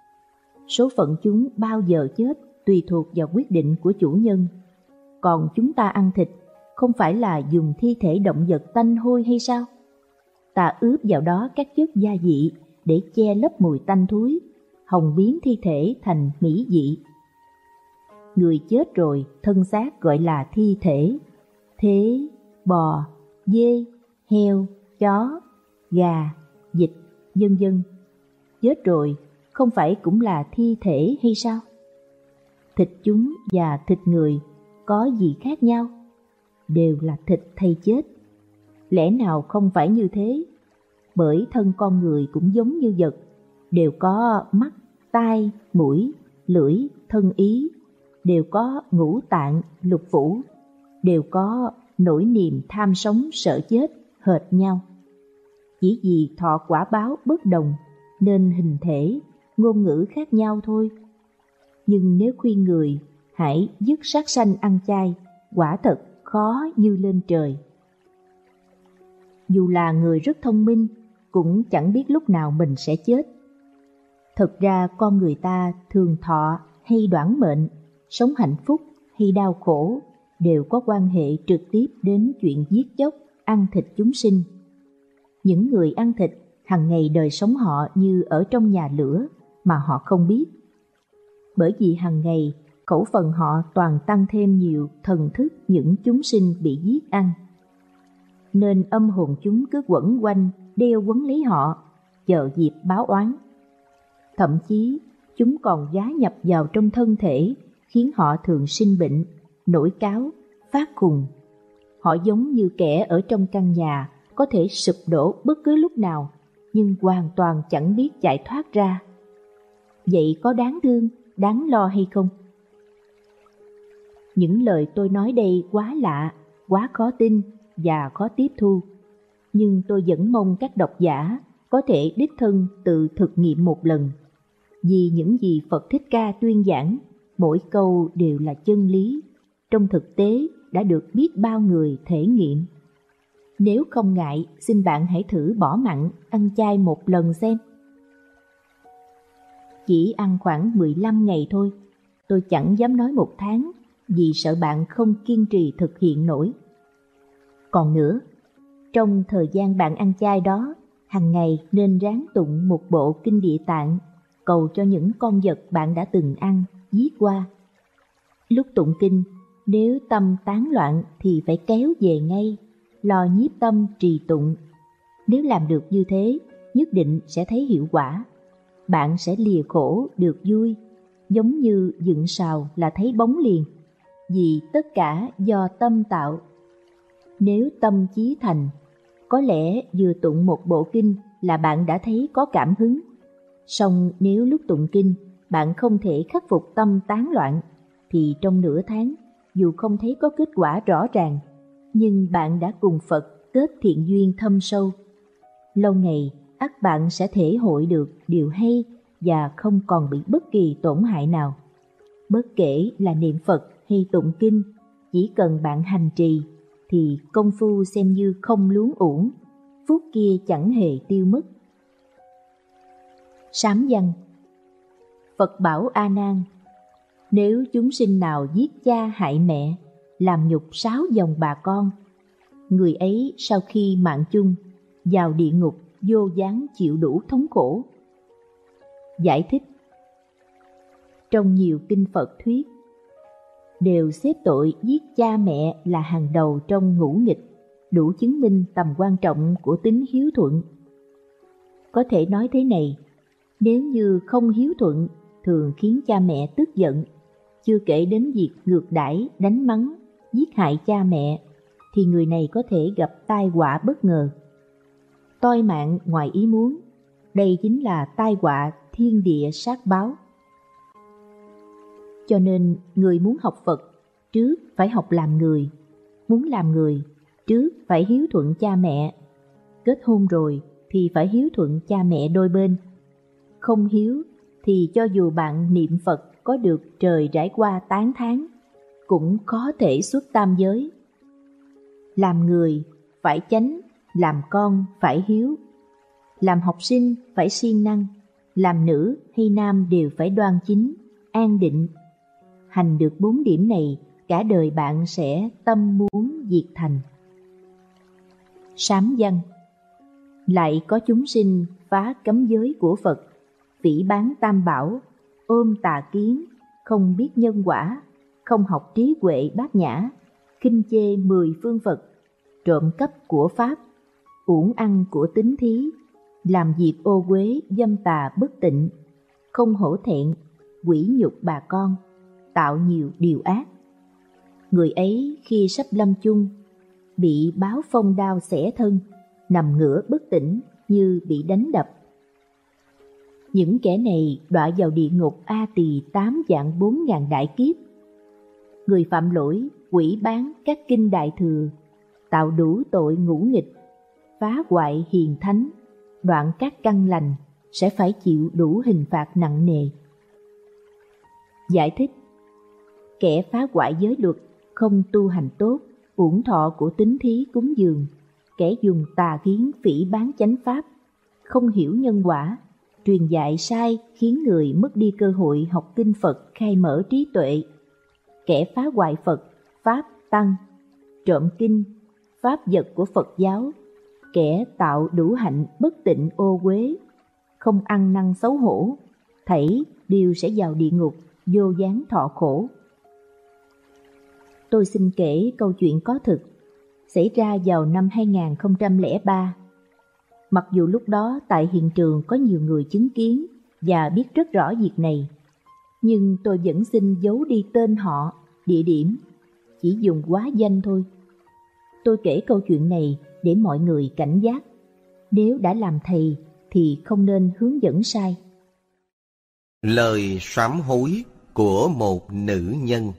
Số phận chúng bao giờ chết tùy thuộc vào quyết định của chủ nhân. Còn chúng ta ăn thịt không phải là dùng thi thể động vật tanh hôi hay sao? Ta ướp vào đó các chất gia vị để che lấp mùi tanh thúi, hòng biến thi thể thành mỹ vị. Người chết rồi, thân xác gọi là thi thể. Thế bò, dê, heo, chó, gà, vịt, vân vân, chết rồi không phải cũng là thi thể hay sao? Thịt chúng và thịt người có gì khác nhau? Đều là thịt thây chết. Lẽ nào không phải như thế? Bởi thân con người cũng giống như vật, đều có mắt, tai, mũi, lưỡi, thân ý, đều có ngũ tạng, lục phủ, đều có nỗi niềm tham sống sợ chết hệt nhau. Chỉ vì thọ quả báo bất đồng nên hình thể, ngôn ngữ khác nhau thôi. Nhưng nếu khuyên người hãy dứt sát sanh ăn chay, quả thật khó như lên trời. Dù là người rất thông minh, cũng chẳng biết lúc nào mình sẽ chết. Thật ra con người ta thường thọ hay đoản mệnh, sống hạnh phúc hay đau khổ đều có quan hệ trực tiếp đến chuyện giết chóc, ăn thịt chúng sinh. Những người ăn thịt hằng ngày đời sống họ như ở trong nhà lửa mà họ không biết. Bởi vì hằng ngày khẩu phần họ toàn tăng thêm nhiều thần thức những chúng sinh bị giết ăn, nên âm hồn chúng cứ quẩn quanh đeo quấn lấy họ, chờ dịp báo oán. Thậm chí chúng còn gá nhập vào trong thân thể, khiến họ thường sinh bệnh, nổi cáu, phát khùng. Họ giống như kẻ ở trong căn nhà có thể sụp đổ bất cứ lúc nào, nhưng hoàn toàn chẳng biết chạy thoát ra. Vậy có đáng thương, đáng lo hay không? Những lời tôi nói đây quá lạ, quá khó tin và khó tiếp thu, nhưng tôi vẫn mong các độc giả có thể đích thân tự thực nghiệm một lần. Vì những gì Phật Thích Ca tuyên giảng, mỗi câu đều là chân lý, trong thực tế đã được biết bao người thể nghiệm. Nếu không ngại, xin bạn hãy thử bỏ mặn, ăn chay một lần xem. Chỉ ăn khoảng 15 ngày thôi, tôi chẳng dám nói 1 tháng, vì sợ bạn không kiên trì thực hiện nổi. Còn nữa, trong thời gian bạn ăn chay đó, hàng ngày nên ráng tụng một bộ kinh Địa Tạng, cầu cho những con vật bạn đã từng ăn, giết qua. Lúc tụng kinh, nếu tâm tán loạn thì phải kéo về ngay, lo nhiếp tâm trì tụng. Nếu làm được như thế, nhất định sẽ thấy hiệu quả. Bạn sẽ lìa khổ được vui, giống như dựng sào là thấy bóng liền, vì tất cả do tâm tạo. Nếu tâm chí thành, có lẽ vừa tụng một bộ kinh là bạn đã thấy có cảm hứng. Song nếu lúc tụng kinh bạn không thể khắc phục tâm tán loạn, thì trong nửa tháng, dù không thấy có kết quả rõ ràng, nhưng bạn đã cùng Phật kết thiện duyên thâm sâu. Lâu ngày, ắt bạn sẽ thể hội được điều hay và không còn bị bất kỳ tổn hại nào. Bất kể là niệm Phật hay tụng kinh, chỉ cần bạn hành trì, thì công phu xem như không luống uổng, phút kia chẳng hề tiêu mất. Sám văn. Phật bảo A Nan: nếu chúng sinh nào giết cha hại mẹ, làm nhục 6 dòng bà con, người ấy sau khi mạng chung vào địa ngục vô gián chịu đủ thống khổ. Giải thích. Trong nhiều kinh Phật thuyết đều xếp tội giết cha mẹ là hàng đầu trong ngũ nghịch, đủ chứng minh tầm quan trọng của tính hiếu thuận. Có thể nói thế này: nếu như không hiếu thuận thường khiến cha mẹ tức giận, chưa kể đến việc ngược đãi, đánh mắng, giết hại cha mẹ, thì người này có thể gặp tai họa bất ngờ. Toi mạng ngoài ý muốn, đây chính là tai họa thiên địa sát báo. Cho nên người muốn học Phật trước phải học làm người, muốn làm người trước phải hiếu thuận cha mẹ, kết hôn rồi thì phải hiếu thuận cha mẹ đôi bên. Không hiếu thì cho dù bạn niệm Phật có được trời trải qua tán thán, cũng khó thể xuất tam giới. Làm người phải chánh, làm con phải hiếu, làm học sinh phải siêng năng, làm nữ hay nam đều phải đoan chính, an định. Hành được 4 điểm này, cả đời bạn sẽ tâm muốn diệt thành. Sám văn. Lại có chúng sinh phá cấm giới của Phật, phỉ báng tam bảo, ôm tà kiến, không biết nhân quả, không học trí huệ bát nhã, khinh chê 10 phương Phật, trộm cắp của Pháp, uổng ăn của tín thí, làm việc ô uế dâm tà bất tịnh, không hổ thẹn, quỷ nhục bà con, tạo nhiều điều ác. Người ấy khi sắp lâm chung, bị báo phong đao xẻ thân, nằm ngửa bất tỉnh như bị đánh đập. Những kẻ này đọa vào địa ngục A Tỳ 8 vạn 4 ngàn đại kiếp. Người phạm lỗi quỷ bán các kinh đại thừa, tạo đủ tội ngũ nghịch, phá hoại hiền thánh, đoạn các căn lành, sẽ phải chịu đủ hình phạt nặng nề. Giải thích. Kẻ phá hoại giới luật, không tu hành tốt, uổng thọ của tín thí cúng dường, kẻ dùng tà kiến phỉ báng chánh pháp, không hiểu nhân quả, truyền dạy sai khiến người mất đi cơ hội học kinh Phật khai mở trí tuệ, kẻ phá hoại Phật, Pháp, Tăng, trộm kinh, pháp vật của Phật giáo, kẻ tạo đủ hạnh bất tịnh ô uế, không ăn năn xấu hổ, thảy đều sẽ vào địa ngục vô gián thọ khổ. Tôi xin kể câu chuyện có thực, xảy ra vào năm 2003. Mặc dù lúc đó tại hiện trường có nhiều người chứng kiến và biết rất rõ việc này, nhưng tôi vẫn xin giấu đi tên họ, địa điểm, chỉ dùng hóa danh thôi. Tôi kể câu chuyện này để mọi người cảnh giác, nếu đã làm thầy thì không nên hướng dẫn sai. Lời sám hối của một nữ nhân.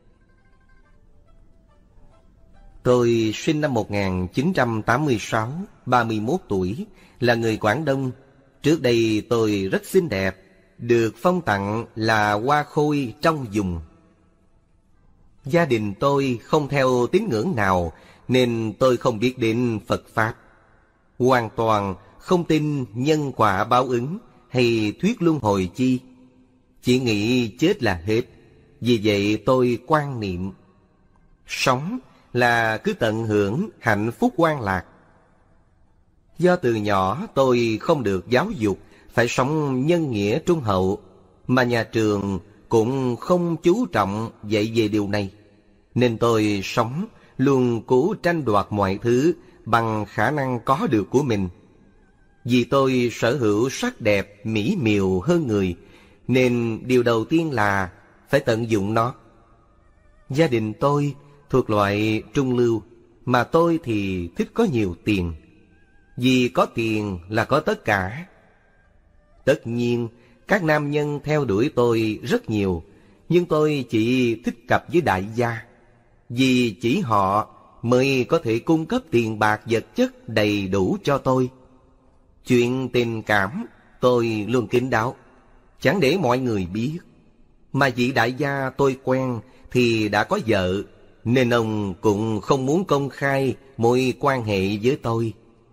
Tôi sinh năm 1986, 31 tuổi, là người Quảng Đông. Trước đây tôi rất xinh đẹp, được phong tặng là hoa khôi trong vùng. Gia đình tôi không theo tín ngưỡng nào, nên tôi không biết đến Phật Pháp. Hoàn toàn không tin nhân quả báo ứng hay thuyết luân hồi chi. Chỉ nghĩ chết là hết. Vì vậy tôi quan niệm sống là cứ tận hưởng hạnh phúc quan lạc. Do từ nhỏ tôi không được giáo dục phải sống nhân nghĩa trung hậu, mà nhà trường cũng không chú trọng dạy về điều này, nên tôi sống luôn cố tranh đoạt mọi thứ bằng khả năng có được của mình. Vì tôi sở hữu sắc đẹp mỹ miều hơn người, nên điều đầu tiên là phải tận dụng nó. Gia đình tôi thuộc loại trung lưu, mà tôi thì thích có nhiều tiền. Vì có tiền là có tất cả. Tất nhiên, các nam nhân theo đuổi tôi rất nhiều, nhưng tôi chỉ thích cặp với đại gia. Vì chỉ họ mới có thể cung cấp tiền bạc vật chất đầy đủ cho tôi. Chuyện tình cảm tôi luôn kín đáo, chẳng để mọi người biết. Mà vị đại gia tôi quen thì đã có vợ, nên ông cũng không muốn công khai mối quan hệ với tôi.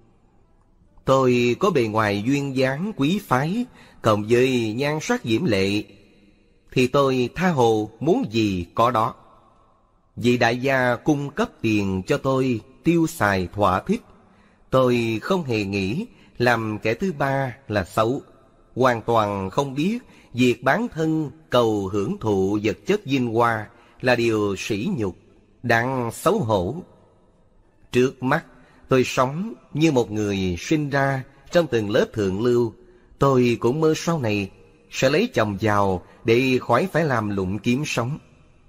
Tôi có bề ngoài duyên dáng quý phái, cộng với nhan sắc diễm lệ, thì tôi tha hồ muốn gì có đó. Vị đại gia cung cấp tiền cho tôi tiêu xài thỏa thích. Tôi không hề nghĩ làm kẻ thứ ba là xấu, hoàn toàn không biết việc bán thân cầu hưởng thụ vật chất vinh hoa là điều sỉ nhục, đáng xấu hổ. Trước mắt, tôi sống như một người sinh ra trong từng lớp thượng lưu. Tôi cũng mơ sau này sẽ lấy chồng giàu để khỏi phải làm lụng kiếm sống.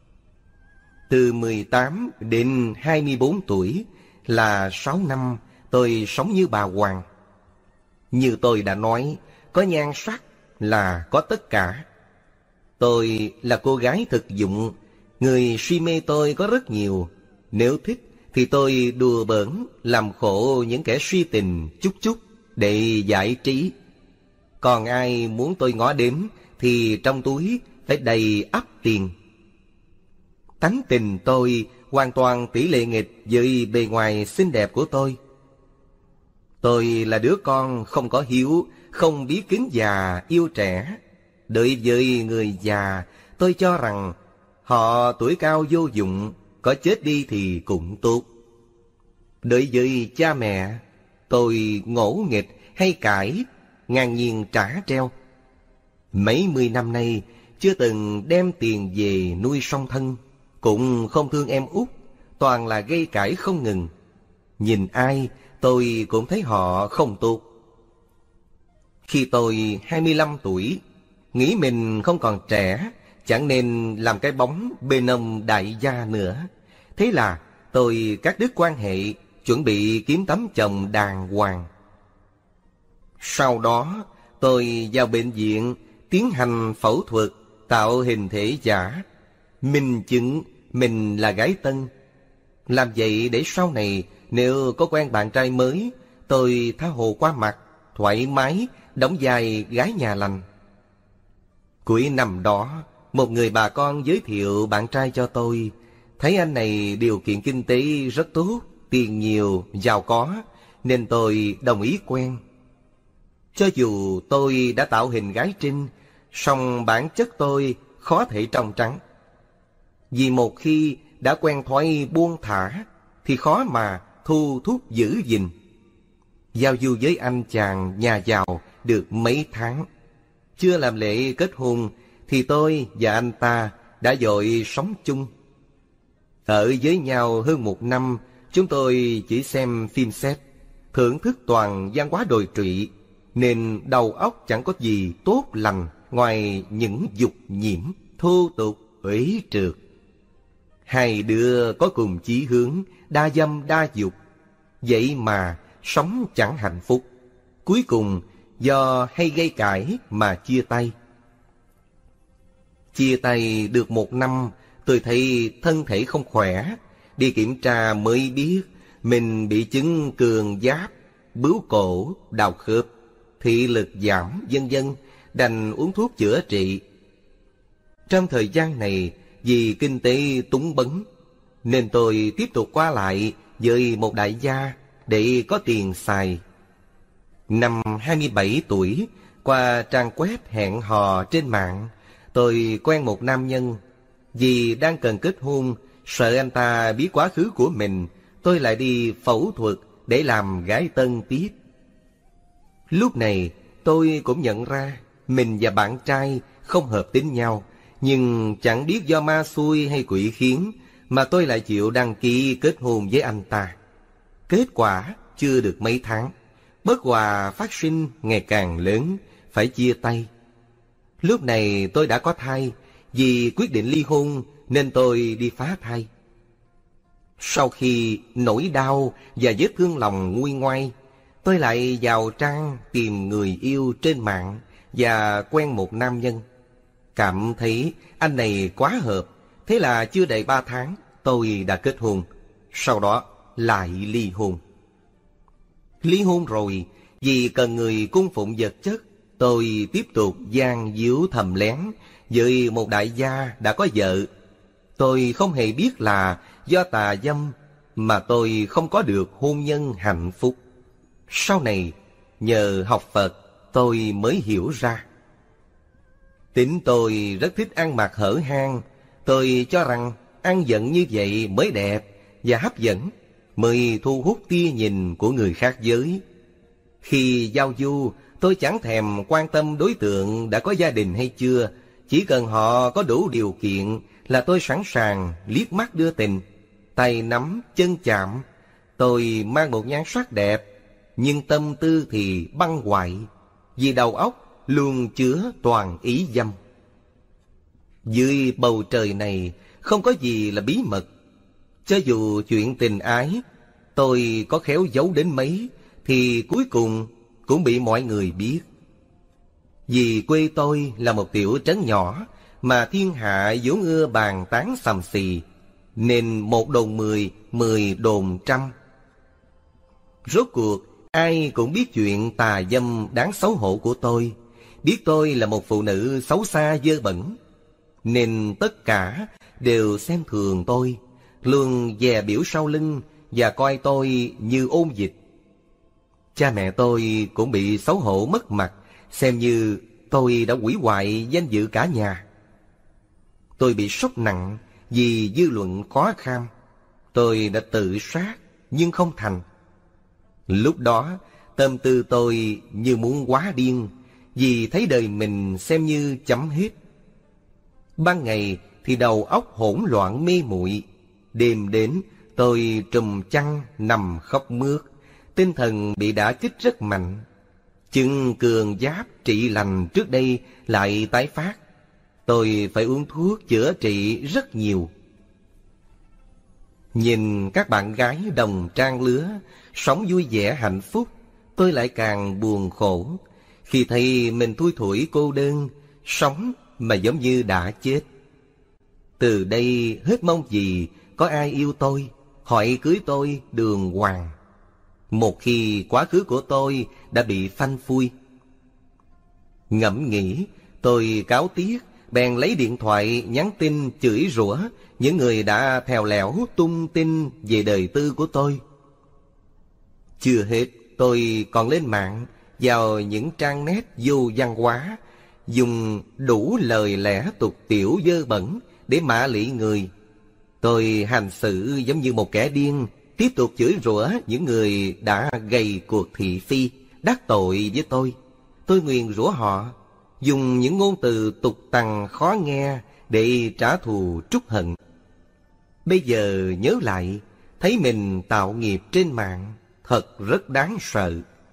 Từ 18 đến 24 tuổi là 6 năm tôi sống như bà hoàng. Như tôi đã nói, có nhan sắc là có tất cả. Tôi là cô gái thực dụng, người si mê tôi có rất nhiều. Nếu thích thì tôi đùa bỡn làm khổ những kẻ si tình chút chút để giải trí. Còn ai muốn tôi ngó đếm thì trong túi phải đầy ắp tiền. Tánh tình tôi hoàn toàn tỷ lệ nghịch với bề ngoài xinh đẹp của tôi. Tôi là đứa con không có hiếu, không biết kính già yêu trẻ. Đối với người già, tôi cho rằng họ tuổi cao vô dụng, có chết đi thì cũng tốt. Đối với cha mẹ, tôi ngỗ nghịch hay cãi, ngang nhiên trả treo. Mấy mươi năm nay chưa từng đem tiền về nuôi song thân, cũng không thương em út, toàn là gây cãi không ngừng. Nhìn ai tôi cũng thấy họ không tốt. Khi tôi 25 tuổi, nghĩ mình không còn trẻ, chẳng nên làm cái bóng bên ông đại gia nữa. Thế là tôi cắt đứt quan hệ, chuẩn bị kiếm tấm chồng đàng hoàng. Sau đó tôi vào bệnh viện tiến hành phẫu thuật tạo hình thể giả, minh chứng mình là gái tân. Làm vậy để sau này nếu có quen bạn trai mới, tôi tha hồ qua mặt, thoải mái đóng vai gái nhà lành. Cuối năm đó, một người bà con giới thiệu bạn trai cho tôi. Thấy anh này điều kiện kinh tế rất tốt, tiền nhiều, giàu có, nên tôi đồng ý quen. Cho dù tôi đã tạo hình gái trinh, song bản chất tôi khó thể trong trắng. Vì một khi đã quen thói buông thả, thì khó mà thu thúc giữ gìn. Giao du với anh chàng nhà giàu được mấy tháng, chưa làm lễ kết hôn, thì tôi và anh ta đã vội sống chung. Ở với nhau hơn 1 năm, chúng tôi chỉ xem phim xét, thưởng thức toàn văn hóa đồi trụy, nên đầu óc chẳng có gì tốt lành ngoài những dục nhiễm, thô tục, uế trượt. Hai đứa có cùng chí hướng, đa dâm đa dục, vậy mà sống chẳng hạnh phúc. Cuối cùng do hay gây cãi mà chia tay. Chia tay được 1 năm, tôi thấy thân thể không khỏe. Đi kiểm tra mới biết mình bị chứng cường giáp, bướu cổ, đau khớp, thị lực giảm, vân vân, đành uống thuốc chữa trị. Trong thời gian này, vì kinh tế túng bấn, nên tôi tiếp tục qua lại với một đại gia để có tiền xài. Năm 27 tuổi, qua trang web hẹn hò trên mạng, tôi quen một nam nhân. Vì đang cần kết hôn, sợ anh ta biết quá khứ của mình, tôi lại đi phẫu thuật để làm gái tân tiếp. Lúc này tôi cũng nhận ra mình và bạn trai không hợp tính nhau, nhưng chẳng biết do ma xui hay quỷ khiến mà tôi lại chịu đăng ký kết hôn với anh ta. Kết quả chưa được mấy tháng, bất hòa phát sinh ngày càng lớn, phải chia tay. Lúc này tôi đã có thai, vì quyết định ly hôn nên tôi đi phá thai. Sau khi nỗi đau và vết thương lòng nguôi ngoai, tôi lại vào trang tìm người yêu trên mạng và quen một nam nhân. Cảm thấy anh này quá hợp, thế là chưa đầy 3 tháng tôi đã kết hôn. Sau đó lại ly hôn. Ly hôn rồi, vì cần người cung phụng vật chất, tôi tiếp tục gian díu thầm lén với một đại gia đã có vợ. Tôi không hề biết là do tà dâm mà tôi không có được hôn nhân hạnh phúc. Sau này, nhờ học Phật, tôi mới hiểu ra. Tính tôi rất thích ăn mặc hở hang. Tôi cho rằng ăn giận như vậy mới đẹp và hấp dẫn, mới thu hút tia nhìn của người khác giới. Khi giao du, tôi chẳng thèm quan tâm đối tượng đã có gia đình hay chưa. Chỉ cần họ có đủ điều kiện là tôi sẵn sàng liếc mắt đưa tình, tay nắm, chân chạm. Tôi mang một nhan sắc đẹp, nhưng tâm tư thì băng hoại, vì đầu óc luôn chứa toàn ý dâm. Dưới bầu trời này không có gì là bí mật. Cho dù chuyện tình ái tôi có khéo giấu đến mấy, thì cuối cùng cũng bị mọi người biết. Vì quê tôi là một tiểu trấn nhỏ, mà thiên hạ vốn ưa bàn tán xầm xì, nên một đồn 10, 10 đồn trăm. Rốt cuộc ai cũng biết chuyện tà dâm đáng xấu hổ của tôi, biết tôi là một phụ nữ xấu xa dơ bẩn, nên tất cả đều xem thường tôi, luôn dè biểu sau lưng và coi tôi như ôn dịch. Cha mẹ tôi cũng bị xấu hổ mất mặt, xem như tôi đã hủy hoại danh dự cả nhà. Tôi bị sốc nặng vì dư luận khó kham. Tôi đã tự sát nhưng không thành. Lúc đó tâm tư tôi như muốn hóa điên, vì thấy đời mình xem như chấm hết. Ban ngày thì đầu óc hỗn loạn mê muội, đêm đến tôi trùm chăn nằm khóc mướt, tinh thần bị đả kích rất mạnh. Chừng cường giáp trị lành trước đây lại tái phát. Tôi phải uống thuốc chữa trị rất nhiều. Nhìn các bạn gái đồng trang lứa sống vui vẻ hạnh phúc, tôi lại càng buồn khổ. Khi thấy mình thui thủi cô đơn, sống mà giống như đã chết. Từ đây hết mong gì có ai yêu tôi, hỏi cưới tôi đường hoàng. Một khi quá khứ của tôi đã bị phanh phui. Ngẫm nghĩ, tôi cáo tiếc, bèn lấy điện thoại nhắn tin chửi rủa những người đã thèo lẽo tung tin về đời tư của tôi. Chưa hết, tôi còn lên mạng vào những trang nét vô văn hóa, dùng đủ lời lẽ tục tiểu dơ bẩn để mạ lị người. Tôi hành xử giống như một kẻ điên, tiếp tục chửi rủa những người đã gây cuộc thị phi, đắc tội với tôi. Tôi nguyền rủa họ, dùng những ngôn từ tục tằn khó nghe để trả thù trút hận. Bây giờ nhớ lại, thấy mình tạo nghiệp trên mạng, thật rất đáng sợ.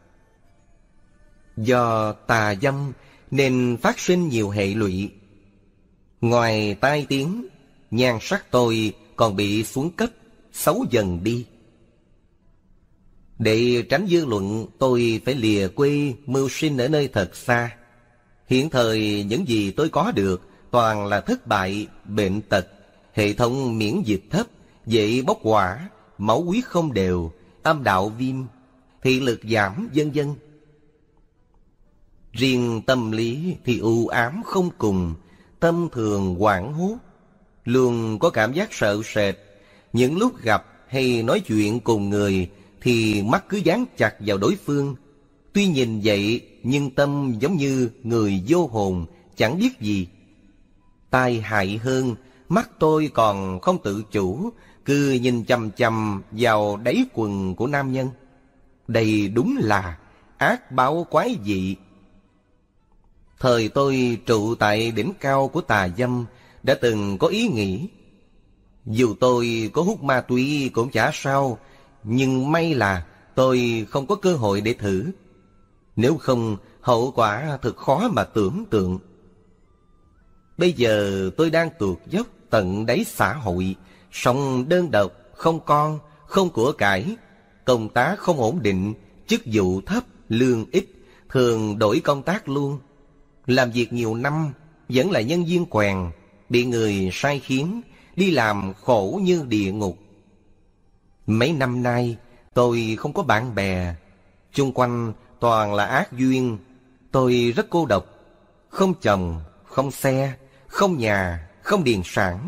Do tà dâm nên phát sinh nhiều hệ lụy. Ngoài tai tiếng, nhan sắc tôi còn bị xuống cấp, xấu dần đi. Để tránh dư luận, tôi phải lìa quê mưu sinh ở nơi thật xa. Hiện thời những gì tôi có được toàn là thất bại, bệnh tật, hệ thống miễn dịch thấp, dễ bốc hỏa, máu huyết không đều, âm đạo viêm, thị lực giảm, vân vân. Riêng tâm lý thì u ám không cùng, tâm thường hoảng hốt, luôn có cảm giác sợ sệt. Những lúc gặp hay nói chuyện cùng người thì mắt cứ dán chặt vào đối phương. Tuy nhìn vậy nhưng tâm giống như người vô hồn, chẳng biết gì. Tai hại hơn, mắt tôi còn không tự chủ, cứ nhìn chằm chằm vào đáy quần của nam nhân. Đây đúng là ác báo quái dị. Thời tôi trụ tại đỉnh cao của tà dâm, đã từng có ý nghĩ, dù tôi có hút ma túy cũng chả sao, nhưng may là tôi không có cơ hội để thử. Nếu không, hậu quả thật khó mà tưởng tượng. Bây giờ tôi đang tuột dốc tận đáy xã hội, sống đơn độc, không con, không của cải, công tác không ổn định, chức vụ thấp, lương ít, thường đổi công tác luôn. Làm việc nhiều năm, vẫn là nhân viên quèn, bị người sai khiến, đi làm khổ như địa ngục. Mấy năm nay, tôi không có bạn bè, chung quanh toàn là ác duyên. Tôi rất cô độc, không chồng, không xe, không nhà, không điền sản,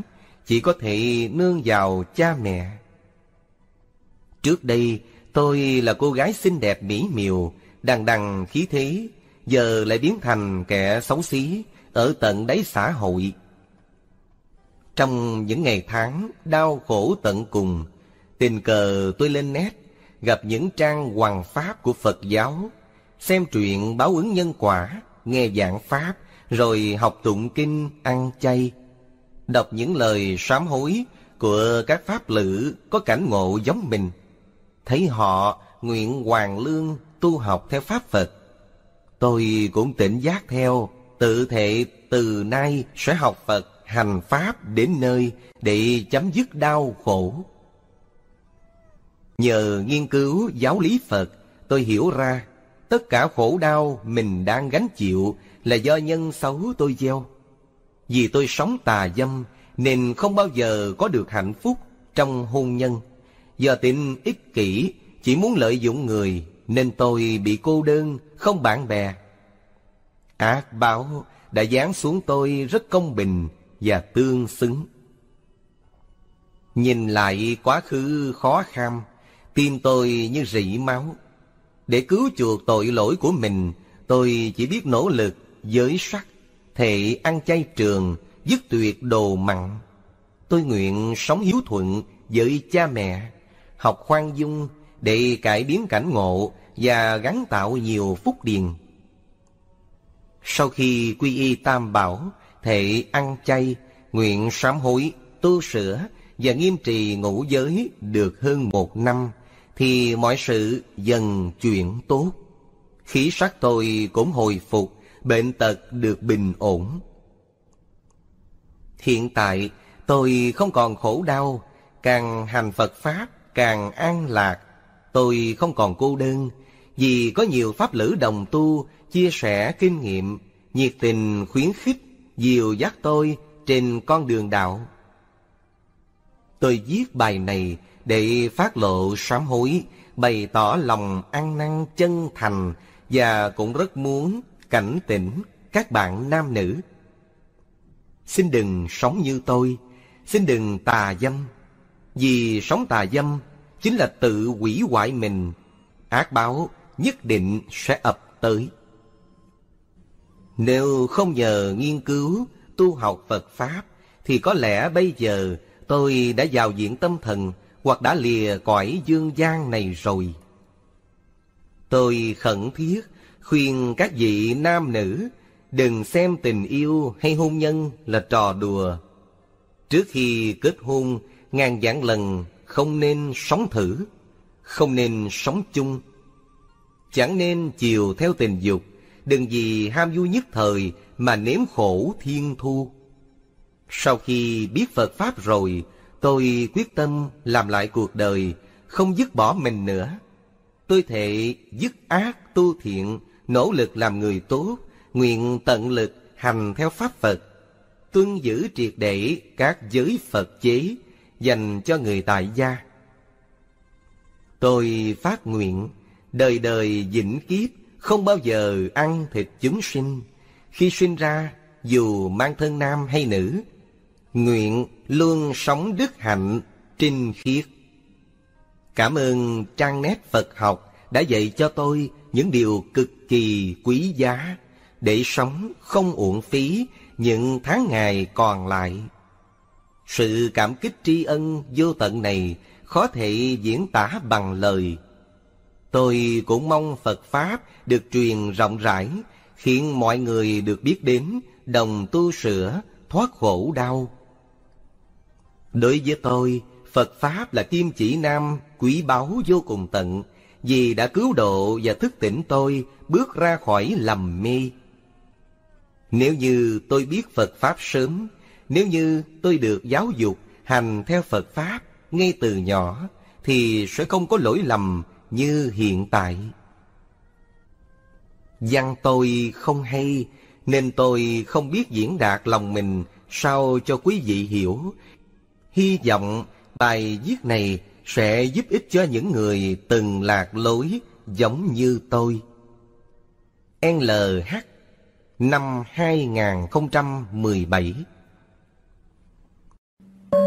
chỉ có thể nương vào cha mẹ. Trước đây tôi là cô gái xinh đẹp mỹ miều, đằng đằng khí thế, giờ lại biến thành kẻ xấu xí ở tận đáy xã hội. Trong những ngày tháng đau khổ tận cùng, tình cờ tôi lên net gặp những trang hoằng pháp của Phật giáo, xem truyện báo ứng nhân quả, nghe giảng pháp, rồi học tụng kinh, ăn chay, đọc những lời sám hối của các pháp lữ có cảnh ngộ giống mình. Thấy họ nguyện hoàn lương tu học theo pháp Phật, tôi cũng tỉnh giác theo, tự thệ từ nay sẽ học Phật hành pháp đến nơi để chấm dứt đau khổ. Nhờ nghiên cứu giáo lý Phật, tôi hiểu ra tất cả khổ đau mình đang gánh chịu là do nhân xấu tôi gieo. Vì tôi sống tà dâm nên không bao giờ có được hạnh phúc trong hôn nhân. Do tính ích kỷ, chỉ muốn lợi dụng người, nên tôi bị cô đơn, không bạn bè. Ác báo đã giáng xuống tôi rất công bình và tương xứng. Nhìn lại quá khứ khó khăn, tim tôi như rỉ máu. Để cứu chuộc tội lỗi của mình, tôi chỉ biết nỗ lực giới sắc, thệ ăn chay trường, dứt tuyệt đồ mặn. Tôi nguyện sống hiếu thuận với cha mẹ, học khoan dung để cải biến cảnh ngộ và gắn tạo nhiều phúc điền. Sau khi quy y Tam Bảo, thệ ăn chay, nguyện sám hối, tu sửa và nghiêm trì ngũ giới được hơn 1 năm, thì mọi sự dần chuyển tốt. Khí sắc tôi cũng hồi phục, bệnh tật được bình ổn. Hiện tại tôi không còn khổ đau, càng hành Phật Pháp càng an lạc. Tôi không còn cô đơn, vì có nhiều pháp lữ đồng tu chia sẻ kinh nghiệm, nhiệt tình khuyến khích, dìu dắt tôi trên con đường đạo. Tôi viết bài này để phát lộ sám hối, bày tỏ lòng ăn năn chân thành, và cũng rất muốn cảnh tỉnh các bạn nam nữ. Xin đừng sống như tôi, xin đừng tà dâm, vì sống tà dâm chính là tự hủy hoại mình, ác báo nhất định sẽ ập tới. Nếu không nhờ nghiên cứu, tu học Phật Pháp, thì có lẽ bây giờ tôi đã vào viện tâm thần hoặc đã lìa cõi dương gian này rồi. Tôi khẩn thiết khuyên các vị nam nữ đừng xem tình yêu hay hôn nhân là trò đùa. Trước khi kết hôn, ngàn vạn lần không nên sống thử, không nên sống chung. Chẳng nên chiều theo tình dục, đừng vì ham vui nhất thời mà nếm khổ thiên thu. Sau khi biết Phật Pháp rồi, tôi quyết tâm làm lại cuộc đời, không dứt bỏ mình nữa. Tôi thệ dứt ác tu thiện, nỗ lực làm người tốt, nguyện tận lực hành theo Pháp Phật, tuân giữ triệt để các giới Phật chế dành cho người tại gia. Tôi phát nguyện đời đời vĩnh kiếp không bao giờ ăn thịt chúng sinh. Khi sinh ra, dù mang thân nam hay nữ, nguyện luôn sống đức hạnh trinh khiết. Cảm ơn trang net Phật học đã dạy cho tôi những điều cực kỳ quý giá để sống không uổng phí những tháng ngày còn lại. Sự cảm kích tri ân vô tận này khó thể diễn tả bằng lời. Tôi cũng mong Phật Pháp được truyền rộng rãi, khiến mọi người được biết đến, đồng tu sửa, thoát khổ đau. Đối với tôi, Phật Pháp là kim chỉ nam quý báu vô cùng tận, vì đã cứu độ và thức tỉnh tôi bước ra khỏi lầm mê. Nếu như tôi biết Phật Pháp sớm, nếu như tôi được giáo dục hành theo Phật Pháp ngay từ nhỏ, thì sẽ không có lỗi lầm như hiện tại. Văn tôi không hay, nên tôi không biết diễn đạt lòng mình sao cho quý vị hiểu. Hy vọng bài viết này sẽ giúp ích cho những người từng lạc lối giống như tôi. LH năm 2017.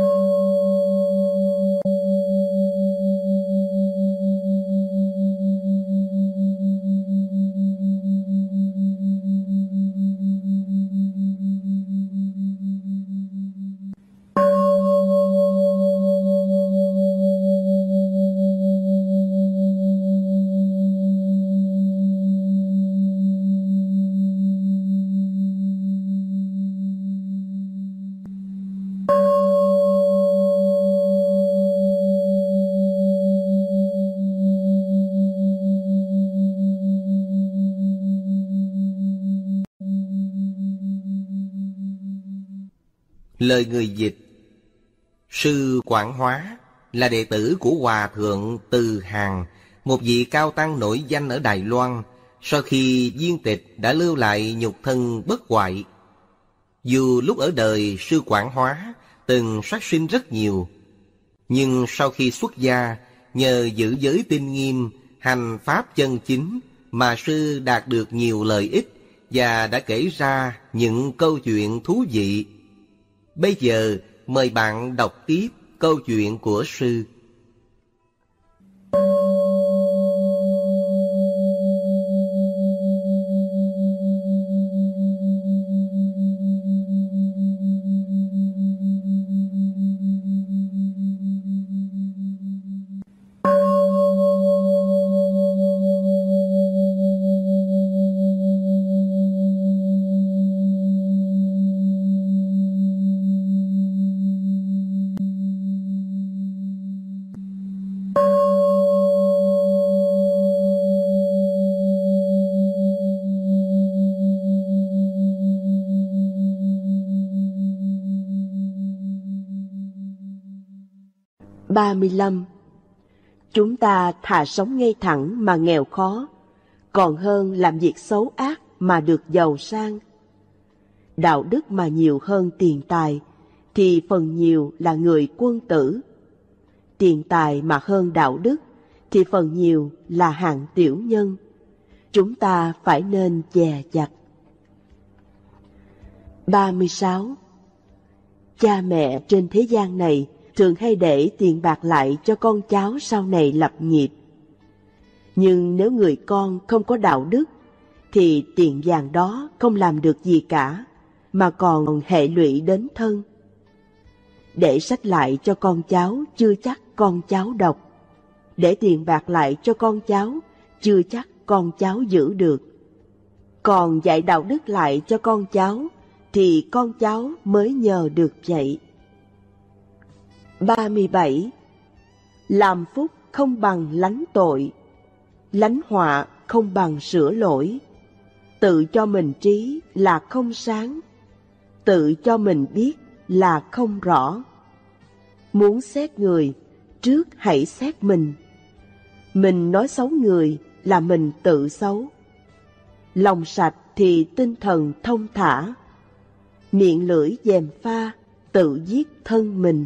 Lời người dịch: Sư Quảng Hóa là đệ tử của Hòa Thượng Từ Hàng, một vị cao tăng nổi danh ở Đài Loan. Sau khi viên tịch đã lưu lại nhục thân bất hoại. Dù lúc ở đời sư Quảng Hóa từng sát sinh rất nhiều, nhưng sau khi xuất gia, nhờ giữ giới tinh nghiêm, hành pháp chân chính mà sư đạt được nhiều lợi ích và đã kể ra những câu chuyện thú vị. Bây giờ mời bạn đọc tiếp câu chuyện của sư. Ba 35. Chúng ta thà sống ngay thẳng mà nghèo khó, còn hơn làm việc xấu ác mà được giàu sang. Đạo đức mà nhiều hơn tiền tài, thì phần nhiều là người quân tử. Tiền tài mà hơn đạo đức, thì phần nhiều là hạng tiểu nhân. Chúng ta phải nên dè dặt. 36. Cha mẹ trên thế gian này thường hay để tiền bạc lại cho con cháu sau này lập nghiệp. Nhưng nếu người con không có đạo đức, thì tiền vàng đó không làm được gì cả, mà còn hệ lụy đến thân. Để sách lại cho con cháu chưa chắc con cháu đọc. Để tiền bạc lại cho con cháu chưa chắc con cháu giữ được. Còn dạy đạo đức lại cho con cháu thì con cháu mới nhờ được vậy. 37. Làm phúc không bằng lánh tội, lánh họa không bằng sửa lỗi. Tự cho mình trí là không sáng, tự cho mình biết là không rõ. Muốn xét người, trước hãy xét mình. Mình nói xấu người là mình tự xấu. Lòng sạch thì tinh thần thông thả, miệng lưỡi gièm pha tự giết thân mình.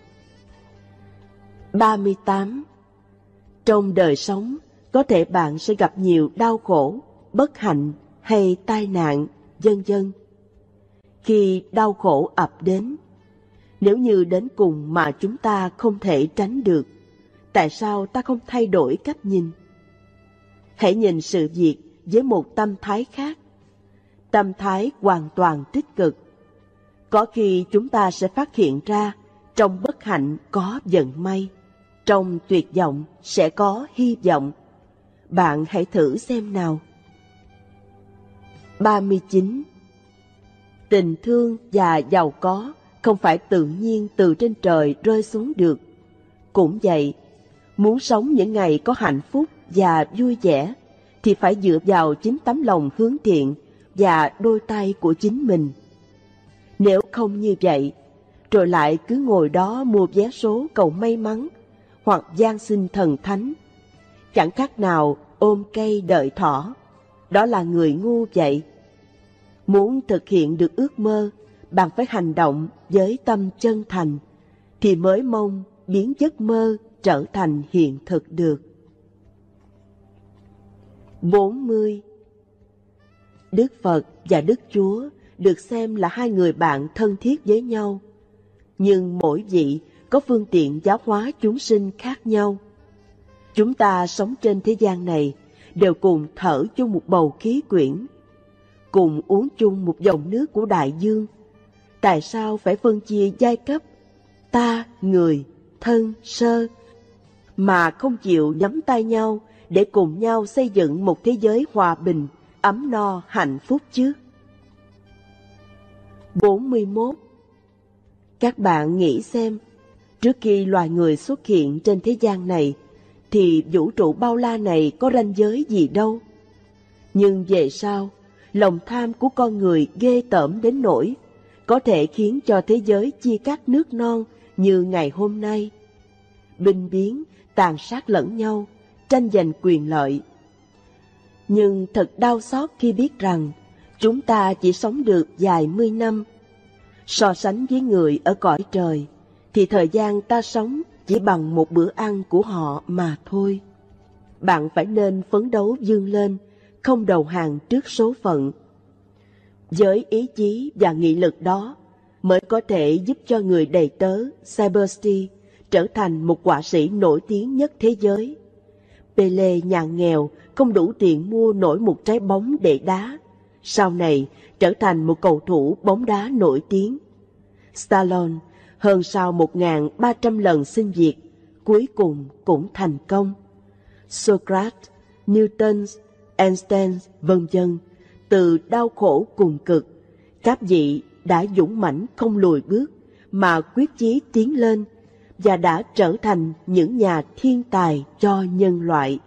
38. Trong đời sống, có thể bạn sẽ gặp nhiều đau khổ, bất hạnh hay tai nạn, vân vân. Khi đau khổ ập đến, nếu như đến cùng mà chúng ta không thể tránh được, tại sao ta không thay đổi cách nhìn? Hãy nhìn sự việc với một tâm thái khác, tâm thái hoàn toàn tích cực. Có khi chúng ta sẽ phát hiện ra trong bất hạnh có vận may, trong tuyệt vọng sẽ có hy vọng. Bạn hãy thử xem nào. 39. Tình thương và giàu có không phải tự nhiên từ trên trời rơi xuống được. Cũng vậy, muốn sống những ngày có hạnh phúc và vui vẻ thì phải dựa vào chính tấm lòng hướng thiện và đôi tay của chính mình. Nếu không như vậy, rồi lại cứ ngồi đó mua vé số cầu may mắn hoặc van xin thần thánh, chẳng khác nào ôm cây đợi thỏ. Đó là người ngu vậy. Muốn thực hiện được ước mơ, bạn phải hành động với tâm chân thành, thì mới mong biến giấc mơ trở thành hiện thực được. 40. Đức Phật và Đức Chúa được xem là hai người bạn thân thiết với nhau, nhưng mỗi vị có phương tiện giáo hóa chúng sinh khác nhau. Chúng ta sống trên thế gian này đều cùng thở chung một bầu khí quyển, cùng uống chung một dòng nước của đại dương. Tại sao phải phân chia giai cấp, ta, người, thân, sơ, mà không chịu nắm tay nhau để cùng nhau xây dựng một thế giới hòa bình, ấm no, hạnh phúc chứ? 41. Các bạn nghĩ xem, trước khi loài người xuất hiện trên thế gian này, thì vũ trụ bao la này có ranh giới gì đâu. Nhưng về sau, lòng tham của con người ghê tởm đến nỗi có thể khiến cho thế giới chia cắt nước non như ngày hôm nay. Binh biến, tàn sát lẫn nhau, tranh giành quyền lợi. Nhưng thật đau xót khi biết rằng chúng ta chỉ sống được vài mươi năm. So sánh với người ở cõi trời, thì thời gian ta sống chỉ bằng một bữa ăn của họ mà thôi. Bạn phải nên phấn đấu vươn lên, không đầu hàng trước số phận. Với ý chí và nghị lực đó mới có thể giúp cho người đầy tớ Saberstein trở thành một họa sĩ nổi tiếng nhất thế giới. Pele nhà nghèo không đủ tiền mua nổi một trái bóng để đá, sau này trở thành một cầu thủ bóng đá nổi tiếng. Stallone hơn sau 1.300 lần xin việc, cuối cùng cũng thành công. Socrates, Newton, Einstein, vân vân, từ đau khổ cùng cực, các vị đã dũng mãnh không lùi bước mà quyết chí tiến lên và đã trở thành những nhà thiên tài cho nhân loại.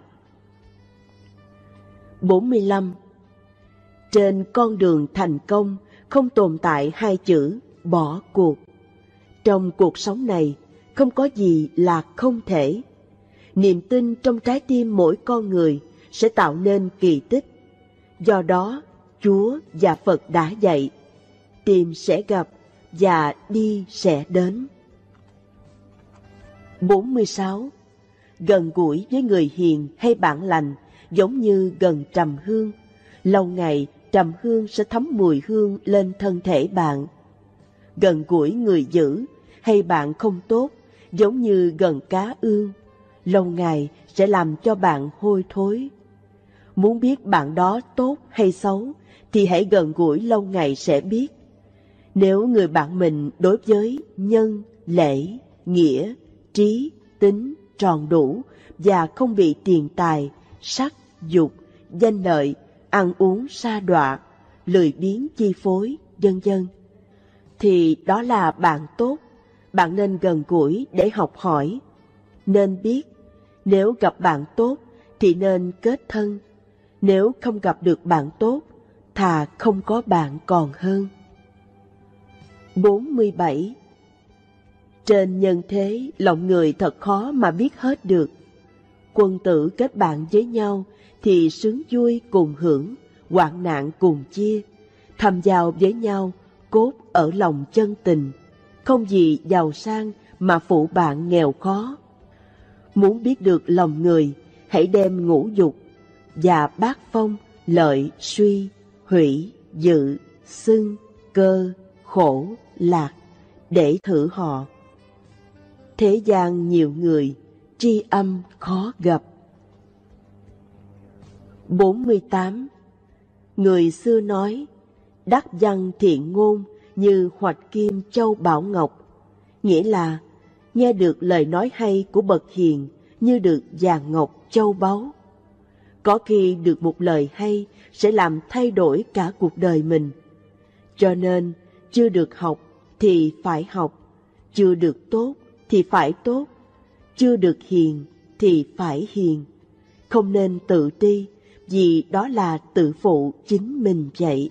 45. Trên con đường thành công không tồn tại hai chữ bỏ cuộc. Trong cuộc sống này không có gì là không thể. Niềm tin trong trái tim mỗi con người sẽ tạo nên kỳ tích. Do đó, Chúa và Phật đã dạy, tìm sẽ gặp và đi sẽ đến. 46. Gần gũi với người hiền hay bạn lành giống như gần trầm hương. Lâu ngày, trầm hương sẽ thấm mùi hương lên thân thể bạn. Gần gũi người dữ hay bạn không tốt giống như gần cá ương. Lâu ngày sẽ làm cho bạn hôi thối. Muốn biết bạn đó tốt hay xấu thì hãy gần gũi lâu ngày sẽ biết. Nếu người bạn mình đối với nhân, lễ, nghĩa, trí, tính tròn đủ và không bị tiền tài, sắc, dục, danh lợi, ăn uống sa đọa, lười biếng chi phối, vân vân, thì đó là bạn tốt. Bạn nên gần gũi để học hỏi. Nên biết, nếu gặp bạn tốt thì nên kết thân. Nếu không gặp được bạn tốt, thà không có bạn còn hơn. 47. Trên nhân thế, lòng người thật khó mà biết hết được. Quân tử kết bạn với nhau thì sướng vui cùng hưởng, hoạn nạn cùng chia. Thầm giao với nhau, cốt ở lòng chân tình. Không gì giàu sang mà phụ bạn nghèo khó. Muốn biết được lòng người, hãy đem ngũ dục và bát phong, lợi, suy, hủy, dự, xưng, cơ, khổ, lạc để thử họ. Thế gian nhiều người, tri âm khó gặp. 48. Người xưa nói, đắc văn thiện ngôn như hoạch kim châu bảo ngọc, nghĩa là nghe được lời nói hay của bậc hiền như được vàng ngọc châu báu. Có khi được một lời hay sẽ làm thay đổi cả cuộc đời mình. Cho nên, chưa được học thì phải học, chưa được tốt thì phải tốt, chưa được hiền thì phải hiền. Không nên tự ti, vì đó là tự phụ chính mình vậy.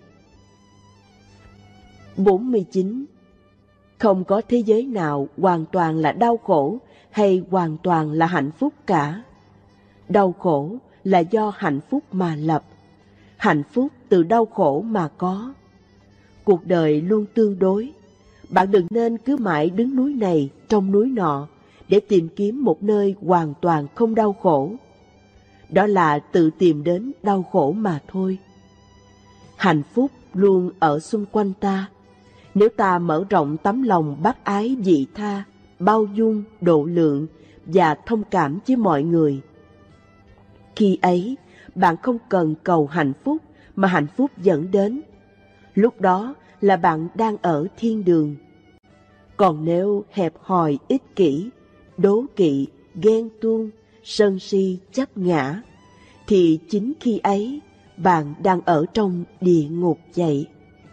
49. Không có thế giới nào hoàn toàn là đau khổ hay hoàn toàn là hạnh phúc cả. Đau khổ là do hạnh phúc mà lập, hạnh phúc từ đau khổ mà có. Cuộc đời luôn tương đối. Bạn đừng nên cứ mãi đứng núi này trong núi nọ để tìm kiếm một nơi hoàn toàn không đau khổ. Đó là tự tìm đến đau khổ mà thôi. Hạnh phúc luôn ở xung quanh ta. Nếu ta mở rộng tấm lòng bác ái vị tha, bao dung, độ lượng và thông cảm với mọi người, khi ấy bạn không cần cầu hạnh phúc mà hạnh phúc dẫn đến. Lúc đó là bạn đang ở thiên đường. Còn nếu hẹp hòi ích kỷ, đố kỵ, ghen tuông, sân si chấp ngã, thì chính khi ấy bạn đang ở trong địa ngục vậy.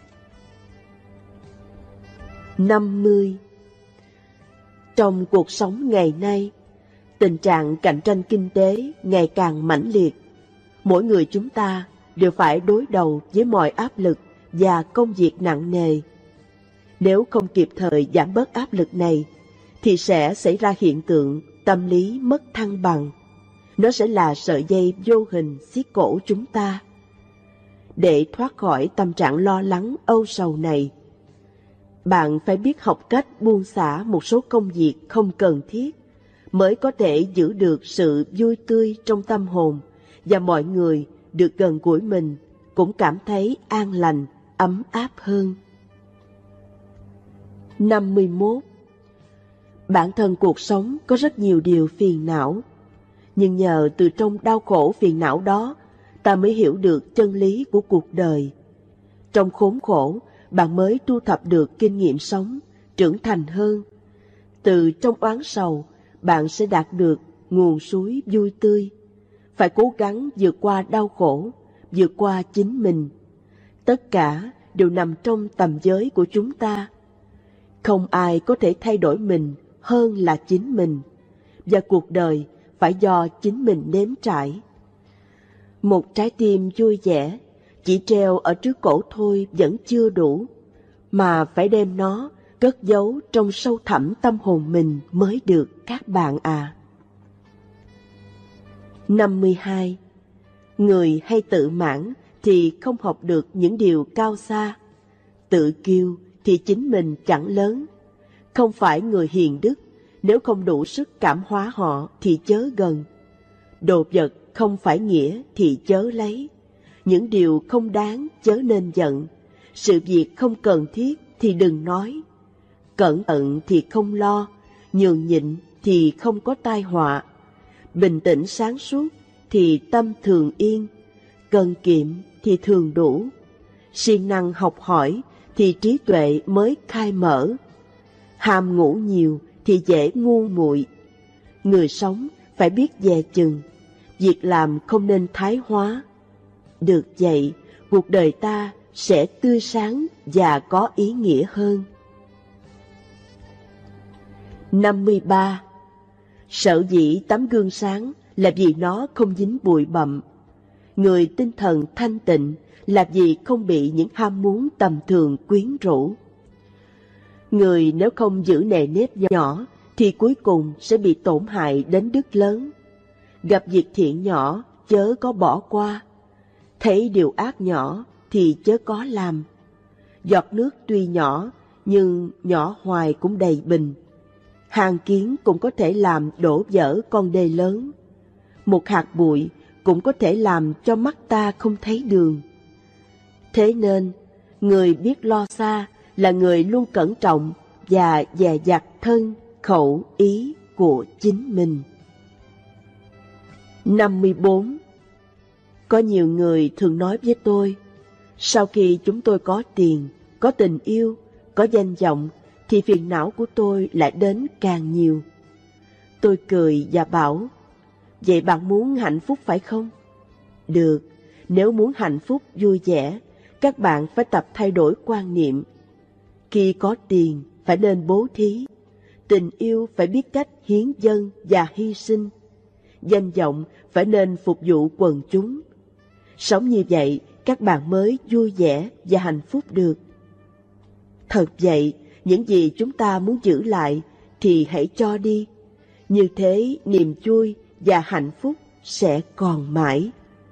50. Trong cuộc sống ngày nay, tình trạng cạnh tranh kinh tế ngày càng mãnh liệt. Mỗi người chúng ta đều phải đối đầu với mọi áp lực và công việc nặng nề. Nếu không kịp thời giảm bớt áp lực này, thì sẽ xảy ra hiện tượng tâm lý mất thăng bằng. Nó sẽ là sợi dây vô hình xiết cổ chúng ta. Để thoát khỏi tâm trạng lo lắng âu sầu này, bạn phải biết học cách buông xả một số công việc không cần thiết, mới có thể giữ được sự vui tươi trong tâm hồn, và mọi người được gần gũi mình cũng cảm thấy an lành, ấm áp hơn. 51. Bản thân cuộc sống có rất nhiều điều phiền não, nhưng nhờ từ trong đau khổ phiền não đó, ta mới hiểu được chân lý của cuộc đời. Trong khốn khổ, bạn mới thu thập được kinh nghiệm sống, trưởng thành hơn. Từ trong oán sầu, bạn sẽ đạt được nguồn suối vui tươi. Phải cố gắng vượt qua đau khổ, vượt qua chính mình. Tất cả đều nằm trong tầm giới của chúng ta. Không ai có thể thay đổi mình hơn là chính mình, và cuộc đời phải do chính mình nếm trải. Một trái tim vui vẻ chỉ treo ở trước cổ thôi vẫn chưa đủ, mà phải đem nó cất giấu trong sâu thẳm tâm hồn mình mới được các bạn à. 52. Người hay tự mãn thì không học được những điều cao xa. Tự kiêu thì chính mình chẳng lớn. Không phải người hiền đức, nếu không đủ sức cảm hóa họ thì chớ gần. Đồ vật không phải nghĩa thì chớ lấy. Những điều không đáng chớ nên giận. Sự việc không cần thiết thì đừng nói. Cẩn thận thì không lo, nhường nhịn thì không có tai họa. Bình tĩnh sáng suốt thì tâm thường yên, cần kiệm thì thường đủ. Siêng năng học hỏi thì trí tuệ mới khai mở. Ham ngủ nhiều thì dễ ngu muội. Người sống phải biết dè chừng, việc làm không nên thái hóa. Được vậy, cuộc đời ta sẽ tươi sáng và có ý nghĩa hơn. 53. Sở dĩ tấm gương sáng là vì nó không dính bụi bặm. Người tinh thần thanh tịnh là vì không bị những ham muốn tầm thường quyến rũ. Người nếu không giữ nề nếp nhỏ thì cuối cùng sẽ bị tổn hại đến đức lớn. Gặp việc thiện nhỏ chớ có bỏ qua, thấy điều ác nhỏ thì chớ có làm. Giọt nước tuy nhỏ nhưng nhỏ hoài cũng đầy bình. Hàn kiến cũng có thể làm đổ vỡ con đê lớn. Một hạt bụi cũng có thể làm cho mắt ta không thấy đường. Thế nên, người biết lo xa là người luôn cẩn trọng và dè dặt thân, khẩu, ý của chính mình. 54. Có nhiều người thường nói với tôi, sau khi chúng tôi có tiền, có tình yêu, có danh vọng, thì phiền não của tôi lại đến càng nhiều. Tôi cười và bảo, vậy bạn muốn hạnh phúc phải không? Được, nếu muốn hạnh phúc vui vẻ, các bạn phải tập thay đổi quan niệm. Khi có tiền, phải nên bố thí. Tình yêu phải biết cách hiến dâng và hy sinh. Danh vọng phải nên phục vụ quần chúng. Sống như vậy, các bạn mới vui vẻ và hạnh phúc được. Thật vậy, những gì chúng ta muốn giữ lại thì hãy cho đi. Như thế niềm vui và hạnh phúc sẽ còn mãi.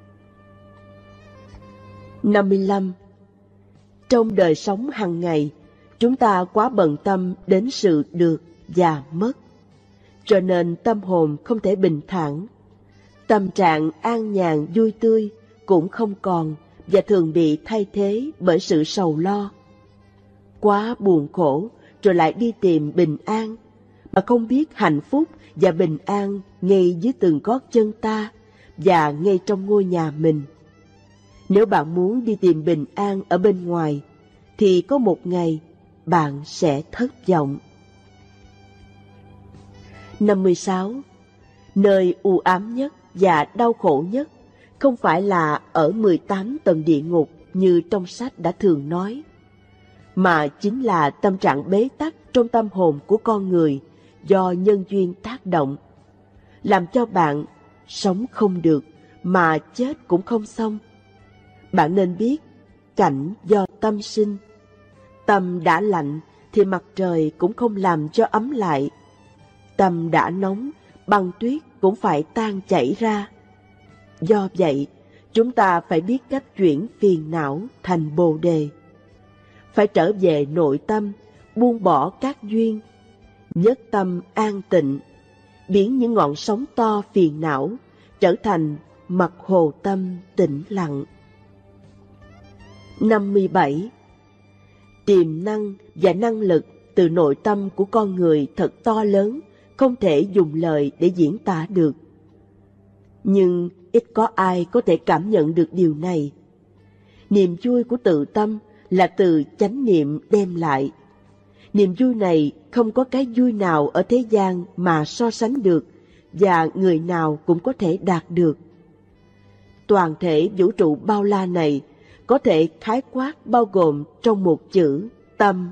55. Trong đời sống hàng ngày, chúng ta quá bận tâm đến sự được và mất, cho nên tâm hồn không thể bình thản. Tâm trạng an nhàn vui tươi cũng không còn và thường bị thay thế bởi sự sầu lo. Quá buồn khổ rồi lại đi tìm bình an, mà không biết hạnh phúc và bình an ngay dưới từng gót chân ta và ngay trong ngôi nhà mình. Nếu bạn muốn đi tìm bình an ở bên ngoài, thì có một ngày bạn sẽ thất vọng. 56. Nơi u ám nhất và đau khổ nhất không phải là ở 18 tầng địa ngục như trong sách đã thường nói, mà chính là tâm trạng bế tắc trong tâm hồn của con người do nhân duyên tác động, làm cho bạn sống không được mà chết cũng không xong. Bạn nên biết cảnh do tâm sinh. Tâm đã lạnh thì mặt trời cũng không làm cho ấm lại. Tâm đã nóng, băng tuyết cũng phải tan chảy ra. Do vậy, chúng ta phải biết cách chuyển phiền não thành Bồ Đề. Phải trở về nội tâm, buông bỏ các duyên, nhất tâm an tịnh, biến những ngọn sóng to phiền não trở thành mặt hồ tâm tĩnh lặng. 57. Tiềm năng và năng lực từ nội tâm của con người thật to lớn, không thể dùng lời để diễn tả được. Nhưng ít có ai có thể cảm nhận được điều này. Niềm vui của tự tâm là từ chánh niệm đem lại. Niềm vui này không có cái vui nào ở thế gian mà so sánh được, và người nào cũng có thể đạt được. Toàn thể vũ trụ bao la này có thể khái quát bao gồm trong một chữ tâm.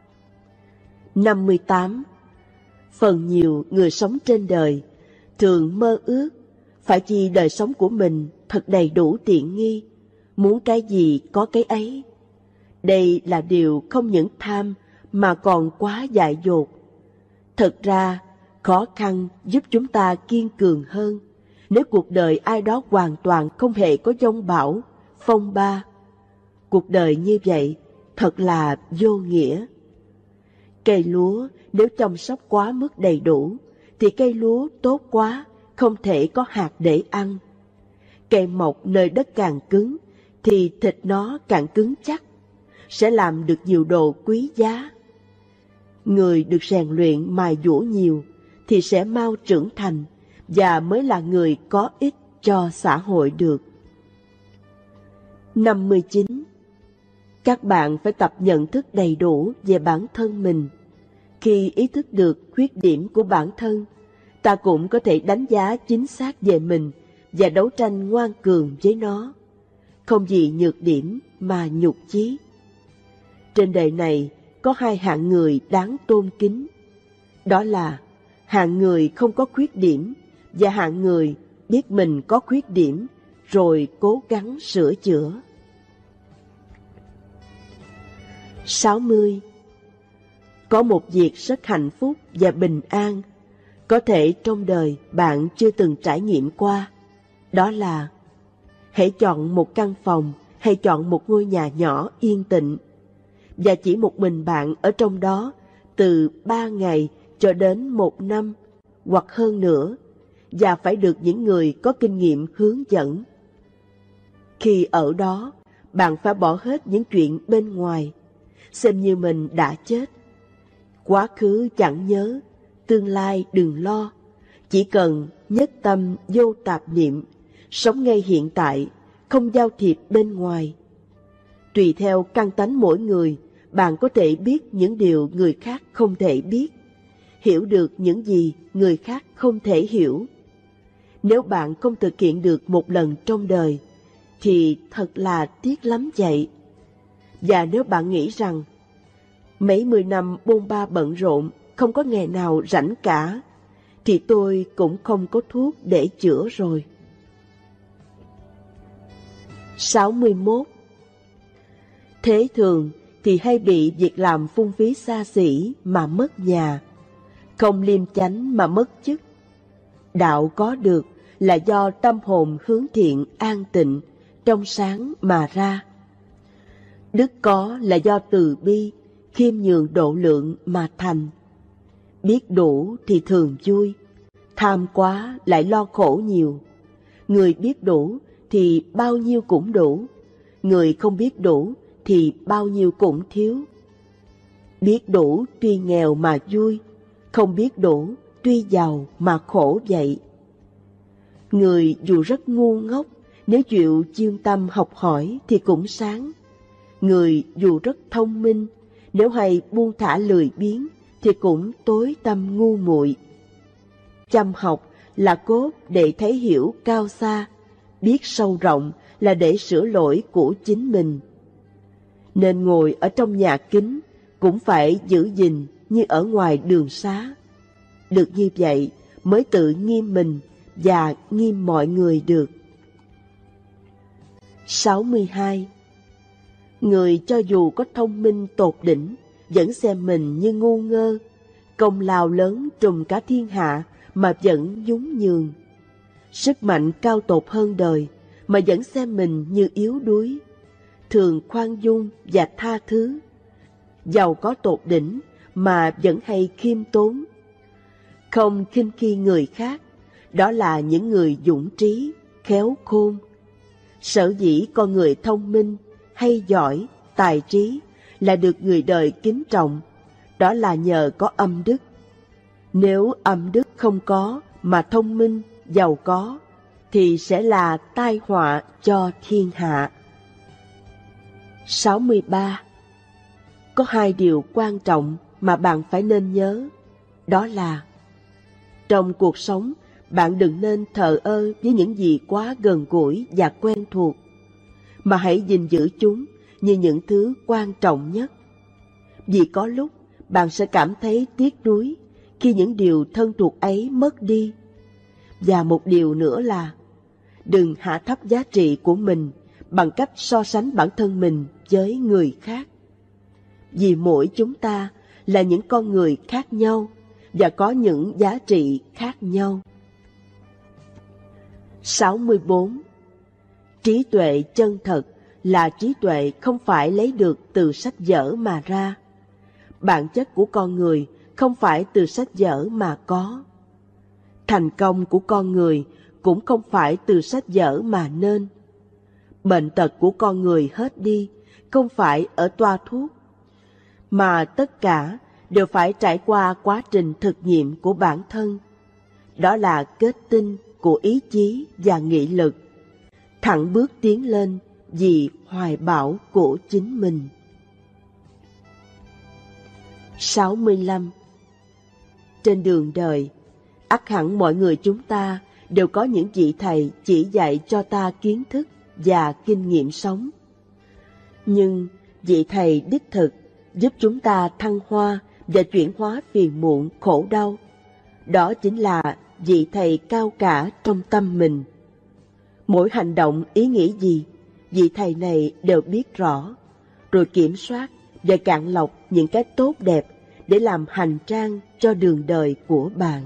58. Phần nhiều người sống trên đời thường mơ ước phải chi đời sống của mình thật đầy đủ tiện nghi, muốn cái gì có cái ấy. Đây là điều không những tham mà còn quá dại dột. Thật ra, khó khăn giúp chúng ta kiên cường hơn. Nếu cuộc đời ai đó hoàn toàn không hề có giông bão, phong ba, cuộc đời như vậy thật là vô nghĩa. Cây lúa nếu chăm sóc quá mức đầy đủ, thì cây lúa tốt quá, không thể có hạt để ăn. Cây mọc nơi đất càng cứng, thì thịt nó càng cứng chắc, sẽ làm được nhiều đồ quý giá. Người được rèn luyện mài dũa nhiều, thì sẽ mau trưởng thành, và mới là người có ích cho xã hội được. 59. Các bạn phải tập nhận thức đầy đủ về bản thân mình. Khi ý thức được khuyết điểm của bản thân, ta cũng có thể đánh giá chính xác về mình và đấu tranh ngoan cường với nó. Không vì nhược điểm mà nhục chí. Trên đời này có hai hạng người đáng tôn kính. Đó là hạng người không có khuyết điểm và hạng người biết mình có khuyết điểm rồi cố gắng sửa chữa. 60. Có một việc rất hạnh phúc và bình an, có thể trong đời bạn chưa từng trải nghiệm qua. Đó là hãy chọn một căn phòng hay chọn một ngôi nhà nhỏ yên tĩnh, và chỉ một mình bạn ở trong đó từ 3 ngày cho đến 1 năm hoặc hơn nữa, và phải được những người có kinh nghiệm hướng dẫn. Khi ở đó, bạn phải bỏ hết những chuyện bên ngoài, xem như mình đã chết. Quá khứ chẳng nhớ, tương lai đừng lo, chỉ cần nhất tâm vô tạp niệm, sống ngay hiện tại, không giao thiệp bên ngoài. Tùy theo căn tánh mỗi người, bạn có thể biết những điều người khác không thể biết, hiểu được những gì người khác không thể hiểu. Nếu bạn không thực hiện được một lần trong đời, thì thật là tiếc lắm vậy. Và nếu bạn nghĩ rằng mấy 10 năm bôn ba bận rộn, không có ngày nào rảnh cả, thì tôi cũng không có thuốc để chữa rồi. 61. Thế thường thì hay bị việc làm phung phí xa xỉ mà mất nhà, không liêm chánh mà mất chức. Đạo có được là do tâm hồn hướng thiện an tịnh, trong sáng mà ra. Đức có là do từ bi, khiêm nhường độ lượng mà thành. Biết đủ thì thường vui, tham quá lại lo khổ nhiều. Người biết đủ thì bao nhiêu cũng đủ, người không biết đủ thì bao nhiêu cũng thiếu. Biết đủ tuy nghèo mà vui, không biết đủ tuy giàu mà khổ vậy. Người dù rất ngu ngốc, nếu chịu chuyên tâm học hỏi thì cũng sáng. Người dù rất thông minh, nếu hay buông thả lười biếng thì cũng tối tâm ngu muội. Chăm học là cốt để thấy hiểu cao xa, biết sâu rộng là để sửa lỗi của chính mình. Nên ngồi ở trong nhà kính cũng phải giữ gìn như ở ngoài đường xá. Được như vậy mới tự nghiêm mình và nghiêm mọi người được. 62. Người cho dù có thông minh tột đỉnh vẫn xem mình như ngu ngơ, công lao lớn trùm cả thiên hạ mà vẫn nhún nhường. Sức mạnh cao tột hơn đời mà vẫn xem mình như yếu đuối, thường khoan dung và tha thứ. Giàu có tột đỉnh mà vẫn hay khiêm tốn, không khinh khi người khác, đó là những người dũng trí, khéo khôn. Sở dĩ con người thông minh, hay giỏi, tài trí là được người đời kính trọng, đó là nhờ có âm đức. Nếu âm đức không có mà thông minh, giàu có, thì sẽ là tai họa cho thiên hạ. 63. Có 2 điều quan trọng mà bạn phải nên nhớ, đó là: trong cuộc sống, bạn đừng nên thờ ơ với những gì quá gần gũi và quen thuộc, mà hãy gìn giữ chúng như những thứ quan trọng nhất. Vì có lúc bạn sẽ cảm thấy tiếc nuối khi những điều thân thuộc ấy mất đi. Và một điều nữa là, đừng hạ thấp giá trị của mình bằng cách so sánh bản thân mình với người khác. Vì mỗi chúng ta là những con người khác nhau và có những giá trị khác nhau. 64. Trí tuệ chân thật là trí tuệ không phải lấy được từ sách vở mà ra. Bản chất của con người không phải từ sách vở mà có. Thành công của con người cũng không phải từ sách vở mà nên. Bệnh tật của con người hết đi không phải ở toa thuốc, mà tất cả đều phải trải qua quá trình thực nghiệm của bản thân. Đó là kết tinh của ý chí và nghị lực, thẳng bước tiến lên vì hoài bão của chính mình. 65. Trên đường đời, ắt hẳn mọi người chúng ta đều có những vị thầy chỉ dạy cho ta kiến thức và kinh nghiệm sống. Nhưng vị thầy đích thực giúp chúng ta thăng hoa và chuyển hóa phiền muộn khổ đau, đó chính là vị thầy cao cả trong tâm mình. Mỗi hành động ý nghĩ gì, vị thầy này đều biết rõ, rồi kiểm soát và cạn lọc những cái tốt đẹp để làm hành trang cho đường đời của bạn.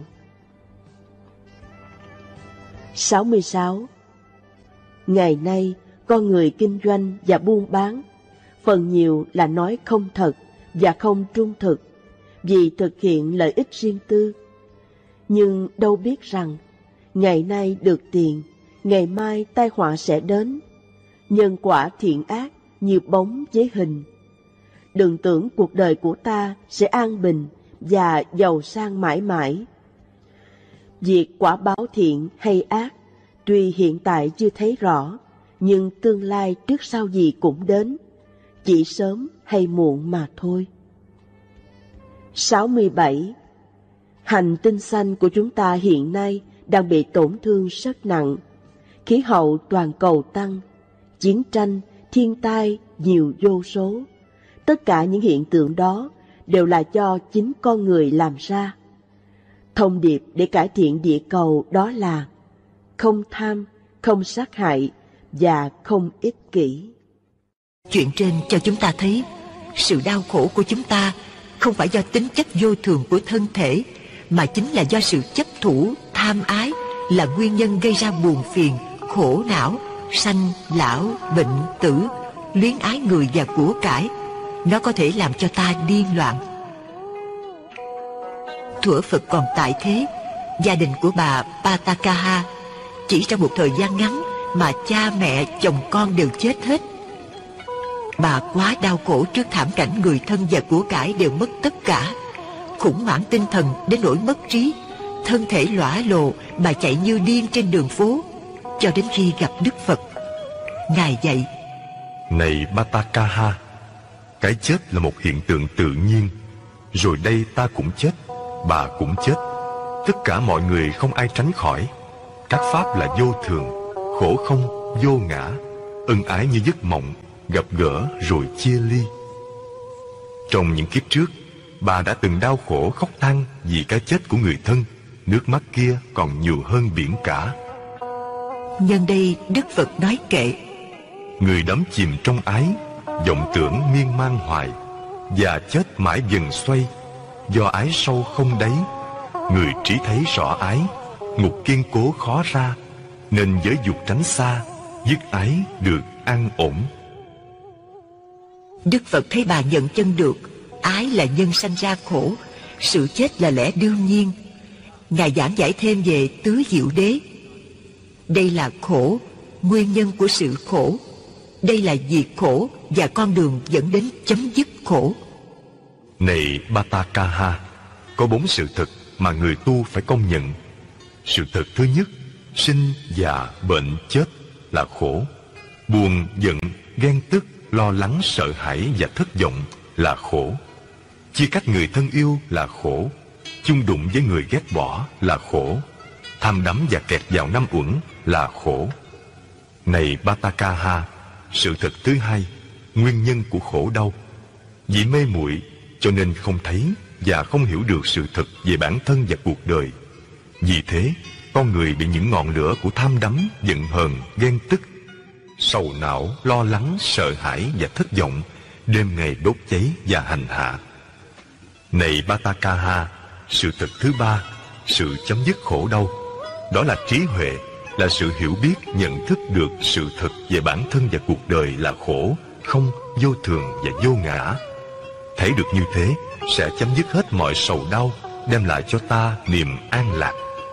66. Ngày nay, con người kinh doanh và buôn bán phần nhiều là nói không thật và không trung thực, vì thực hiện lợi ích riêng tư. Nhưng đâu biết rằng, ngày nay được tiền, ngày mai tai họa sẽ đến. Nhân quả thiện ác như bóng với hình. Đừng tưởng cuộc đời của ta sẽ an bình và giàu sang mãi mãi. Việc quả báo thiện hay ác, tuy hiện tại chưa thấy rõ, nhưng tương lai trước sau gì cũng đến, chỉ sớm hay muộn mà thôi. 67. Hành tinh xanh của chúng ta hiện nay đang bị tổn thương rất nặng. Khí hậu toàn cầu tăng, chiến tranh, thiên tai nhiều vô số. Tất cả những hiện tượng đó đều là do chính con người làm ra. Thông điệp để cải thiện địa cầu đó là không tham, không sát hại và không ích kỷ. Chuyện trên cho chúng ta thấy sự đau khổ của chúng ta không phải do tính chất vô thường của thân thể, mà chính là do sự chấp thủ, tham ái là nguyên nhân gây ra buồn phiền, khổ não, sanh, lão, bệnh, tử, luyến ái người và của cải. Nó có thể làm cho ta điên loạn. Thuở Phật còn tại thế, gia đình của bà Patakaha chỉ trong một thời gian ngắn mà cha mẹ, chồng con đều chết hết. Bà quá đau khổ trước thảm cảnh người thân và của cải đều mất tất cả, khủng hoảng tinh thần đến nỗi mất trí, thân thể lõa lồ mà chạy như điên trên đường phố, cho đến khi gặp Đức Phật. Ngài dạy: Này Patakaha, cái chết là một hiện tượng tự nhiên. Rồi đây ta cũng chết, bà cũng chết. Tất cả mọi người không ai tránh khỏi. Các pháp là vô thường, khổ không, vô ngã, ân ái như giấc mộng, gặp gỡ rồi chia ly. Trong những kiếp trước, bà đã từng đau khổ khóc than vì cái chết của người thân. Nước mắt kia còn nhiều hơn biển cả. Nhân đây Đức Phật nói kệ: Người đắm chìm trong ái, vọng tưởng miên man hoài, và chết mãi dần xoay, do ái sâu không đáy. Người trí thấy rõ ái, ngục kiên cố khó ra, nên giới dục tránh xa, dứt ái được an ổn. Đức Phật thấy bà nhận chân được ái là nhân sanh ra khổ, sự chết là lẽ đương nhiên. Ngài giảng giải thêm về tứ diệu đế. Đây là khổ, nguyên nhân của sự khổ. Đây là diệt khổ và con đường dẫn đến chấm dứt khổ. Này Patakaha, có 4 sự thật mà người tu phải công nhận. Sự thật thứ nhất, sinh, già, bệnh, chết là khổ. Buồn, giận, ghen tức, lo lắng, sợ hãi và thất vọng là khổ. Chia cách người thân yêu là khổ. Chung đụng với người ghét bỏ là khổ. Tham đắm và kẹt vào năm uẩn là khổ. Này Patakaha, sự thật thứ hai, nguyên nhân của khổ đau. Vì mê muội cho nên không thấy và không hiểu được sự thật về bản thân và cuộc đời. Vì thế, con người bị những ngọn lửa của tham đắm, giận hờn, ghen tức, sầu não, lo lắng, sợ hãi và thất vọng đêm ngày đốt cháy và hành hạ. Này Patakaha, sự thật thứ ba, sự chấm dứt khổ đau, đó là trí huệ, là sự hiểu biết, nhận thức được sự thật về bản thân và cuộc đời là khổ, không, vô thường và vô ngã. Thấy được như thế sẽ chấm dứt hết mọi sầu đau, đem lại cho ta niềm an lạc.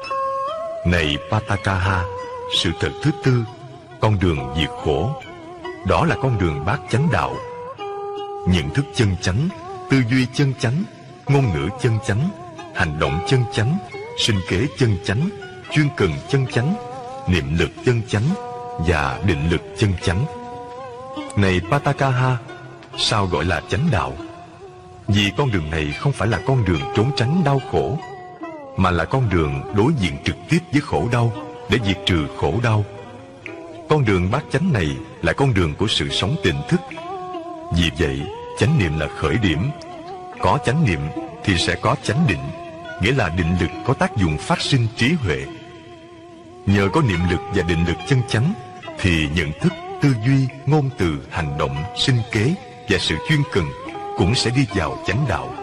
Này Patakaha, sự thật thứ tư, con đường diệt khổ, đó là con đường bát chánh đạo. Nhận thức chân chánh, tư duy chân chánh, ngôn ngữ chân chánh, hành động chân chánh, sinh kế chân chánh, chuyên cần chân chánh, niệm lực chân chánh và định lực chân chánh. Này Patakaha, sao gọi là chánh đạo? Vì con đường này không phải là con đường trốn tránh đau khổ, mà là con đường đối diện trực tiếp với khổ đau để diệt trừ khổ đau. Con đường bát chánh này là con đường của sự sống tỉnh thức. Vì vậy, chánh niệm là khởi điểm. Có chánh niệm thì sẽ có chánh định, nghĩa là định lực có tác dụng phát sinh trí huệ. Nhờ có niệm lực và định lực chân chánh thì nhận thức, tư duy, ngôn từ, hành động, sinh kế và sự chuyên cần cũng sẽ đi vào chánh đạo.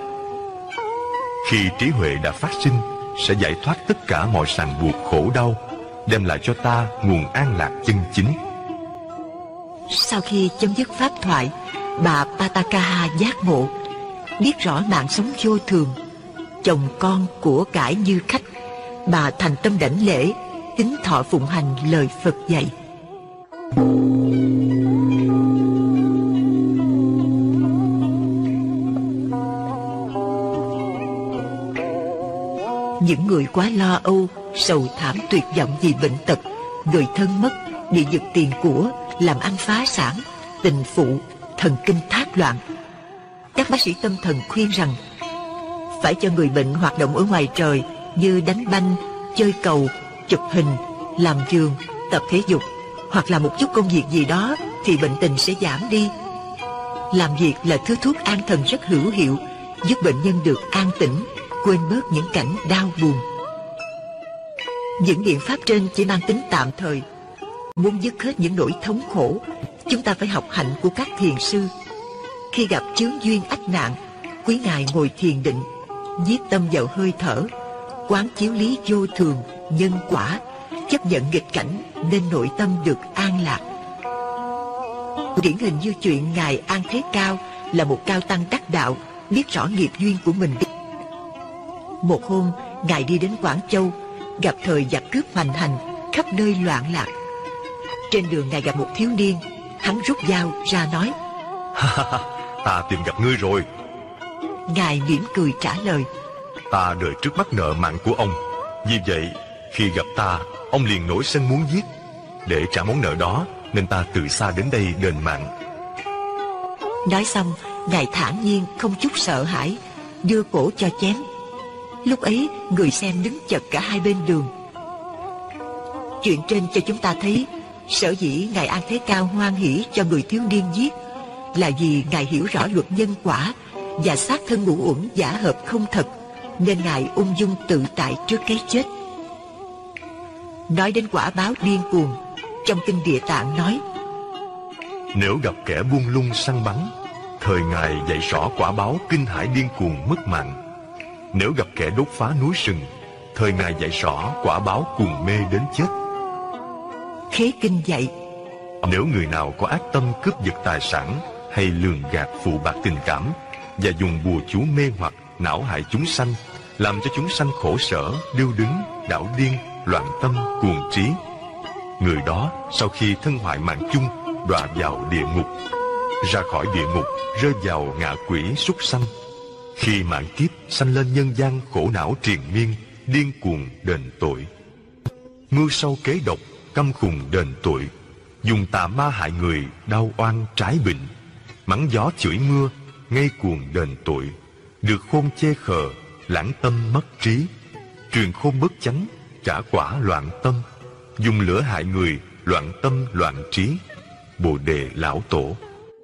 Khi trí huệ đã phát sinh, sẽ giải thoát tất cả mọi ràng buộc khổ đau, đem lại cho ta nguồn an lạc chân chính. Sau khi chấm dứt pháp thoại, bà Patakaha giác ngộ, biết rõ mạng sống vô thường, chồng con của cải như khách. Bà thành tâm đảnh lễ, kính thọ phụng hành lời Phật dạy. Những người quá lo âu, sầu thảm tuyệt vọng vì bệnh tật, người thân mất, địa vực tiền của, làm ăn phá sản, tình phụ, thần kinh thác loạn. Các bác sĩ tâm thần khuyên rằng phải cho người bệnh hoạt động ở ngoài trời như đánh banh, chơi cầu, chụp hình, làm vườn, tập thể dục, hoặc là một chút công việc gì đó thì bệnh tình sẽ giảm đi. Làm việc là thứ thuốc an thần rất hữu hiệu, giúp bệnh nhân được an tĩnh, quên bớt những cảnh đau buồn. Những biện pháp trên chỉ mang tính tạm thời. Muốn dứt hết những nỗi thống khổ, chúng ta phải học hạnh của các thiền sư. Khi gặp chướng duyên ách nạn, quý ngài ngồi thiền định, nhiếp tâm vào hơi thở, quán chiếu lý vô thường, nhân quả, chấp nhận nghịch cảnh nên nội tâm được an lạc. Điển hình như chuyện ngài An Thế Cao là một cao tăng đắc đạo, biết rõ nghiệp duyên của mình. Một hôm, ngài đi đến Quảng Châu, gặp thời giặc cướp hoành hành, khắp nơi loạn lạc. Trên đường ngài gặp một thiếu niên, hắn rút dao ra nói: Ta tìm gặp ngươi rồi. Ngài mỉm cười trả lời: Ta đời trước mắc nợ mạng của ông, vì vậy khi gặp ta, ông liền nổi sân muốn giết. Để trả món nợ đó nên ta từ xa đến đây đền mạng. Nói xong, ngài thản nhiên không chút sợ hãi, đưa cổ cho chém. Lúc ấy người xem đứng chật cả hai bên đường. Chuyện trên cho chúng ta thấy, sở dĩ ngài An Thế Cao hoan hỷ cho người thiếu niên giết là vì ngài hiểu rõ luật nhân quả và xác thân ngũ uẩn giả hợp không thật, nên ngài ung dung tự tại trước cái chết. Nói đến quả báo điên cuồng, trong kinh Địa Tạng nói: Nếu gặp kẻ buông lung săn bắn, Thời Ngài dạy rõ quả báo kinh hãi điên cuồng mất mạng. Nếu gặp kẻ đốt phá núi rừng, thời Ngài dạy rõ quả báo cuồng mê đến chết. Khế Kinh dạy, nếu người nào có ác tâm cướp giật tài sản hay lường gạt phụ bạc tình cảm và dùng bùa chú mê hoặc não hại chúng sanh, làm cho chúng sanh khổ sở, điêu đứng, đảo điên, loạn tâm, cuồng trí, người đó sau khi thân hoại mạng chung đọa vào địa ngục, ra khỏi địa ngục rơi vào ngạ quỷ súc sanh. Khi mạng kiếp sanh lên nhân gian khổ não triền miên, điên cuồng đền tội, mưu sâu kế độc, căm khùng đền tội, dùng tà ma hại người, đau oan trái bệnh, mắng gió chửi mưa, ngây cuồng đền tội, được khôn chê khờ, lãng tâm mất trí, truyền khôn bất chánh, trả quả loạn tâm, dùng lửa hại người, loạn tâm loạn trí. Bồ Đề Lão Tổ.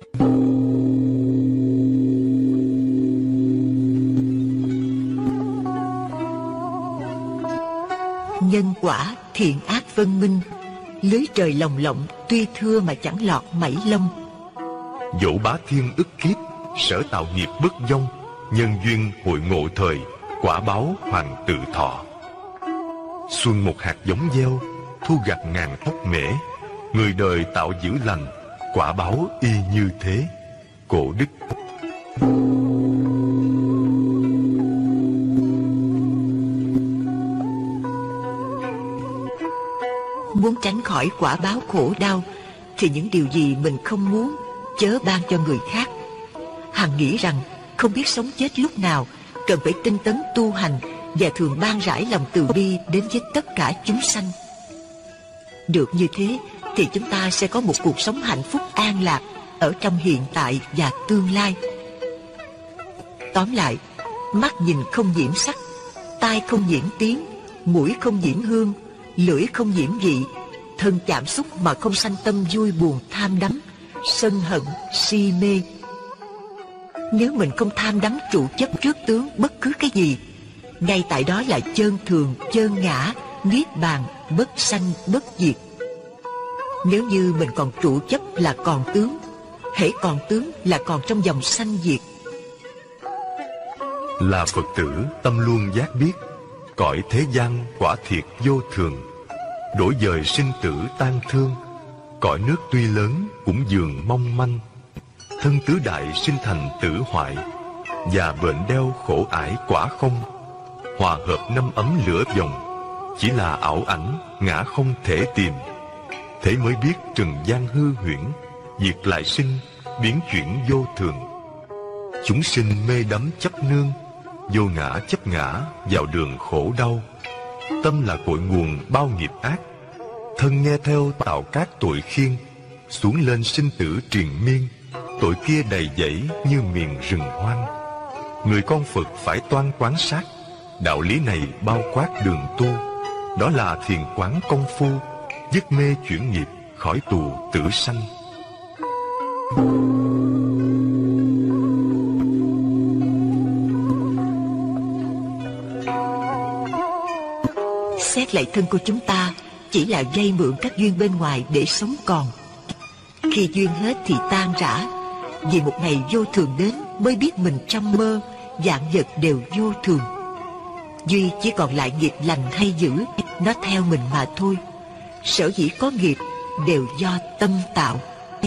nhân quả thiện ác phân minh, lưới trời lồng lộng tuy thưa mà chẳng lọt mảy lông. Dẫu bá thiên ức kiếp, sở tạo nghiệp bất vong, nhân duyên hội ngộ thời, quả báo hoàng tự thọ. Xuân một hạt giống gieo, thu gặt ngàn tóc mễ, người đời tạo dữ lành, quả báo y như thế. Cổ Đức. Muốn tránh khỏi quả báo khổ đau thì những điều gì mình không muốn chớ ban cho người khác. Hằng nghĩ rằng không biết sống chết lúc nào, cần phải tinh tấn tu hành và thường ban rải lòng từ bi đến với tất cả chúng sanh. Được như thế thì chúng ta sẽ có một cuộc sống hạnh phúc an lạc ở trong hiện tại và tương lai. Tóm lại, mắt nhìn không nhiễm sắc, tai không nhiễm tiếng, mũi không nhiễm hương, lưỡi không nhiễm vị, thân chạm xúc mà không sanh tâm vui buồn tham đắm, sân hận, si mê. Nếu mình không tham đắm trụ chấp trước tướng bất cứ cái gì, ngay tại đó là chơn thường, chơn ngã, niết bàn, bất sanh, bất diệt. Nếu như mình còn trụ chấp là còn tướng, hễ còn tướng là còn trong dòng sanh diệt. Là Phật tử tâm luôn giác biết, cõi thế gian quả thiệt vô thường, đổi dời sinh tử tan thương. Cõi nước tuy lớn cũng dường mong manh, thân tứ đại sinh thành tử hoại, và bệnh đeo khổ ải quả không. Hòa hợp năm ấm lửa vòng, chỉ là ảo ảnh ngã không thể tìm. Thế mới biết trần gian hư huyễn, diệt lại sinh, biến chuyển vô thường. Chúng sinh mê đắm chấp nương, vô ngã chấp ngã vào đường khổ đau. Tâm là cội nguồn bao nghiệp ác, thân nghe theo tạo các tội khiên, xuống lên sinh tử triền miên. Tội kia đầy dẫy như miền rừng hoang. Người con Phật phải toan quán sát, đạo lý này bao quát đường tu. Đó là thiền quán công phu, dứt mê chuyển nghiệp, khỏi tù tử sanh. Xét lại thân của chúng ta chỉ là vay mượn các duyên bên ngoài để sống còn. Khi duyên hết thì tan rã, vì một ngày vô thường đến mới biết mình trong mơ, vạn vật đều vô thường. Duy chỉ còn lại nghiệp lành hay dữ, nó theo mình mà thôi. Sở dĩ có nghiệp đều do tâm tạo.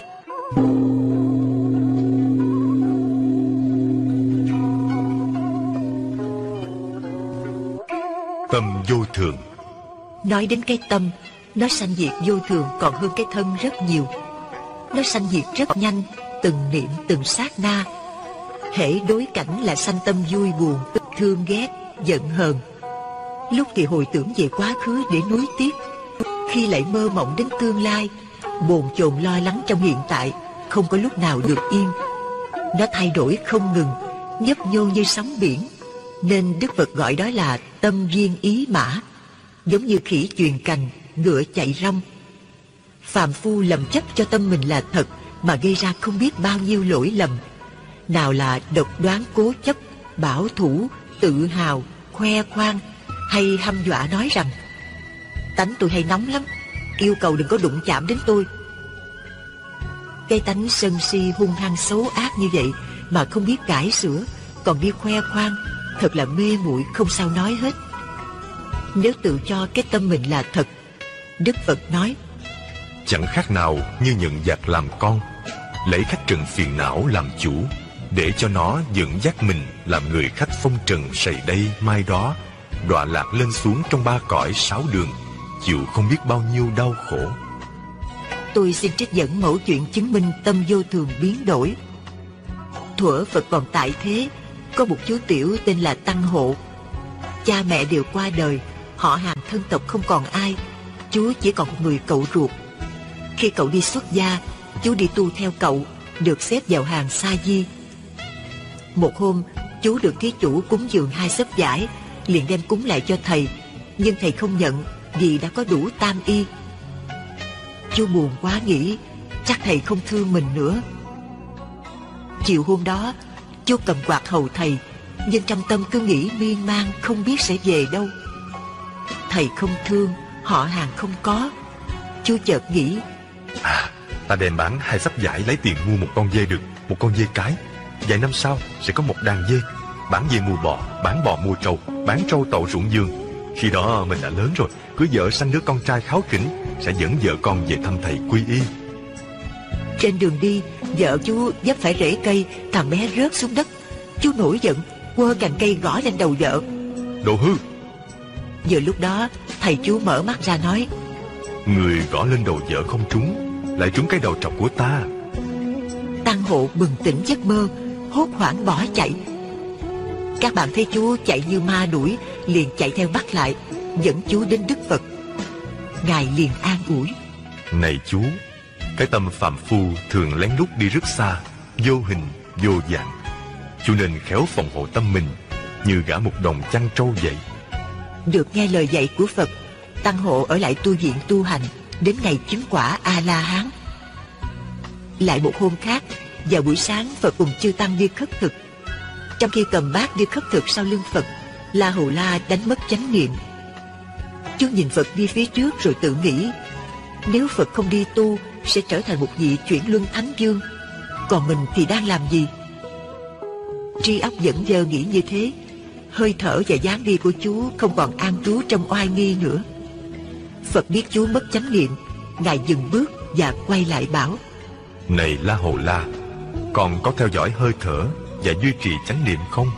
Tâm vô thường. Nói đến cái tâm, nó sanh diệt vô thường còn hơn cái thân rất nhiều. Nó sanh diệt rất nhanh, từng niệm từng sát na. Hễ đối cảnh là sanh tâm vui buồn, thương ghét, giận hờn. Lúc thì hồi tưởng về quá khứ để nuối tiếc, khi lại mơ mộng đến tương lai, bồn chồn lo lắng trong hiện tại, không có lúc nào được yên. Nó thay đổi không ngừng, nhấp nhô như sóng biển, nên Đức Phật gọi đó là tâm duyên ý mã. Giống như khỉ chuyền cành, ngựa chạy rong. Phàm phu lầm chấp cho tâm mình là thật mà gây ra không biết bao nhiêu lỗi lầm. Nào là độc đoán cố chấp, bảo thủ, tự hào, khoe khoang, hay hăm dọa nói rằng tánh tôi hay nóng lắm, yêu cầu đừng có đụng chạm đến tôi. Cái tánh sân si hung hăng xấu ác như vậy mà không biết cải sửa, còn đi khoe khoang, thật là mê muội không sao nói hết. Nếu tự cho cái tâm mình là thật, Đức Phật nói, chẳng khác nào như nhận giặc làm con, lấy khách trần phiền não làm chủ, để cho nó dẫn dắt mình làm người khách phong trần sầy đây mai đó, đọa lạc lên xuống trong 3 cõi 6 đường, chịu không biết bao nhiêu đau khổ. Tôi xin trích dẫn mẫu chuyện chứng minh tâm vô thường biến đổi. Thuở Phật còn tại thế, có một chú tiểu tên là Tăng Hộ. Cha mẹ đều qua đời, họ hàng thân tộc không còn ai, chú chỉ còn một người cậu ruột. Khi cậu đi xuất gia, chú đi tu theo cậu, được xếp vào hàng sa di. Một hôm, chú được thí chủ cúng dường 2 xấp vải, liền đem cúng lại cho thầy, nhưng thầy không nhận vì đã có đủ tam y. Chú buồn quá nghĩ chắc thầy không thương mình nữa. Chiều hôm đó, chú cầm quạt hầu thầy, nhưng trong tâm cứ nghĩ miên man không biết sẽ về đâu. Thầy không thương, họ hàng không có. Chú chợt nghĩ, ta đem bán 2 xấp vải lấy tiền mua một con dê đực, một con dê cái. Vài năm sau sẽ có một đàn dê. Bán dê mua bò, bán bò mua trâu, bán trâu tậu ruộng vườn. Khi đó mình đã lớn rồi, cưới vợ sanh đứa con trai kháu khỉnh, sẽ dẫn vợ con về thăm thầy quy y. Trên đường đi, vợ chú vấp phải rễ cây, thằng bé rớt xuống đất. Chú nổi giận, quơ cành cây gõ lên đầu vợ. Đồ hư! Vừa lúc đó, thầy chú mở mắt ra nói, người gõ lên đầu vợ không trúng, lại trúng cái đầu trọc của ta. Tăng Hộ bừng tỉnh giấc mơ, hốt hoảng bỏ chạy. Các bạn thấy chú chạy như ma đuổi, liền chạy theo bắt lại, dẫn chú đến Đức Phật. Ngài liền an ủi, này chú, cái tâm phàm phu thường lén lút đi rất xa, vô hình vô dạng. Chú nên khéo phòng hộ tâm mình, như gả một đồng chăn trâu vậy. Được nghe lời dạy của Phật, Tăng Hộ ở lại tu viện tu hành đến ngày chứng quả A-la-hán. Lại một hôm khác, vào buổi sáng, Phật cùng chư tăng đi khất thực. Trong khi cầm bát đi khất thực sau lưng Phật, La Hầu La đánh mất chánh niệm. Chú nhìn Phật đi phía trước rồi tự nghĩ, nếu Phật không đi tu sẽ trở thành một vị chuyển luân thánh vương, còn mình thì đang làm gì? Tri óc vẫn dơ nghĩ như thế, hơi thở và dáng đi của chú không còn an trú trong oai nghi nữa. Phật biết chú mất chánh niệm, Ngài dừng bước và quay lại bảo, này La Hầu La, còn có theo dõi hơi thở và duy trì chánh niệm không?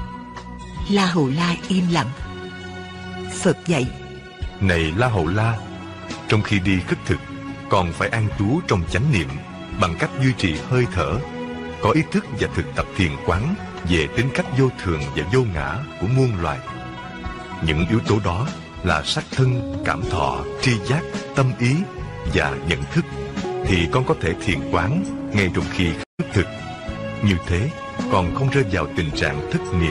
La Hầu La im lặng. Phật dạy, này La Hầu La, trong khi đi khất thực, còn phải an trú trong chánh niệm bằng cách duy trì hơi thở, có ý thức và thực tập thiền quán về tính cách vô thường và vô ngã của muôn loài. Những yếu tố đó là sắc thân, cảm thọ, tri giác, tâm ý và nhận thức, thì con có thể thiền quán ngay trong khi khất thực. Như thế, còn không rơi vào tình trạng thất niệm.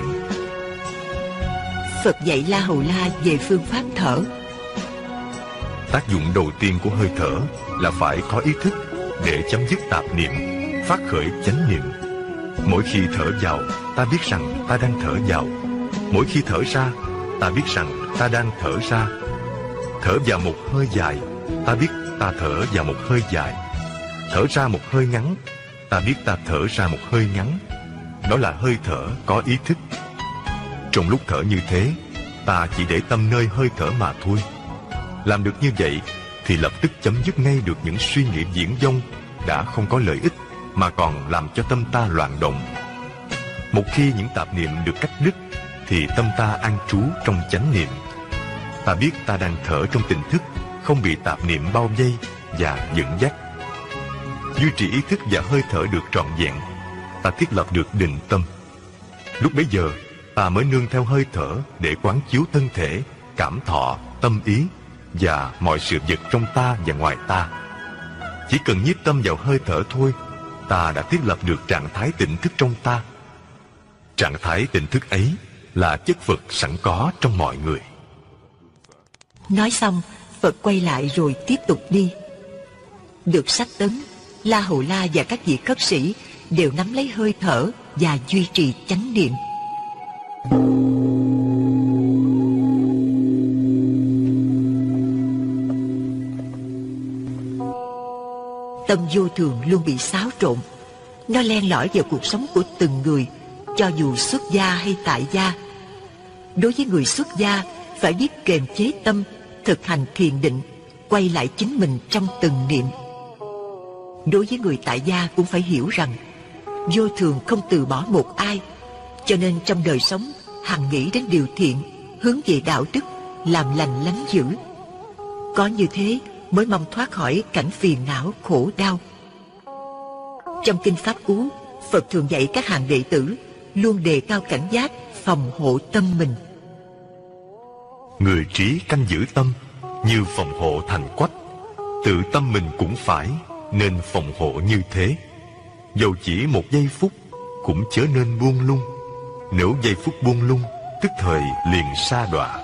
Phật dạy La Hầu La về phương pháp thở. Tác dụng đầu tiên của hơi thở là phải có ý thức để chấm dứt tạp niệm, phát khởi chánh niệm. Mỗi khi thở vào, ta biết rằng ta đang thở vào. Mỗi khi thở ra, ta biết rằng ta đang thở ra. Thở vào một hơi dài, ta biết ta thở vào một hơi dài. Thở ra một hơi ngắn, ta biết ta thở ra một hơi ngắn. Đó là hơi thở có ý thức. Trong lúc thở như thế, ta chỉ để tâm nơi hơi thở mà thôi. Làm được như vậy thì lập tức chấm dứt ngay được những suy nghĩ viển vông đã không có lợi ích, mà còn làm cho tâm ta loạn động. Một khi những tạp niệm được cắt đứt thì tâm ta an trú trong chánh niệm. Ta biết ta đang thở trong tỉnh thức, không bị tạp niệm bao vây và dẫn dắt. Duy trì ý thức và hơi thở được trọn vẹn, ta thiết lập được định tâm. Lúc bấy giờ, ta mới nương theo hơi thở để quán chiếu thân thể, cảm thọ, tâm ý và mọi sự vật trong ta và ngoài ta. Chỉ cần nhiếp tâm vào hơi thở thôi, ta đã thiết lập được trạng thái tỉnh thức trong ta. Trạng thái tỉnh thức ấy là chất Phật sẵn có trong mọi người. Nói xong, Phật quay lại rồi tiếp tục đi. Được sách tấn, La Hầu La và các vị khất sĩ đều nắm lấy hơi thở và duy trì chánh niệm. Tâm vô thường luôn bị xáo trộn. Nó len lỏi vào cuộc sống của từng người, cho dù xuất gia hay tại gia. Đối với người xuất gia, phải biết kiềm chế tâm, thực hành thiền định, quay lại chính mình trong từng niệm. Đối với người tại gia cũng phải hiểu rằng vô thường không từ bỏ một ai, cho nên trong đời sống hằng nghĩ đến điều thiện, hướng về đạo đức, làm lành lánh dữ. Có như thế mới mong thoát khỏi cảnh phiền não khổ đau. Trong kinh Pháp Cú, Phật thường dạy các hàng đệ tử luôn đề cao cảnh giác, phòng hộ tâm mình. Người trí canh giữ tâm như phòng hộ thành quách, tự tâm mình cũng phải nên phòng hộ như thế. Dầu chỉ một giây phút cũng chớ nên buông lung, nếu giây phút buông lung tức thời liền sa đọa.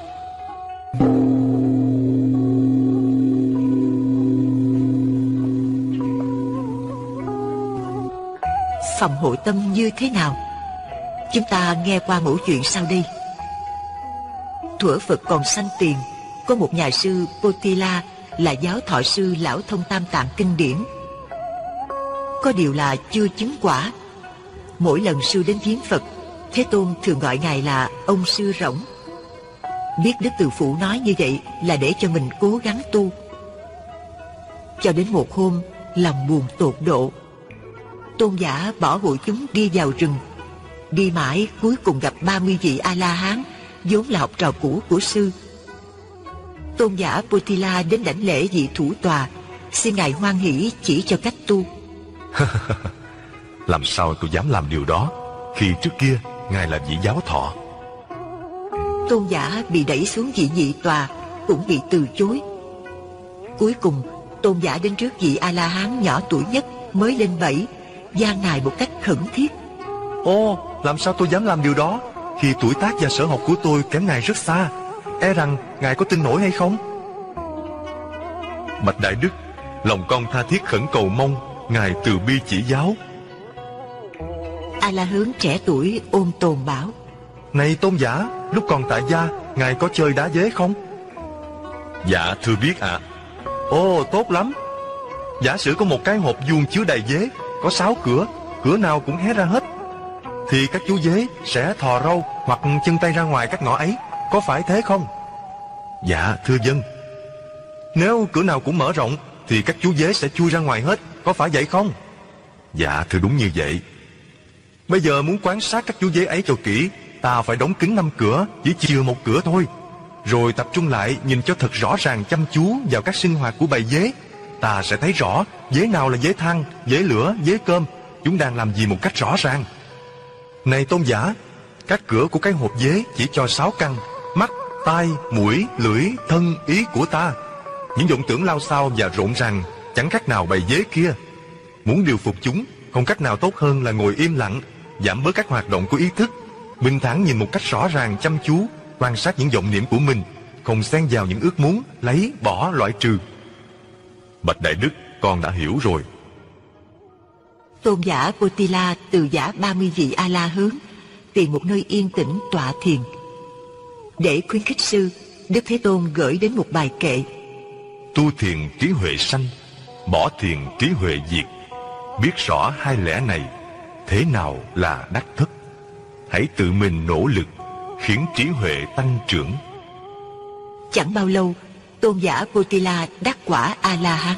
Phòng hộ tâm như thế nào? Chúng ta nghe qua mẫu chuyện sau đây. Thuở Phật còn sanh tiền, có một nhà sư Potila là giáo thọ sư lão thông Tam Tạng kinh điển. Có điều là chưa chứng quả. Mỗi lần sư đến viếng Phật, Thế Tôn thường gọi ngài là ông sư rỗng. Biết Đức Từ Phụ nói như vậy là để cho mình cố gắng tu. Cho đến một hôm, lòng buồn tột độ, tôn giả bỏ hội chúng đi vào rừng. Đi mãi cuối cùng gặp 30 vị A-la-hán vốn là học trò cũ của sư. Tôn giả Potila đến đảnh lễ vị thủ tòa, xin ngài hoan hỷ chỉ cho cách tu. Làm sao tôi dám làm điều đó khi trước kia ngài là vị giáo thọ? Tôn giả bị đẩy xuống vị nhị tòa, cũng bị từ chối. Cuối cùng tôn giả đến trước vị A-la-hán nhỏ tuổi nhất mới lên 7, van nài một cách khẩn thiết. Ồ, làm sao tôi dám làm điều đó khi tuổi tác và sở học của tôi kém ngài rất xa? E rằng ngài có tin nổi hay không? Bạch Đại Đức, lòng con tha thiết khẩn cầu mong ngài từ bi chỉ giáo. A-la-hán trẻ tuổi ôn tồn bảo: Này tôn giả, lúc còn tại gia ngài có chơi đá dế không? Dạ thưa biết ạ. Ồ, tốt lắm. Giả sử có một cái hộp vuông chứa đầy dế, có 6 cửa, cửa nào cũng hé ra hết, thì các chú dế sẽ thò râu hoặc chân tay ra ngoài các ngõ ấy, có phải thế không? Dạ thưa dân. Nếu cửa nào cũng mở rộng thì các chú dế sẽ chui ra ngoài hết, có phải vậy không? Dạ thưa đúng như vậy. Bây giờ muốn quan sát các chú dế ấy cho kỹ, ta phải đóng kín 5 cửa, chỉ chừa một cửa thôi, rồi tập trung lại nhìn cho thật rõ ràng, chăm chú vào các sinh hoạt của bầy dế. Ta sẽ thấy rõ dế nào là dế than, dế lửa, dế cơm, chúng đang làm gì một cách rõ ràng. Này tôn giả, các cửa của cái hộp dế chỉ cho 6 căn: mắt, tai, mũi, lưỡi, thân, ý của ta. Những vọng tưởng lao xao và rộn ràng chẳng khác nào bầy dế kia. Muốn điều phục chúng, không cách nào tốt hơn là ngồi im lặng, giảm bớt các hoạt động của ý thức, bình thản nhìn một cách rõ ràng, chăm chú, quan sát những vọng niệm của mình, không xen vào những ước muốn, lấy, bỏ, loại trừ. Bạch Đại Đức, con đã hiểu rồi. Tôn giả Potila từ giả 30 vị A-la-hán, tìm một nơi yên tĩnh tọa thiền. Để khuyến khích sư, Đức Thế Tôn gửi đến một bài kệ: Tu thiền trí huệ sanh, bỏ thiền trí huệ diệt. Biết rõ hai lẽ này, thế nào là đắc thất. Hãy tự mình nỗ lực, khiến trí huệ tăng trưởng. Chẳng bao lâu, tôn giả Potila đắc quả A-la-hán.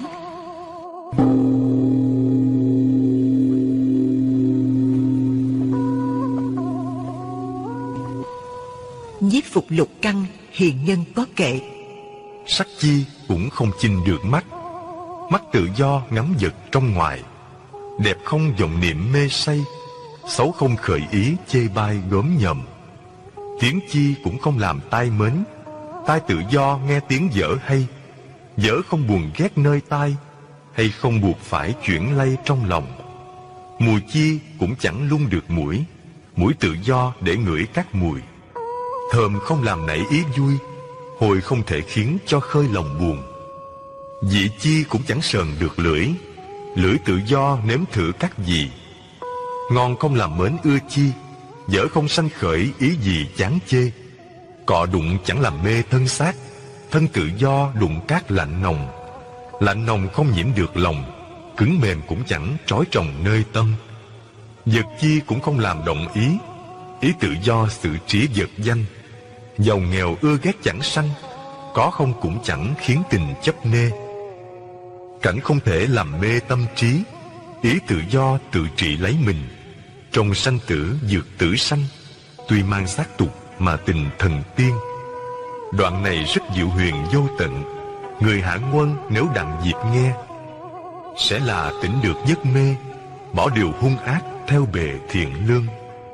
Nhiếp phục lục căn, hiền nhân có kệ: Sắc chi cũng không chinh được mắt, mắt tự do ngắm vật trong ngoài. Đẹp không vọng niệm mê say, xấu không khởi ý chê bai gớm nhầm. Tiếng chi cũng không làm tai mến, tai tự do nghe tiếng dở hay. Dở không buồn ghét nơi tai, hay không buộc phải chuyển lay trong lòng. Mùi chi cũng chẳng lung được mũi, mũi tự do để ngửi các mùi. Thơm không làm nảy ý vui, hồi không thể khiến cho khơi lòng buồn. Vị chi cũng chẳng sờn được lưỡi, lưỡi tự do nếm thử các vị. Ngon không làm mến ưa chi, dở không sanh khởi ý gì chán chê. Cọ đụng chẳng làm mê thân xác, thân tự do đụng cát lạnh nồng. Lạnh nồng không nhiễm được lòng, cứng mềm cũng chẳng trói trồng nơi tâm. Vật chi cũng không làm động ý, ý tự do xử trí vật danh. Giàu nghèo ưa ghét chẳng sanh, có không cũng chẳng khiến tình chấp nê. Cảnh không thể làm mê tâm trí, ý tự do tự trị lấy mình. Trong sanh tử dược tử sanh, tuy mang xác tục mà tình thần tiên. Đoạn này rất diệu huyền vô tận, người hạ quân nếu đặng dịp nghe, sẽ là tỉnh được giấc mê, bỏ điều hung ác theo bề thiện lương.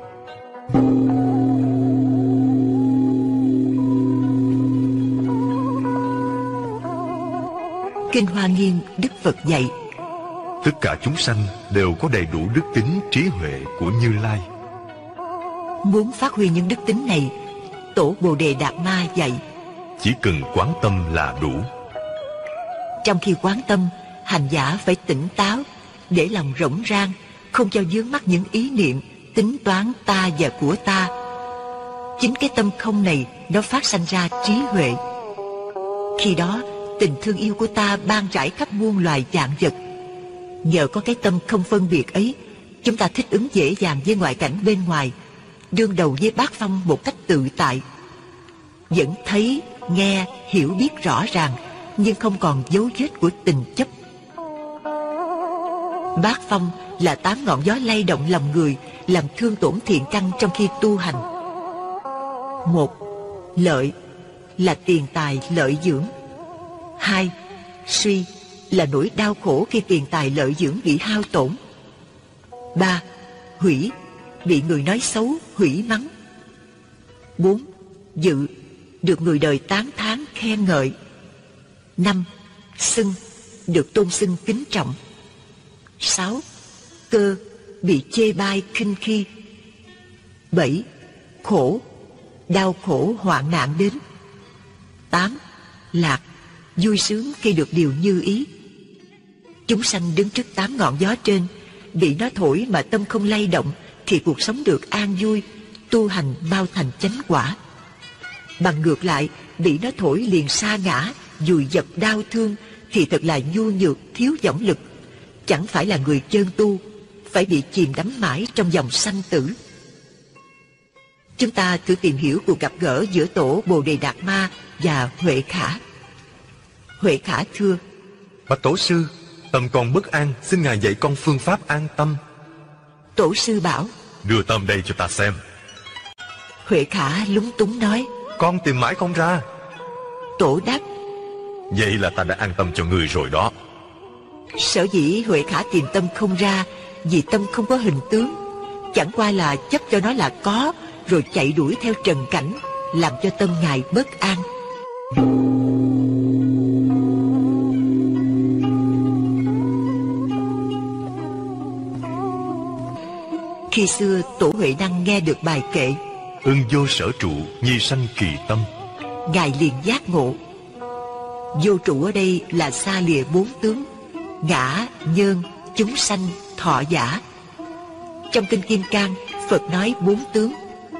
Kinh Hoa Nghiêm Đức Phật dạy: Tất cả chúng sanh đều có đầy đủ đức tính trí huệ của Như Lai. Muốn phát huy những đức tính này, Tổ Bồ Đề Đạt Ma dạy: Chỉ cần quán tâm là đủ. Trong khi quán tâm, hành giả phải tỉnh táo, để lòng rỗng rang, không cho vướng mắc những ý niệm, tính toán ta và của ta. Chính cái tâm không này nó phát sanh ra trí huệ. Khi đó, tình thương yêu của ta ban rải khắp muôn loài vạn vật. Nhờ có cái tâm không phân biệt ấy, chúng ta thích ứng dễ dàng với ngoại cảnh bên ngoài, đương đầu với bát phong một cách tự tại. Vẫn thấy, nghe, hiểu biết rõ ràng, nhưng không còn dấu vết của tình chấp. Bát phong là 8 ngọn gió lay động lòng người, làm thương tổn thiện căn trong khi tu hành. 1. Lợi là tiền tài lợi dưỡng. 2. Suy là nỗi đau khổ khi tiền tài lợi dưỡng bị hao tổn. 3. Hủy, bị người nói xấu, hủy mắng. 4. Dự, được người đời tán thán khen ngợi. 5. Xưng, được tôn xưng kính trọng. 6. Cơ, bị chê bai khinh khi. 7. Khổ, đau khổ hoạn nạn đến. 8. Lạc, vui sướng khi được điều như ý. Chúng sanh đứng trước 8 ngọn gió trên, bị nó thổi mà tâm không lay động, thì cuộc sống được an vui, tu hành mau thành chánh quả. Bằng ngược lại, bị nó thổi liền sa ngã, dùi dập đau thương, thì thật là nhu nhược, thiếu võng lực, chẳng phải là người chân tu, phải bị chìm đắm mãi trong dòng sanh tử. Chúng ta thử tìm hiểu cuộc gặp gỡ giữa Tổ Bồ Đề Đạt Ma và Huệ Khả. Huệ Khả thưa: Bạch Tổ sư, tâm con bất an, xin ngài dạy con phương pháp an tâm. Tổ sư bảo: Đưa tâm đây cho ta xem. Huệ Khả lúng túng nói: Con tìm mãi không ra. Tổ đáp: Vậy là ta đã an tâm cho người rồi đó. Sở dĩ Huệ Khả tìm tâm không ra, vì tâm không có hình tướng, chẳng qua là chấp cho nó là có, rồi chạy đuổi theo trần cảnh, làm cho tâm ngài bất an. Khi xưa Tổ Huệ Năng nghe được bài kệ Ưng vô sở trụ, nhi sanh kỳ tâm, ngài liền giác ngộ. Vô trụ ở đây là xa lìa 4 tướng: ngã, nhân, chúng sanh, thọ giả. Trong kinh Kim Cang, Phật nói 4 tướng: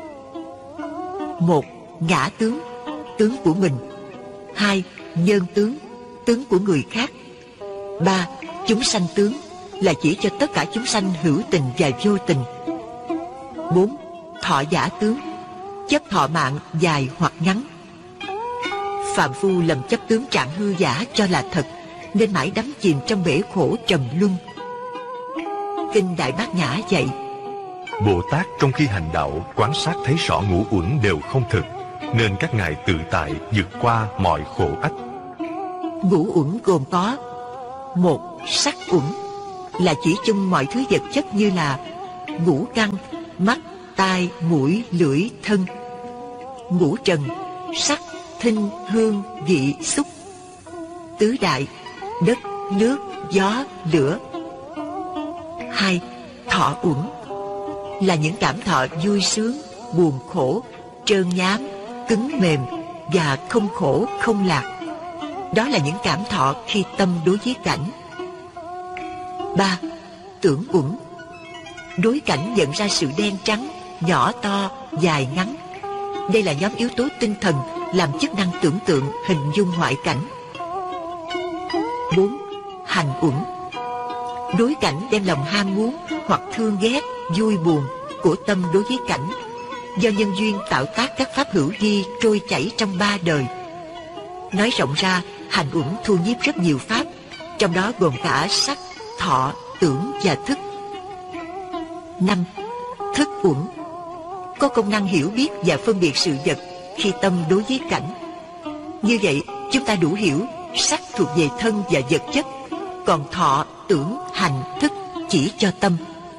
1. Ngã tướng, tướng của mình. 2. Nhân tướng, tướng của người khác. 3. Chúng sanh tướng, là chỉ cho tất cả chúng sanh hữu tình và vô tình. 4. Thọ giả tướng, chấp thọ mạng dài hoặc ngắn. Phạm phu lầm chấp tướng trạng hư giả cho là thật, nên mãi đắm chìm trong bể khổ trầm luân. Kinh Đại Bát Nhã dạy: Bồ Tát trong khi hành đạo quán sát thấy rõ ngũ uẩn đều không thực, nên các ngài tự tại vượt qua mọi khổ ách. Ngũ uẩn gồm có: 1. Sắc uẩn, là chỉ chung mọi thứ vật chất như là ngũ căn, mắt, tai, mũi, lưỡi, thân. Ngũ trần, sắc, thinh, hương, vị, xúc. Tứ đại, đất, nước, gió, lửa. 2. Thọ uẩn, là những cảm thọ vui sướng, buồn khổ, trơn nhám, cứng mềm và không khổ không lạc. Đó là những cảm thọ khi tâm đối với cảnh. 3. Tưởng uẩn, đối cảnh nhận ra sự đen trắng, nhỏ to, dài ngắn. Đây là nhóm yếu tố tinh thần làm chức năng tưởng tượng, hình dung ngoại cảnh. 4. Hành uẩn, Đối cảnh đem lòng ham muốn hoặc thương ghét, vui buồn của tâm đối với cảnh, do nhân duyên tạo tác các pháp hữu vi trôi chảy trong 3 đời. Nói rộng ra, hành uẩn thu nhiếp rất nhiều pháp, trong đó gồm cả sắc, thọ, tưởng và thức. 5. Thức uẩn có công năng hiểu biết và phân biệt sự vật khi tâm đối với cảnh. Như vậy, chúng ta đủ hiểu sắc thuộc về thân và vật chất, còn thọ, tưởng, hành, thức chỉ cho tâm.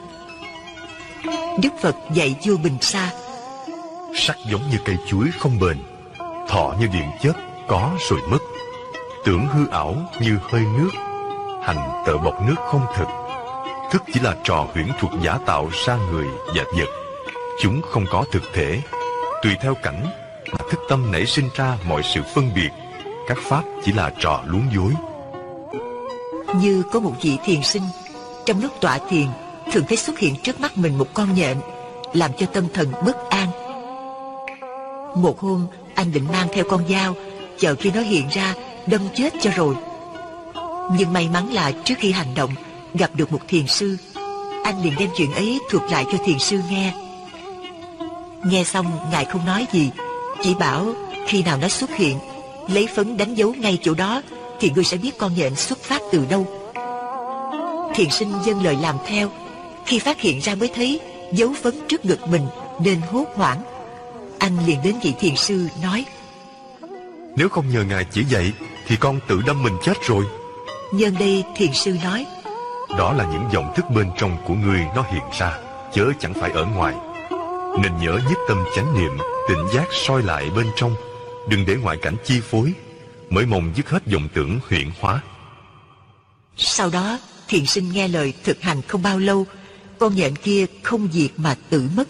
Đức Phật dạy vua Bình Sa: Sắc giống như cây chuối không bền, thọ như điện chớp có rồi mất, tưởng hư ảo như hơi nước, hành tợ bọc nước không thực. Thức chỉ là trò huyễn thuật giả tạo ra người và vật, chúng không có thực thể. Tùy theo cảnh mà thức tâm nảy sinh ra mọi sự phân biệt, các pháp chỉ là trò luống dối. Như có một vị thiền sinh, trong lúc tọa thiền thường thấy xuất hiện trước mắt mình một con nhện, làm cho tâm thần bất an. Một hôm, anh định mang theo con dao, chờ khi nó hiện ra đâm chết cho rồi. Nhưng may mắn là trước khi hành động gặp được một thiền sư, anh liền đem chuyện ấy thuật lại cho thiền sư nghe. Nghe xong, ngài không nói gì, chỉ bảo khi nào nó xuất hiện, lấy phấn đánh dấu ngay chỗ đó, thì ngươi sẽ biết con nhện xuất phát từ đâu. Thiền sinh vâng lời làm theo. Khi phát hiện ra mới thấy dấu phấn trước ngực mình nên hốt hoảng. Anh liền đến vị thiền sư nói: Nếu không nhờ ngài chỉ dạy thì con tự đâm mình chết rồi. Nhân đây thiền sư nói: Đó là những dòng thức bên trong của ngươi nó hiện ra, chớ chẳng phải ở ngoài. Nên nhớ nhất tâm chánh niệm, tỉnh giác soi lại bên trong, đừng để ngoại cảnh chi phối, mới mong dứt hết vọng tưởng huyễn hóa. Sau đó thiền sinh nghe lời thực hành không bao lâu, con nhện kia không diệt mà tự mất.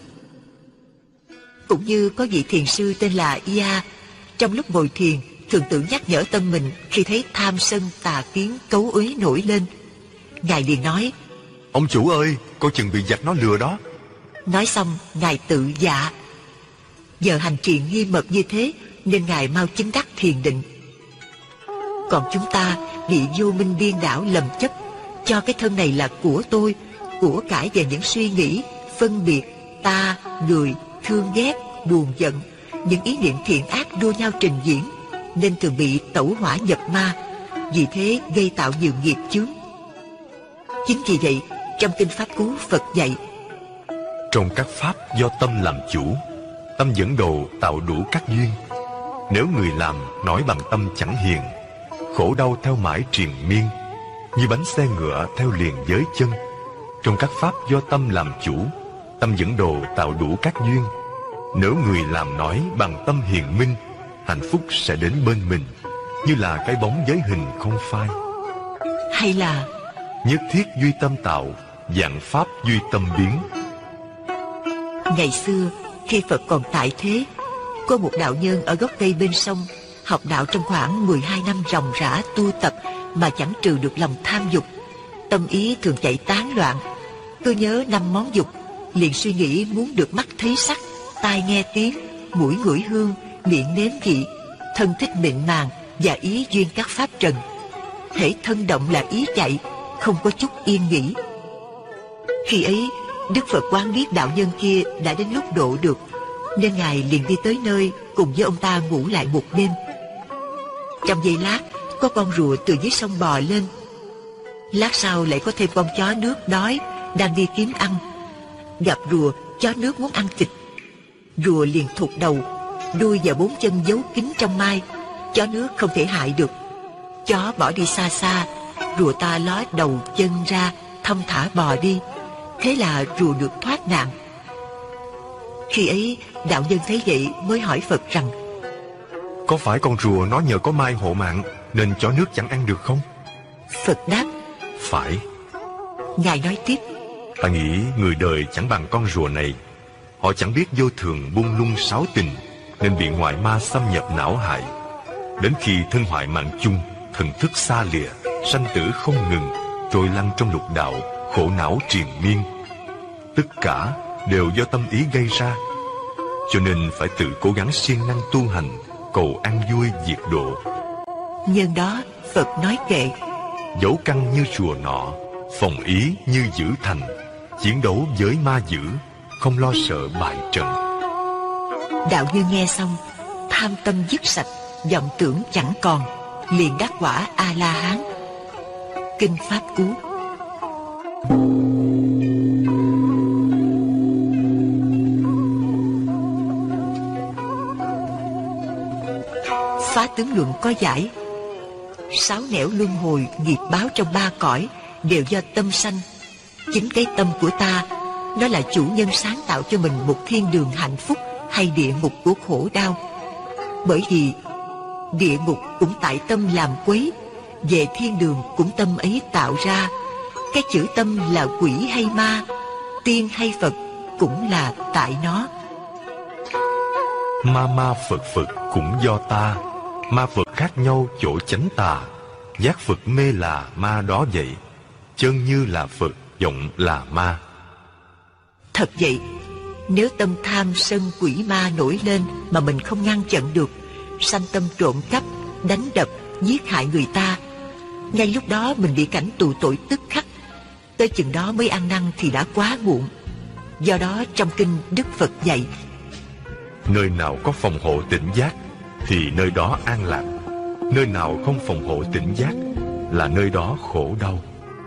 Cũng như có vị thiền sư tên là Ia, trong lúc ngồi thiền thường tự nhắc nhở tâm mình khi thấy tham sân tà kiến cấu uế nổi lên. Ngài liền nói: Ông chủ ơi, coi chừng bị giặc nó lừa đó. Nói xong, ngài tự dạ. Giờ hành trì nghiêm mật như thế nên ngài mau chứng đắc thiền định. Còn chúng ta bị vô minh điên đảo lầm chấp, cho cái thân này là của tôi, của cải về những suy nghĩ, phân biệt, ta, người, thương ghét, buồn giận, những ý niệm thiện ác đua nhau trình diễn, nên thường bị tẩu hỏa nhập ma, vì thế gây tạo nhiều nghiệp chướng. Chính vì vậy, trong kinh Pháp Cú Phật dạy: Trong các pháp do tâm làm chủ, tâm dẫn đầu tạo đủ các duyên. Nếu người làm nói bằng tâm chẳng hiền, khổ đau theo mãi triền miên, như bánh xe ngựa theo liền với chân. Trong các pháp do tâm làm chủ, tâm dẫn đầu tạo đủ các duyên. Nếu người làm nói bằng tâm hiền minh, hạnh phúc sẽ đến bên mình, như là cái bóng với hình không phai. Hay là nhất thiết duy tâm tạo, vạn pháp duy tâm biến. Ngày xưa, khi Phật còn tại thế, có một đạo nhân ở gốc cây bên sông, học đạo trong khoảng 12 năm ròng rã tu tập mà chẳng trừ được lòng tham dục. Tâm ý thường chạy tán loạn, cứ nhớ 5 món dục, liền suy nghĩ muốn được mắt thấy sắc, tai nghe tiếng, mũi ngửi hương, miệng nếm vị, thân thích mịn màng và ý duyên các pháp trần. Hễ thân động là ý chạy, không có chút yên nghỉ. Khi ấy, Đức Phật quán biết đạo nhân kia đã đến lúc độ được, nên ngài liền đi tới nơi cùng với ông ta ngủ lại một đêm. Trong giây lát, có con rùa từ dưới sông bò lên. Lát sau lại có thêm con chó nước đói đang đi kiếm ăn. Gặp rùa, chó nước muốn ăn thịt. Rùa liền thụt đầu, đuôi và 4 chân giấu kín trong mai. Chó nước không thể hại được. Chó bỏ đi xa xa, rùa ta ló đầu chân ra, thong thả bò đi. Thế là rùa được thoát nạn. Khi ấy, đạo nhân thấy vậy mới hỏi Phật rằng: Có phải con rùa nó nhờ có mai hộ mạng nên chó nước chẳng ăn được không? Phật đáp: Phải. Ngài nói tiếp: Ta nghĩ người đời chẳng bằng con rùa này. Họ chẳng biết vô thường buông lung sáu tình, nên bị ngoại ma xâm nhập não hại. Đến khi thân hoại mạng chung, thần thức xa lìa, sanh tử không ngừng, trôi lăn trong lục đạo, khổ não triền miên. Tất cả đều do tâm ý gây ra. Cho nên phải tự cố gắng siêng năng tu hành, cầu an vui diệt độ. Nhân đó Phật nói kệ: Dẫu căn như rùa nọ, Phòng ý như giữ thành, chiến đấu với ma dữ, không lo sợ bại trận. Đạo Như nghe xong, tham tâm dứt sạch, vọng tưởng chẳng còn, liền đắc quả A-la-hán. Kinh Pháp Cú. Phá tướng luận có giải: 6 nẻo luân hồi nghiệp báo trong 3 cõi đều do tâm sanh. Chính cái tâm của ta, nó là chủ nhân sáng tạo cho mình một thiên đường hạnh phúc hay địa ngục của khổ đau. Bởi vì địa ngục cũng tại tâm làm quấy, về thiên đường cũng tâm ấy tạo ra. Cái chữ tâm là quỷ hay ma, tiên hay Phật cũng là tại nó. Ma Phật cũng do ta. Ma Phật khác nhau chỗ chánh tà. Giác Phật mê là ma đó vậy. Chân như là Phật, vọng là ma. Thật vậy, nếu tâm tham sân quỷ ma nổi lên mà mình không ngăn chặn được, sanh tâm trộm cắp, đánh đập, giết hại người ta, ngay lúc đó mình bị cảnh tù tội tức khắc. Tới chừng đó mới ăn năn thì đã quá muộn. Do đó trong kinh Đức Phật dạy: nơi nào có phòng hộ tỉnh giác thì nơi đó an lạc. Nơi nào không phòng hộ tỉnh giác là nơi đó khổ đau.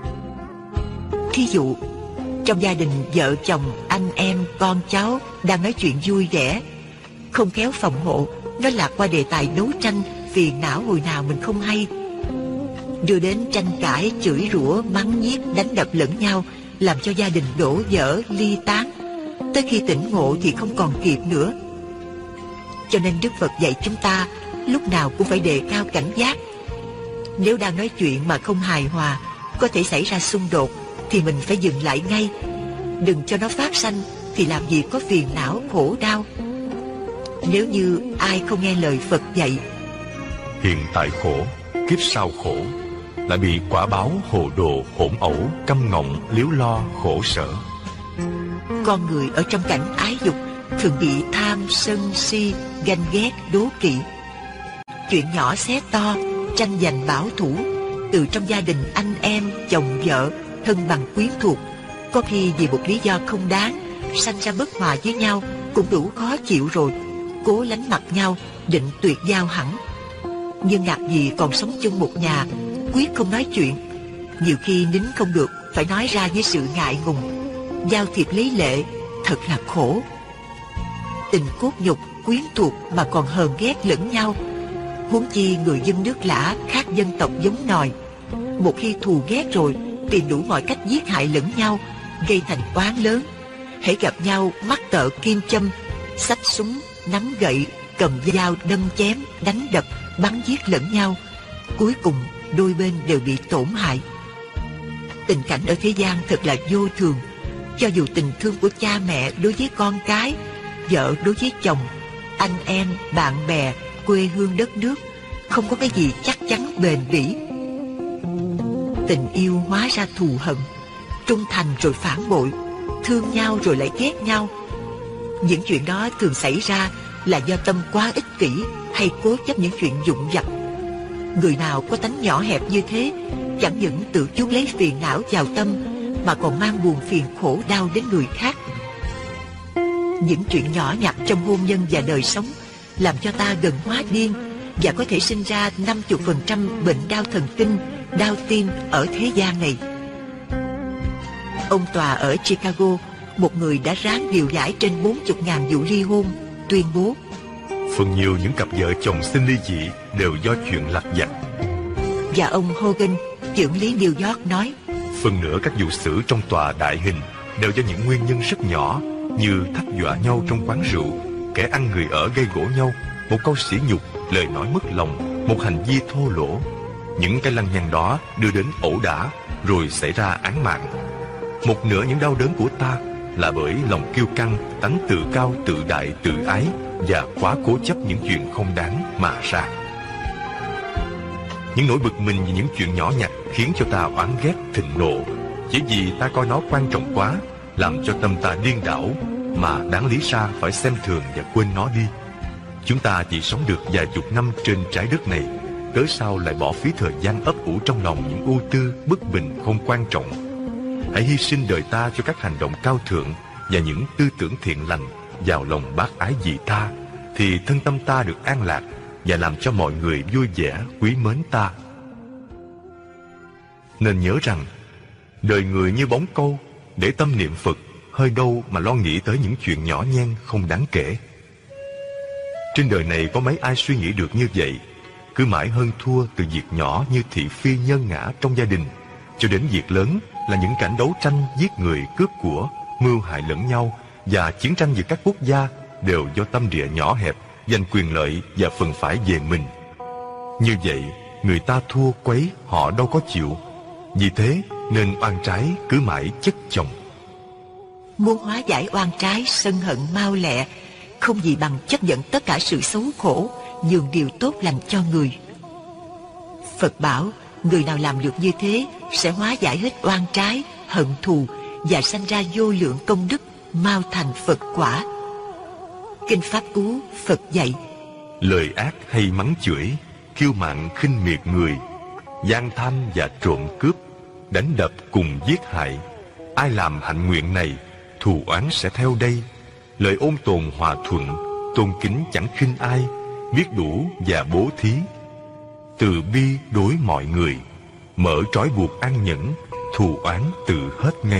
Thí dụ, trong gia đình vợ chồng, anh em, con cháu đang nói chuyện vui vẻ, không khéo phòng hộ, nó lạc qua đề tài đấu tranh, phiền não hồi nào mình không hay, đưa đến tranh cãi, chửi rủa, mắng nhiếc, đánh đập lẫn nhau, làm cho gia đình đổ vỡ, ly tán. Tới khi tỉnh ngộ thì không còn kịp nữa. Cho nên Đức Phật dạy chúng ta lúc nào cũng phải đề cao cảnh giác. Nếu đang nói chuyện mà không hài hòa, có thể xảy ra xung đột, thì mình phải dừng lại ngay. Đừng cho nó phát sanh, thì làm gì có phiền não khổ đau. Nếu như ai không nghe lời Phật dạy, hiện tại khổ, kiếp sau khổ, lại bị quả báo hồ đồ, hỗn ẩu, căm ngọng, liếu lo, khổ sở. Con người ở trong cảnh ái dục thường bị tham, sân, si, ganh ghét, đố kỵ. Chuyện nhỏ xé to, tranh giành bảo thủ, từ trong gia đình anh em, chồng vợ, thân bằng quyến thuộc, có khi vì một lý do không đáng sanh ra bất hòa với nhau cũng đủ khó chịu rồi. Cố lánh mặt nhau, định tuyệt giao hẳn. Nhưng ngạc gì còn sống chung một nhà, quyết không nói chuyện. Nhiều khi nín không được, phải nói ra với sự ngại ngùng. Giao thiệp lấy lệ, thật là khổ. Tình cốt nhục, quyến thuộc mà còn hờn ghét lẫn nhau. Huống chi người dân nước lã khác dân tộc giống nòi. Một khi thù ghét rồi, tìm đủ mọi cách giết hại lẫn nhau, gây thành oán lớn. Hễ gặp nhau mắc tợ kim châm, xách súng, nắm gậy, cầm dao đâm chém, đánh đập, bắn giết lẫn nhau. Cuối cùng đôi bên đều bị tổn hại. Tình cảnh ở thế gian thật là vô thường. Cho dù tình thương của cha mẹ đối với con cái, vợ đối với chồng, anh em, bạn bè, quê hương đất nước, không có cái gì chắc chắn bền bỉ. Tình yêu hóa ra thù hận, trung thành rồi phản bội, thương nhau rồi lại ghét nhau. Những chuyện đó thường xảy ra là do tâm quá ích kỷ hay cố chấp những chuyện vụn vặt. Người nào có tánh nhỏ hẹp như thế, chẳng những tự chuốc lấy phiền não vào tâm, mà còn mang buồn phiền khổ đau đến người khác. Những chuyện nhỏ nhặt trong hôn nhân và đời sống làm cho ta gần hóa điên, và có thể sinh ra 50% bệnh đau thần kinh, đau tim ở thế gian này. Ông tòa ở Chicago, một người đã ráng điều giải trên 40.000 vụ ly hôn, tuyên bố: phần nhiều những cặp vợ chồng xin ly dị đều do chuyện lặt vặt. Và ông Hogan, trưởng lý New York nói: phần nữa các vụ xử trong tòa đại hình đều do những nguyên nhân rất nhỏ, như thách dọa nhau trong quán rượu, kẻ ăn người ở gây gổ nhau, một câu sỉ nhục, lời nói mất lòng, một hành vi thô lỗ. Những cái lăng nhăng đó đưa đến ẩu đả, rồi xảy ra án mạng. Một nửa những đau đớn của ta là bởi lòng kiêu căng, tánh tự cao, tự đại, tự ái và quá cố chấp những chuyện không đáng mà ra. Những nỗi bực mình vì những chuyện nhỏ nhặt khiến cho ta oán ghét, thịnh nộ, chỉ vì ta coi nó quan trọng quá, làm cho tâm ta điên đảo, mà đáng lý ra phải xem thường và quên nó đi. Chúng ta chỉ sống được vài chục năm trên trái đất này, cớ sao lại bỏ phí thời gian ấp ủ trong lòng những ưu tư, bất bình không quan trọng, Hãy hy sinh đời ta cho các hành động cao thượng và những tư tưởng thiện lành vào lòng bác ái vị tha, thì thân tâm ta được an lạc và làm cho mọi người vui vẻ quý mến ta. Nên nhớ rằng đời người như bóng câu, để tâm niệm Phật, hơi đâu mà lo nghĩ tới những chuyện nhỏ nhen không đáng kể. Trên đời này có mấy ai suy nghĩ được như vậy, cứ mãi hơn thua từ việc nhỏ như thị phi nhân ngã trong gia đình, cho đến việc lớn là những cảnh đấu tranh giết người cướp của, mưu hại lẫn nhau và chiến tranh giữa các quốc gia đều do tâm địa nhỏ hẹp, giành quyền lợi và phần phải về mình. Như vậy, người ta thua quấy họ đâu có chịu. Vì thế nên oan trái cứ mãi chất chồng. Muốn hóa giải oan trái sân hận mau lẹ, không gì bằng chấp nhận tất cả sự xấu khổ, nhường điều tốt lành cho người. Phật bảo người nào làm được như thế sẽ hóa giải hết oan trái, hận thù và sanh ra vô lượng công đức, mau thành Phật quả. Kinh Pháp Cú Phật dạy: lời ác hay mắng chửi, kiêu mạn khinh miệt người, gian tham và trộm cướp, đánh đập cùng giết hại, ai làm hạnh nguyện này, thù oán sẽ theo đây. Lời ôn tồn hòa thuận, tôn kính chẳng khinh ai, biết đủ và bố thí, từ bi đối mọi người, mở trói buộc an nhẫn, thù oán tự hết ngay.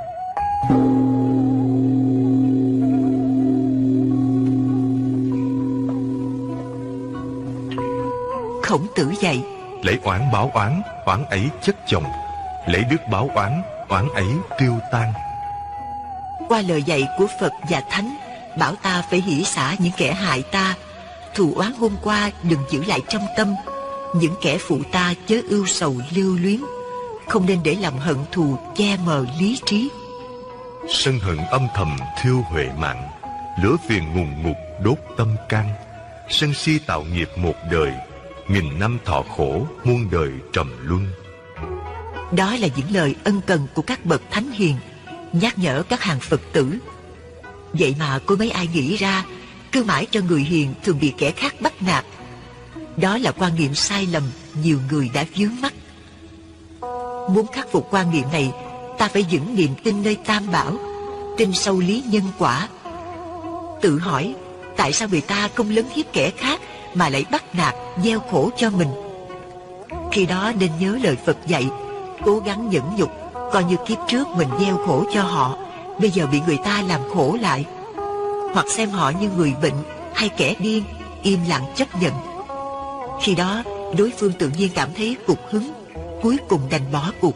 Khổng Tử dạy: lấy oán báo oán, oán ấy chất chồng; lấy đức báo oán, oán ấy tiêu tan. Qua lời dạy của Phật và Thánh, bảo ta phải hỷ xả những kẻ hại ta, thù oán hôm qua đừng giữ lại trong tâm, những kẻ phụ ta chớ ưu sầu lưu luyến, không nên để lòng hận thù che mờ lý trí. Sân hận âm thầm thiêu huệ mạng, lửa phiền ngùn ngụt đốt tâm can. Sân si tạo nghiệp một đời, nghìn năm thọ khổ muôn đời trầm luân. Đó là những lời ân cần của các bậc thánh hiền, nhắc nhở các hàng Phật tử. Vậy mà có mấy ai nghĩ ra, cứ mãi cho người hiền thường bị kẻ khác bắt nạt. Đó là quan niệm sai lầm nhiều người đã vướng mắc. Muốn khắc phục quan niệm này, ta phải vững niềm tin nơi Tam Bảo, tin sâu lý nhân quả. Tự hỏi, tại sao người ta không lấn hiếp kẻ khác mà lại bắt nạt, gieo khổ cho mình? Khi đó nên nhớ lời Phật dạy, cố gắng nhẫn nhục, coi như kiếp trước mình gieo khổ cho họ, bây giờ bị người ta làm khổ lại. Hoặc xem họ như người bệnh hay kẻ điên, im lặng chấp nhận. Khi đó đối phương tự nhiên cảm thấy cục hứng, cuối cùng đành bỏ cuộc.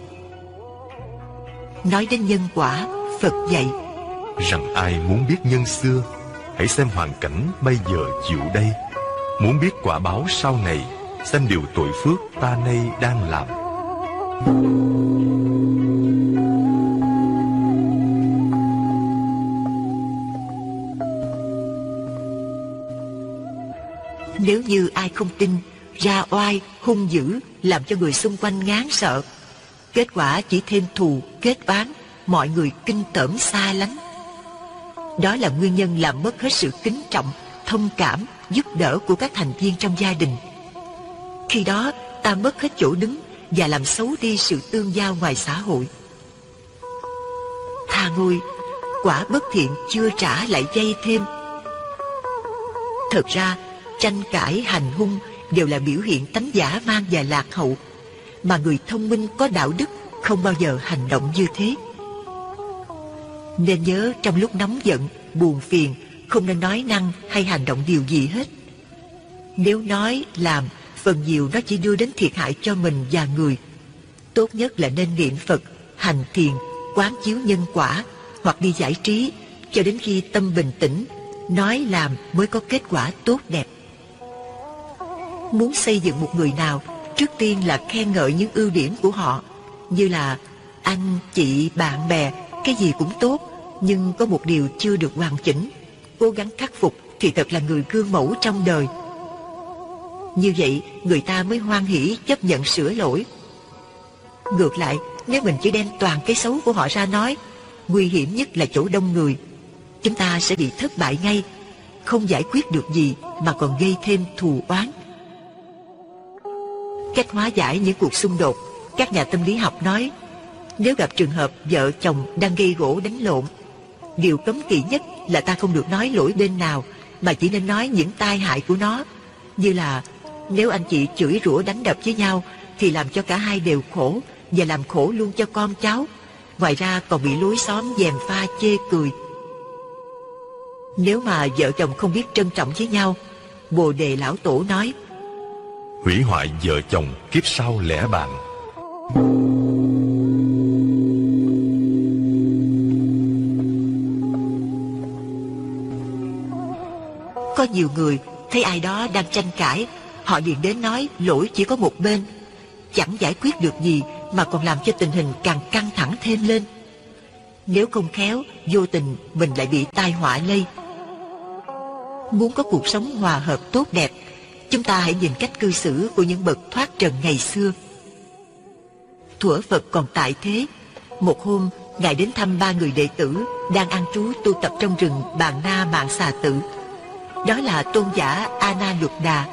Nói đến nhân quả, Phật dạy rằng ai muốn biết nhân xưa, hãy xem hoàn cảnh bây giờ chịu đây. Muốn biết quả báo sau này, xem điều tội phước ta nay đang làm. Nếu như ai không tin, ra oai, hung dữ, làm cho người xung quanh ngán sợ, kết quả chỉ thêm thù, kết oán, mọi người kinh tởm xa lánh. Đó là nguyên nhân làm mất hết sự kính trọng, thông cảm, giúp đỡ của các thành viên trong gia đình. Khi đó ta mất hết chỗ đứng và làm xấu đi sự tương giao ngoài xã hội. Tha ngôi, quả bất thiện chưa trả lại dây thêm. Thật ra tranh cãi hành hung đều là biểu hiện tánh giả man và lạc hậu, mà người thông minh có đạo đức không bao giờ hành động như thế. Nên nhớ trong lúc nóng giận, buồn phiền, không nên nói năng hay hành động điều gì hết. Nếu nói, làm, phần nhiều nó chỉ đưa đến thiệt hại cho mình và người. Tốt nhất là nên niệm Phật, hành thiền, quán chiếu nhân quả, hoặc đi giải trí, cho đến khi tâm bình tĩnh, nói làm mới có kết quả tốt đẹp. Muốn xây dựng một người nào, trước tiên là khen ngợi những ưu điểm của họ, như là anh, chị, bạn bè, cái gì cũng tốt, nhưng có một điều chưa được hoàn chỉnh, cố gắng khắc phục thì thật là người gương mẫu trong đời. Như vậy người ta mới hoan hỷ chấp nhận sửa lỗi. Ngược lại, nếu mình chỉ đem toàn cái xấu của họ ra nói, nguy hiểm nhất là chỗ đông người, chúng ta sẽ bị thất bại ngay, không giải quyết được gì mà còn gây thêm thù oán. Cách hóa giải những cuộc xung đột, các nhà tâm lý học nói, Nếu gặp trường hợp vợ chồng đang gây gổ đánh lộn, điều cấm kỵ nhất là ta không được nói lỗi bên nào, mà chỉ nên nói những tai hại của nó. Như là nếu anh chị chửi rủa đánh đập với nhau thì làm cho cả hai đều khổ, và làm khổ luôn cho con cháu. Ngoài ra còn bị lối xóm gièm pha chê cười. Nếu mà vợ chồng không biết trân trọng với nhau, Bồ Đề Lão Tổ nói: hủy hoại vợ chồng kiếp sau lẽ bạn. Có nhiều người thấy ai đó đang tranh cãi, họ liền đến nói lỗi chỉ có một bên, chẳng giải quyết được gì mà còn làm cho tình hình càng căng thẳng thêm lên. Nếu không khéo, vô tình mình lại bị tai họa lây. Muốn có cuộc sống hòa hợp tốt đẹp, chúng ta hãy nhìn cách cư xử của những bậc thoát trần ngày xưa. Thuở Phật còn tại thế, một hôm Ngài đến thăm 3 người đệ tử đang an trú tu tập trong rừng Bàn Na Mạng Xà Tự. Đó là tôn giả A Na Luật Đà,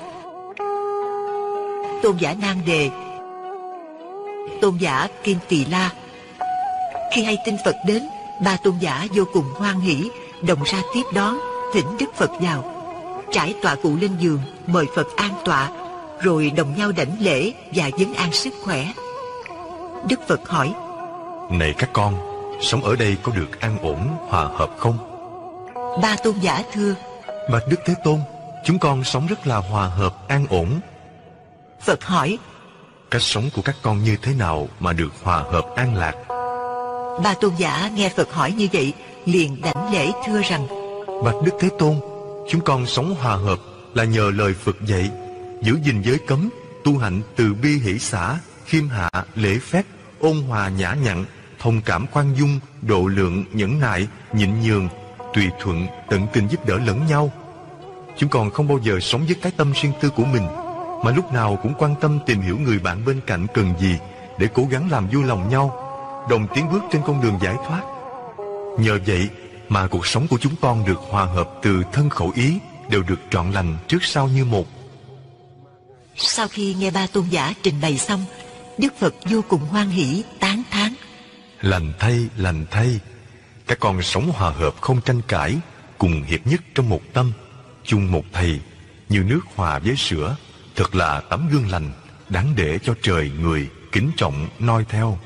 tôn giả Nan Đề, tôn giả Kim Tỳ La. Khi hay tin Phật đến, 3 tôn giả vô cùng hoan hỷ, đồng ra tiếp đón, thỉnh Đức Phật vào, trải tọa cụ lên giường, mời Phật an tọa, rồi đồng nhau đảnh lễ và vấn an sức khỏe. Đức Phật hỏi: này các con, sống ở đây có được an ổn, hòa hợp không? 3 tôn giả thưa: bạch Đức Thế Tôn, chúng con sống rất là hòa hợp, an ổn. Phật hỏi: cách sống của các con như thế nào mà được hòa hợp, an lạc? 3 tôn giả nghe Phật hỏi như vậy, liền đảnh lễ thưa rằng: bạch Đức Thế Tôn, chúng con sống hòa hợp là nhờ lời Phật dạy, giữ gìn giới cấm, tu hạnh từ bi hỷ xả, khiêm hạ, lễ phép, ôn hòa nhã nhặn, thông cảm khoan dung, độ lượng, nhẫn nại, nhịn nhường, tùy thuận, tận tình giúp đỡ lẫn nhau. Chúng con không bao giờ sống với cái tâm riêng tư của mình, mà lúc nào cũng quan tâm tìm hiểu người bạn bên cạnh cần gì để cố gắng làm vui lòng nhau, đồng tiến bước trên con đường giải thoát. Nhờ vậy mà cuộc sống của chúng con được hòa hợp từ thân khẩu ý, đều được trọn lành trước sau như một. Sau khi nghe 3 tôn giả trình bày xong, Đức Phật vô cùng hoan hỷ, tán thán: lành thay, các con sống hòa hợp không tranh cãi, cùng hiệp nhất trong một tâm, chung một thầy, như nước hòa với sữa, thật là tấm gương lành, đáng để cho trời người kính trọng noi theo.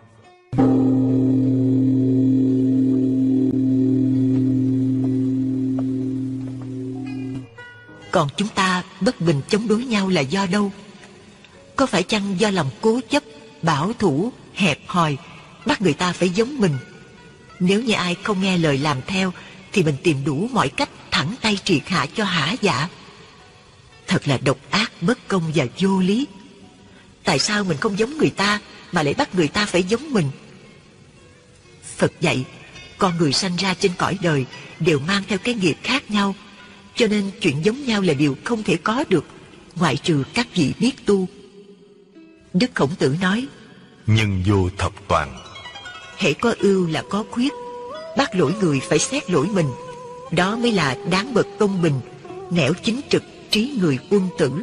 Còn chúng ta bất bình chống đối nhau là do đâu? Có phải chăng do lòng cố chấp, bảo thủ, hẹp hòi, bắt người ta phải giống mình? Nếu như ai không nghe lời làm theo, thì mình tìm đủ mọi cách thẳng tay triệt hạ cho hả dạ. Thật là độc ác, bất công và vô lý. Tại sao mình không giống người ta mà lại bắt người ta phải giống mình? Phật dạy, con người sanh ra trên cõi đời đều mang theo cái nghiệp khác nhau, cho nên chuyện giống nhau là điều không thể có được, ngoại trừ các vị biết tu. Đức Khổng Tử nói: nhân vô thập toàn. Hễ có ưu là có khuyết, bắt lỗi người phải xét lỗi mình, đó mới là đáng bậc công bình, nẻo chính trực, trí người quân tử.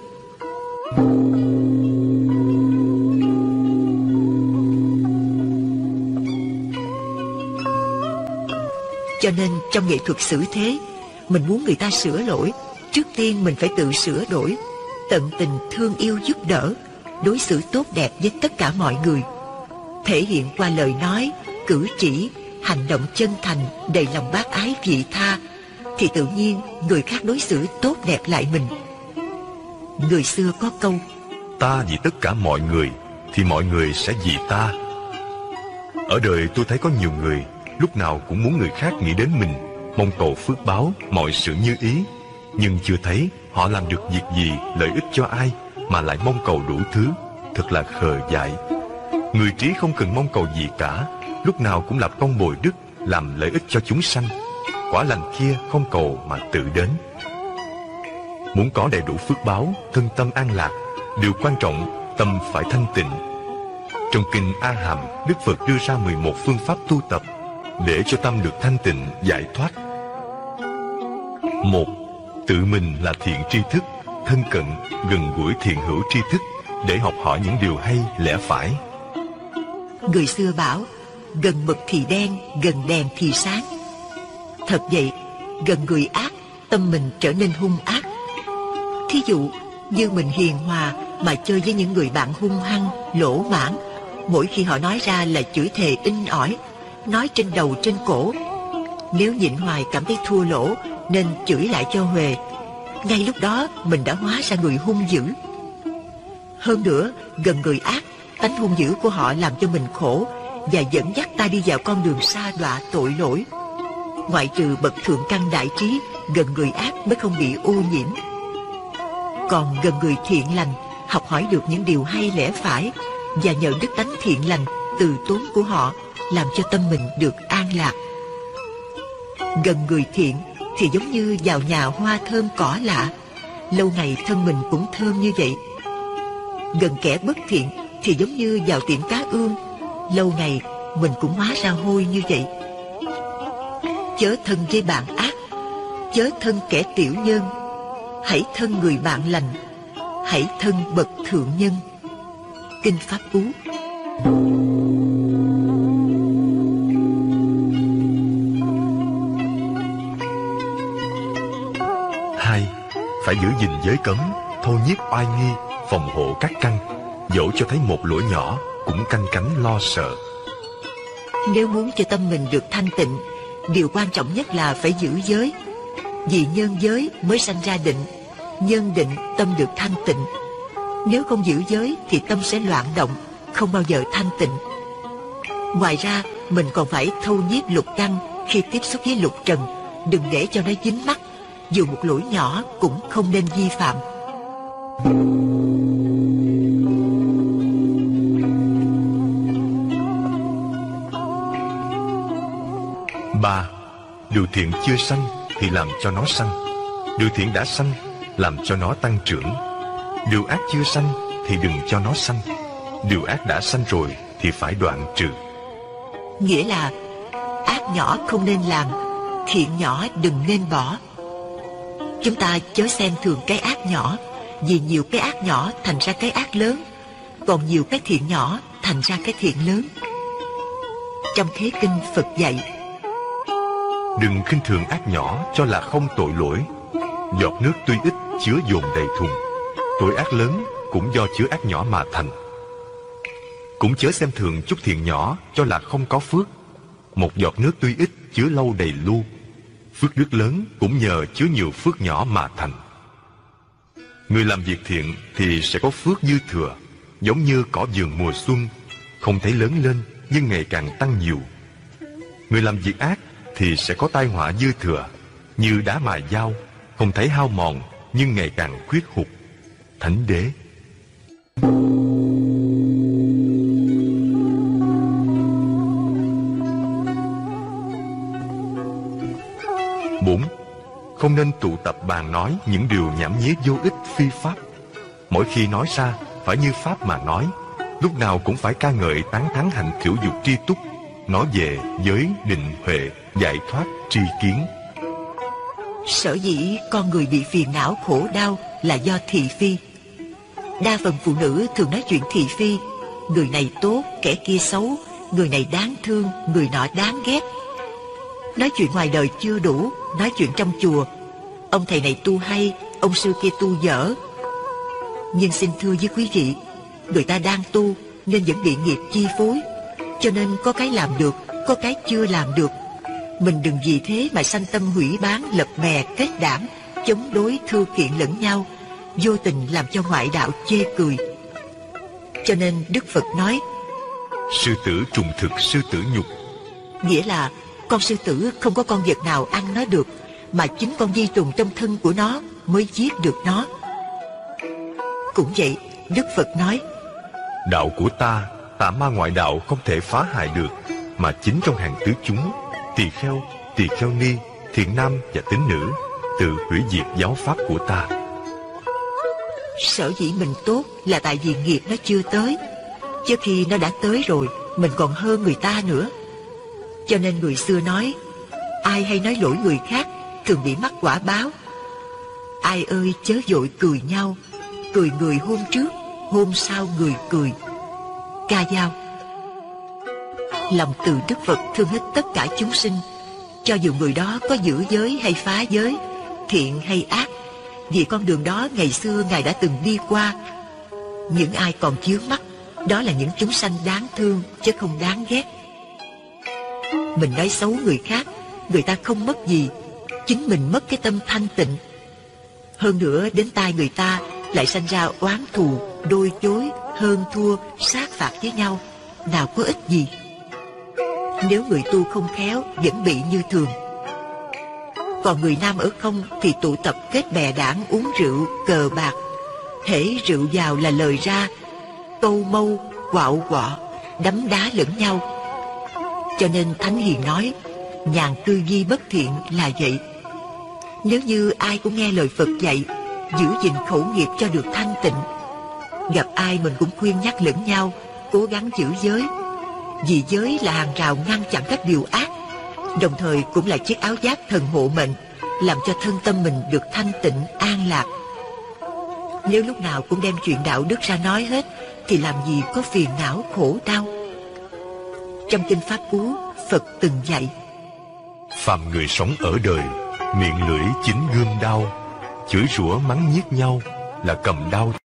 Cho nên trong nghệ thuật xử thế, mình muốn người ta sửa lỗi, trước tiên mình phải tự sửa đổi, tận tình thương yêu giúp đỡ, đối xử tốt đẹp với tất cả mọi người, thể hiện qua lời nói, cử chỉ, hành động chân thành, đầy lòng bác ái vị tha, thì tự nhiên người khác đối xử tốt đẹp lại mình. Người xưa có câu: ta vì tất cả mọi người thì mọi người sẽ vì ta. Ở đời tôi thấy có nhiều người lúc nào cũng muốn người khác nghĩ đến mình, mong cầu phước báo, mọi sự như ý, nhưng chưa thấy họ làm được việc gì lợi ích cho ai mà lại mong cầu đủ thứ, thật là khờ dại. Người trí không cần mong cầu gì cả, lúc nào cũng lập công bồi đức, làm lợi ích cho chúng sanh. Quả lành kia không cầu mà tự đến. Muốn có đầy đủ phước báo, thân tâm an lạc, điều quan trọng tâm phải thanh tịnh. Trong kinh A Hàm, Đức Phật đưa ra 11 phương pháp tu tập để cho tâm được thanh tịnh, giải thoát. 1. Tự mình là thiện tri thức, thân cận, gần gũi thiện hữu tri thức để học hỏi những điều hay, lẽ phải. Người xưa bảo, gần mực thì đen, gần đèn thì sáng. Thật vậy, gần người ác, tâm mình trở nên hung ác. Thí dụ như mình hiền hòa mà chơi với những người bạn hung hăng, lỗ mãng, mỗi khi họ nói ra là chửi thề inh ỏi, nói trên đầu trên cổ. Nếu nhịn hoài cảm thấy thua lỗ nên chửi lại cho huề, ngay lúc đó mình đã hóa ra người hung dữ. Hơn nữa, gần người ác, tánh hung dữ của họ làm cho mình khổ và dẫn dắt ta đi vào con đường sa đọa tội lỗi. Ngoại trừ bậc thượng căn đại trí, gần người ác mới không bị ô nhiễm. Còn gần người thiện lành, học hỏi được những điều hay lẽ phải và nhờ đức tánh thiện lành, từ tốn của họ làm cho tâm mình được an lạc. Gần người thiện thì giống như vào nhà hoa thơm cỏ lạ, lâu ngày thân mình cũng thơm như vậy. Gần kẻ bất thiện thì giống như vào tiệm cá ương, lâu ngày mình cũng hóa ra hôi như vậy. Chớ thân với bạn ác, chớ thân kẻ tiểu nhân, hãy thân người bạn lành, hãy thân bậc thượng nhân. Kinh Pháp Cú. Hai, phải giữ gìn giới cấm, thâu nhiếp oai nghi, phòng hộ các căn, dẫu cho thấy một lỗi nhỏ cũng canh cánh lo sợ. Nếu muốn cho tâm mình được thanh tịnh, điều quan trọng nhất là phải giữ giới. Vì nhân giới mới sanh ra định, nhân định tâm được thanh tịnh. Nếu không giữ giới thì tâm sẽ loạn động, không bao giờ thanh tịnh. Ngoài ra, mình còn phải thâu nhiếp lục căn khi tiếp xúc với lục trần, đừng để cho nó dính mắc, dù một lỗi nhỏ cũng không nên vi phạm. Ba, điều thiện chưa sanh thì làm cho nó sanh, điều thiện đã sanh làm cho nó tăng trưởng. Điều ác chưa sanh thì đừng cho nó sanh, điều ác đã sanh rồi thì phải đoạn trừ. Nghĩa là ác nhỏ không nên làm, thiện nhỏ đừng nên bỏ. Chúng ta chớ xem thường cái ác nhỏ, vì nhiều cái ác nhỏ thành ra cái ác lớn, còn nhiều cái thiện nhỏ thành ra cái thiện lớn. Trong Khế Kinh Phật dạy: đừng khinh thường ác nhỏ cho là không tội lỗi. Giọt nước tuy ít chứa dồn đầy thùng, tội ác lớn cũng do chứa ác nhỏ mà thành. Cũng chớ xem thường chút thiện nhỏ cho là không có phước. Một giọt nước tuy ít chứa lâu đầy lu, phước đức lớn cũng nhờ chứa nhiều phước nhỏ mà thành. Người làm việc thiện thì sẽ có phước dư thừa, giống như cỏ vườn mùa xuân, không thấy lớn lên nhưng ngày càng tăng nhiều. Người làm việc ác thì sẽ có tai họa dư thừa, như đá mài dao, không thấy hao mòn nhưng ngày càng khuyết hụt. Thánh Đế. Bốn, không nên tụ tập bàn nói những điều nhảm nhí vô ích phi pháp. Mỗi khi nói ra phải như pháp mà nói, lúc nào cũng phải ca ngợi tán thán hạnh khửu dục tri túc, nói về giới định huệ, giải thoát tri kiến. Sở dĩ con người bị phiền não khổ đau là do thị phi. Đa phần phụ nữ thường nói chuyện thị phi, người này tốt, kẻ kia xấu, người này đáng thương, người nọ đáng ghét. Nói chuyện ngoài đời chưa đủ, nói chuyện trong chùa, ông thầy này tu hay, ông sư kia tu dở. Nhưng xin thưa với quý vị, người ta đang tu nên vẫn bị nghiệp chi phối, cho nên có cái làm được, có cái chưa làm được. Mình đừng vì thế mà sanh tâm hủy bán, lập mè, kết đảng, chống đối thưa kiện lẫn nhau, vô tình làm cho ngoại đạo chê cười. Cho nên Đức Phật nói: sư tử trùng thực, sư tử nhục. Nghĩa là con sư tử không có con vật nào ăn nó được, mà chính con vi trùng trong thân của nó mới giết được nó. Cũng vậy, Đức Phật nói: đạo của ta, tà ma ngoại đạo không thể phá hại được, mà chính trong hàng tứ chúng, tỳ kheo ni, thiện nam và tín nữ tự hủy diệt giáo pháp của ta. Sở dĩ mình tốt là tại vì nghiệp nó chưa tới, chứ khi nó đã tới rồi, mình còn hơn người ta nữa. Cho nên người xưa nói: ai hay nói lỗi người khác thường bị mắc quả báo. Ai ơi chớ vội cười nhau, cười người hôm trước, hôm sau người cười. Ca Dao. Lòng từ Đức Phật thương hết tất cả chúng sinh, cho dù người đó có giữ giới hay phá giới, thiện hay ác, vì con đường đó ngày xưa Ngài đã từng đi qua. Những ai còn chướng mắt, đó là những chúng sanh đáng thương chứ không đáng ghét. Mình nói xấu người khác, người ta không mất gì, chính mình mất cái tâm thanh tịnh. Hơn nữa đến tai người ta lại sanh ra oán thù, đôi chối, hơn thua, sát phạt với nhau, nào có ích gì. Nếu người tu không khéo vẫn bị như thường. Còn người nam ở không thì tụ tập kết bè đảng uống rượu, cờ bạc. Hễ rượu vào là lời ra, câu mâu, quạo quọ, đấm đá lẫn nhau. Cho nên Thánh Hiền nói, nhàn cư vi bất thiện là vậy. Nếu như ai cũng nghe lời Phật dạy, giữ gìn khẩu nghiệp cho được thanh tịnh, gặp ai mình cũng khuyên nhắc lẫn nhau, cố gắng giữ giới. Vì giới là hàng rào ngăn chặn các điều ác, đồng thời cũng là chiếc áo giáp thần hộ mệnh, làm cho thân tâm mình được thanh tịnh, an lạc. Nếu lúc nào cũng đem chuyện đạo đức ra nói hết, thì làm gì có phiền não khổ đau. Trong Kinh Pháp Cú, Phật từng dạy: Phàm người sống ở đời, miệng lưỡi chính gươm đao, chửi rủa mắng nhiếc nhau là cầm đao